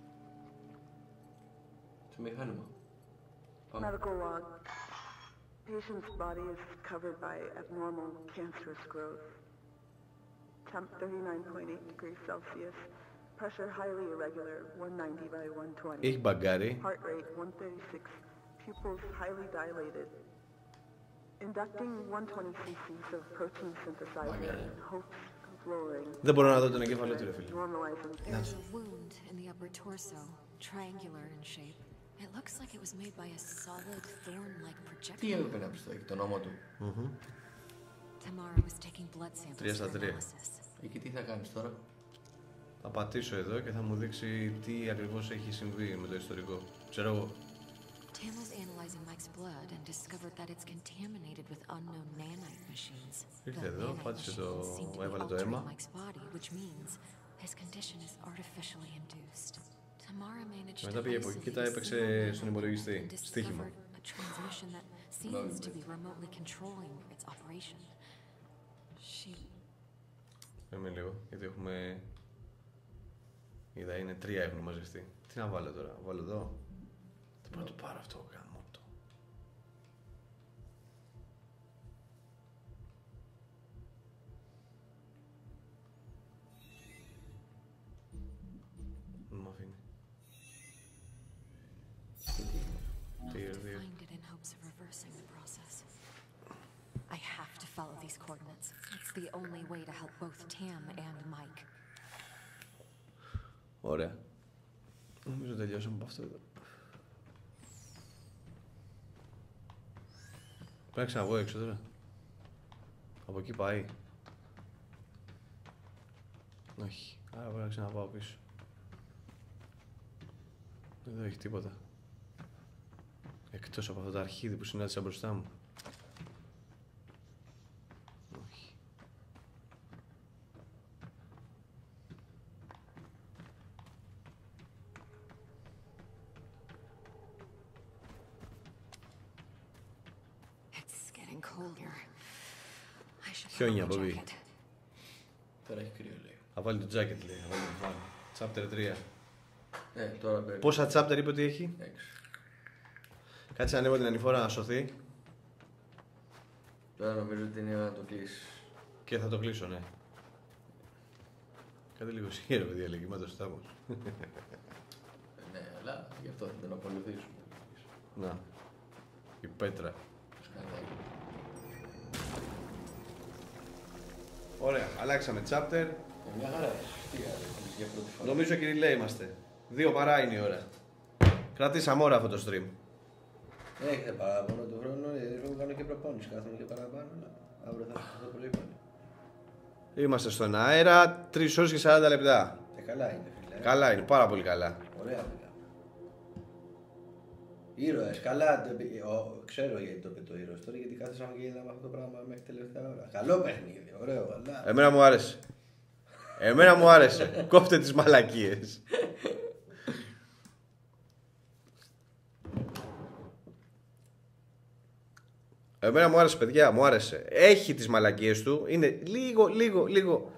Στο μηχάνημα. Πάμε. Medical log. Patient's body is covered by abnormal cancerous growth. Temp 39.8 degrees Celsius. Pressure highly irregular, 190 by 120. Έχει μπαγκάρει. Heart rate 136. Pupils highly dilated. Inducting 120 cc's of protein synthesizer in hopes of lowering. Δεν μπορώ να δω τον εγκέφαλο του, ρε φίλε. There's a wound in the upper torso, triangular in shape. It looks like it was made by a solid thorn-like projectile. Τι έπρεπε να πιστώ, έχει τον νόμο του. Tamara was taking blood samples for analysis. Εκεί τι θα κάνεις τώρα? Θα πατήσω εδώ και θα μου δείξει τι ακριβώς έχει συμβεί με το ιστορικό. Ξέρω εγώ. Tam was analyzing Mike's blood and discovered that it's contaminated with unknown nanite machines. Ήρθε εδώ, πάτησε το, έβαλε το αίμα. Mike's body, which means his condition is artificially induced. Tamara managed Μετά πήγε από εκεί και τα έπαιξε στον υπολογιστή. Στοίχημα. a transmission that seems to be remotely controlling its operation. She... Περίμενε λίγο, γιατί έχουμε... Είδα, είναι 3 έχουν μαζευτεί. Τι να βάλω τώρα, βάλω εδώ. Δεν μπορώ να το πάρω αυτό, γάμο το. Δεν μ' αφήνει. Find it in hopes of reversing the process. I have to follow these coordinates. It's the only way to help both Tam and Mike. Ωραία. Νομίζω τελειώσαμε από αυτό εδώ. Πρέπει να ξαναβγώ έξω τώρα. Από εκεί πάει. Όχι. Άρα πρέπει να ξαναπάω πίσω. Δεν έχει τίποτα. Εκτός από αυτό το αρχίδι που συνάντησα μπροστά μου. Όχι. Χιόνια από εκεί. Τώρα έχει κρύο, λέει. Θα βάλει το jacket, λέει. Θα βάλει το φάνη. Chapter 3. Τώρα πρέπει. Πόσα chapter είπε ότι έχει? 6. Κάτσε να ανέβω την ανηφόρα να σωθεί. Τώρα νομίζω ότι είναι να το κλείσει. Και θα το κλείσω, ναι. Κάτι λίγο σχέρο, παιδιά, λέει, κοιμάται ο Στάμος. Ναι, αλλά γι' αυτό θα τον ακολουθήσουμε. Να. Η πέτρα. Σκανδάλι. Ωραία, αλλάξαμε chapter. Μια χαρά, τι για πρώτη φορά. Νομίζω κυριλέ είμαστε. 2 παρά είναι η ώρα. Κρατήσαμε ώρα αυτό το stream. Έχετε παράπονο του χρόνου, εγώ κάνω και προπόνηση, κάθομαι και παραπάνω, αλλά αύριο θα το πρωί πάλι. Είμαστε στον αέρα, 3 ώρες και 40 λεπτά. Καλά είναι, φίλε. Καλά είναι, πάρα πολύ καλά. Ωραία, φίλε. Ήρωες, καλά. Ξέρω γιατί το είπε το ήρωες τώρα, γιατί κάθεσαμε και είδαμε αυτό το πράγμα μέχρι τελευταία ώρα. Καλό παιχνίδι, ωραίο, αλλά. Εμένα μου άρεσε. Εμένα μου άρεσε. Κόφτε τις μαλακίες. Εμένα μου άρεσε, παιδιά, μου άρεσε. Έχει τις μαλακίες του. Είναι λίγο.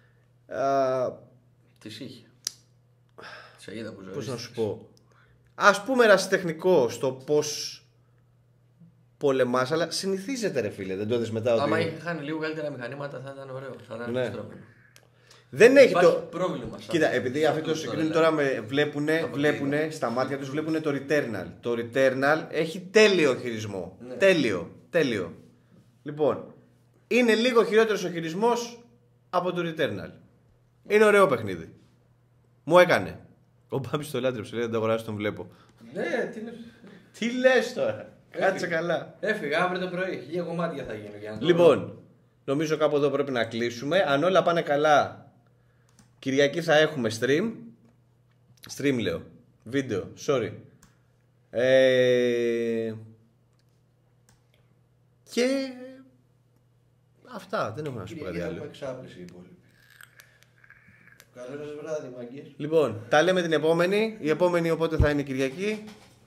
Τις είχε. Τις είδα που ζωήσεις. Πώς να σου πω. Ας πούμε ερασιτεχνικό στο πώς πολεμάς, αλλά συνηθίζεται, ρε φίλε. Δεν το είδες μετά ότι... Άμα είχαν λίγο καλύτερα μηχανήματα θα ήταν ωραίο. Θα ήταν αντιστροφή. Δεν έχει υπάρχει το πρόβλημα. Κοίτα, επειδή αυτοί το συγκρίνουν τώρα με. Βλέπουνε στα μάτια τους, βλέπουνε το Returnal. Το Returnal έχει τέλειο χειρισμό. Ναι. Τέλειο. Λοιπόν, είναι λίγο χειρότερος ο χειρισμός από το Returnal. Είναι ωραίο παιχνίδι. Μου έκανε. Ο Μπάμπης το λάτρεψε, λέει, δεν το αγοράσει, τον βλέπω. Ναι, τι λες τώρα. Κάτσε καλά. Έφυγα αύριο το πρωί. 1000 κομμάτια θα γίνουν για να το Λοιπόν, νομίζω κάπου εδώ πρέπει να κλείσουμε. Αν όλα πάνε καλά, Κυριακή θα έχουμε stream. Stream λέω. Βίντεο, sorry. Και αυτά, δεν έχουμε να σου πω κάτι άλλο. Εξάπληση οι υπόλοιποι. Καλό σας βράδυ, μαγκές. Λοιπόν, τα λέμε την επόμενη. Η επόμενη οπότε θα είναι Κυριακή.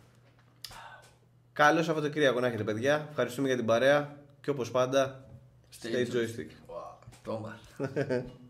Καλό Σαββατοκύριακο να έχετε, παιδιά. Ευχαριστούμε για την παρέα. Και όπως πάντα, stay joystick. Wow, Thomas.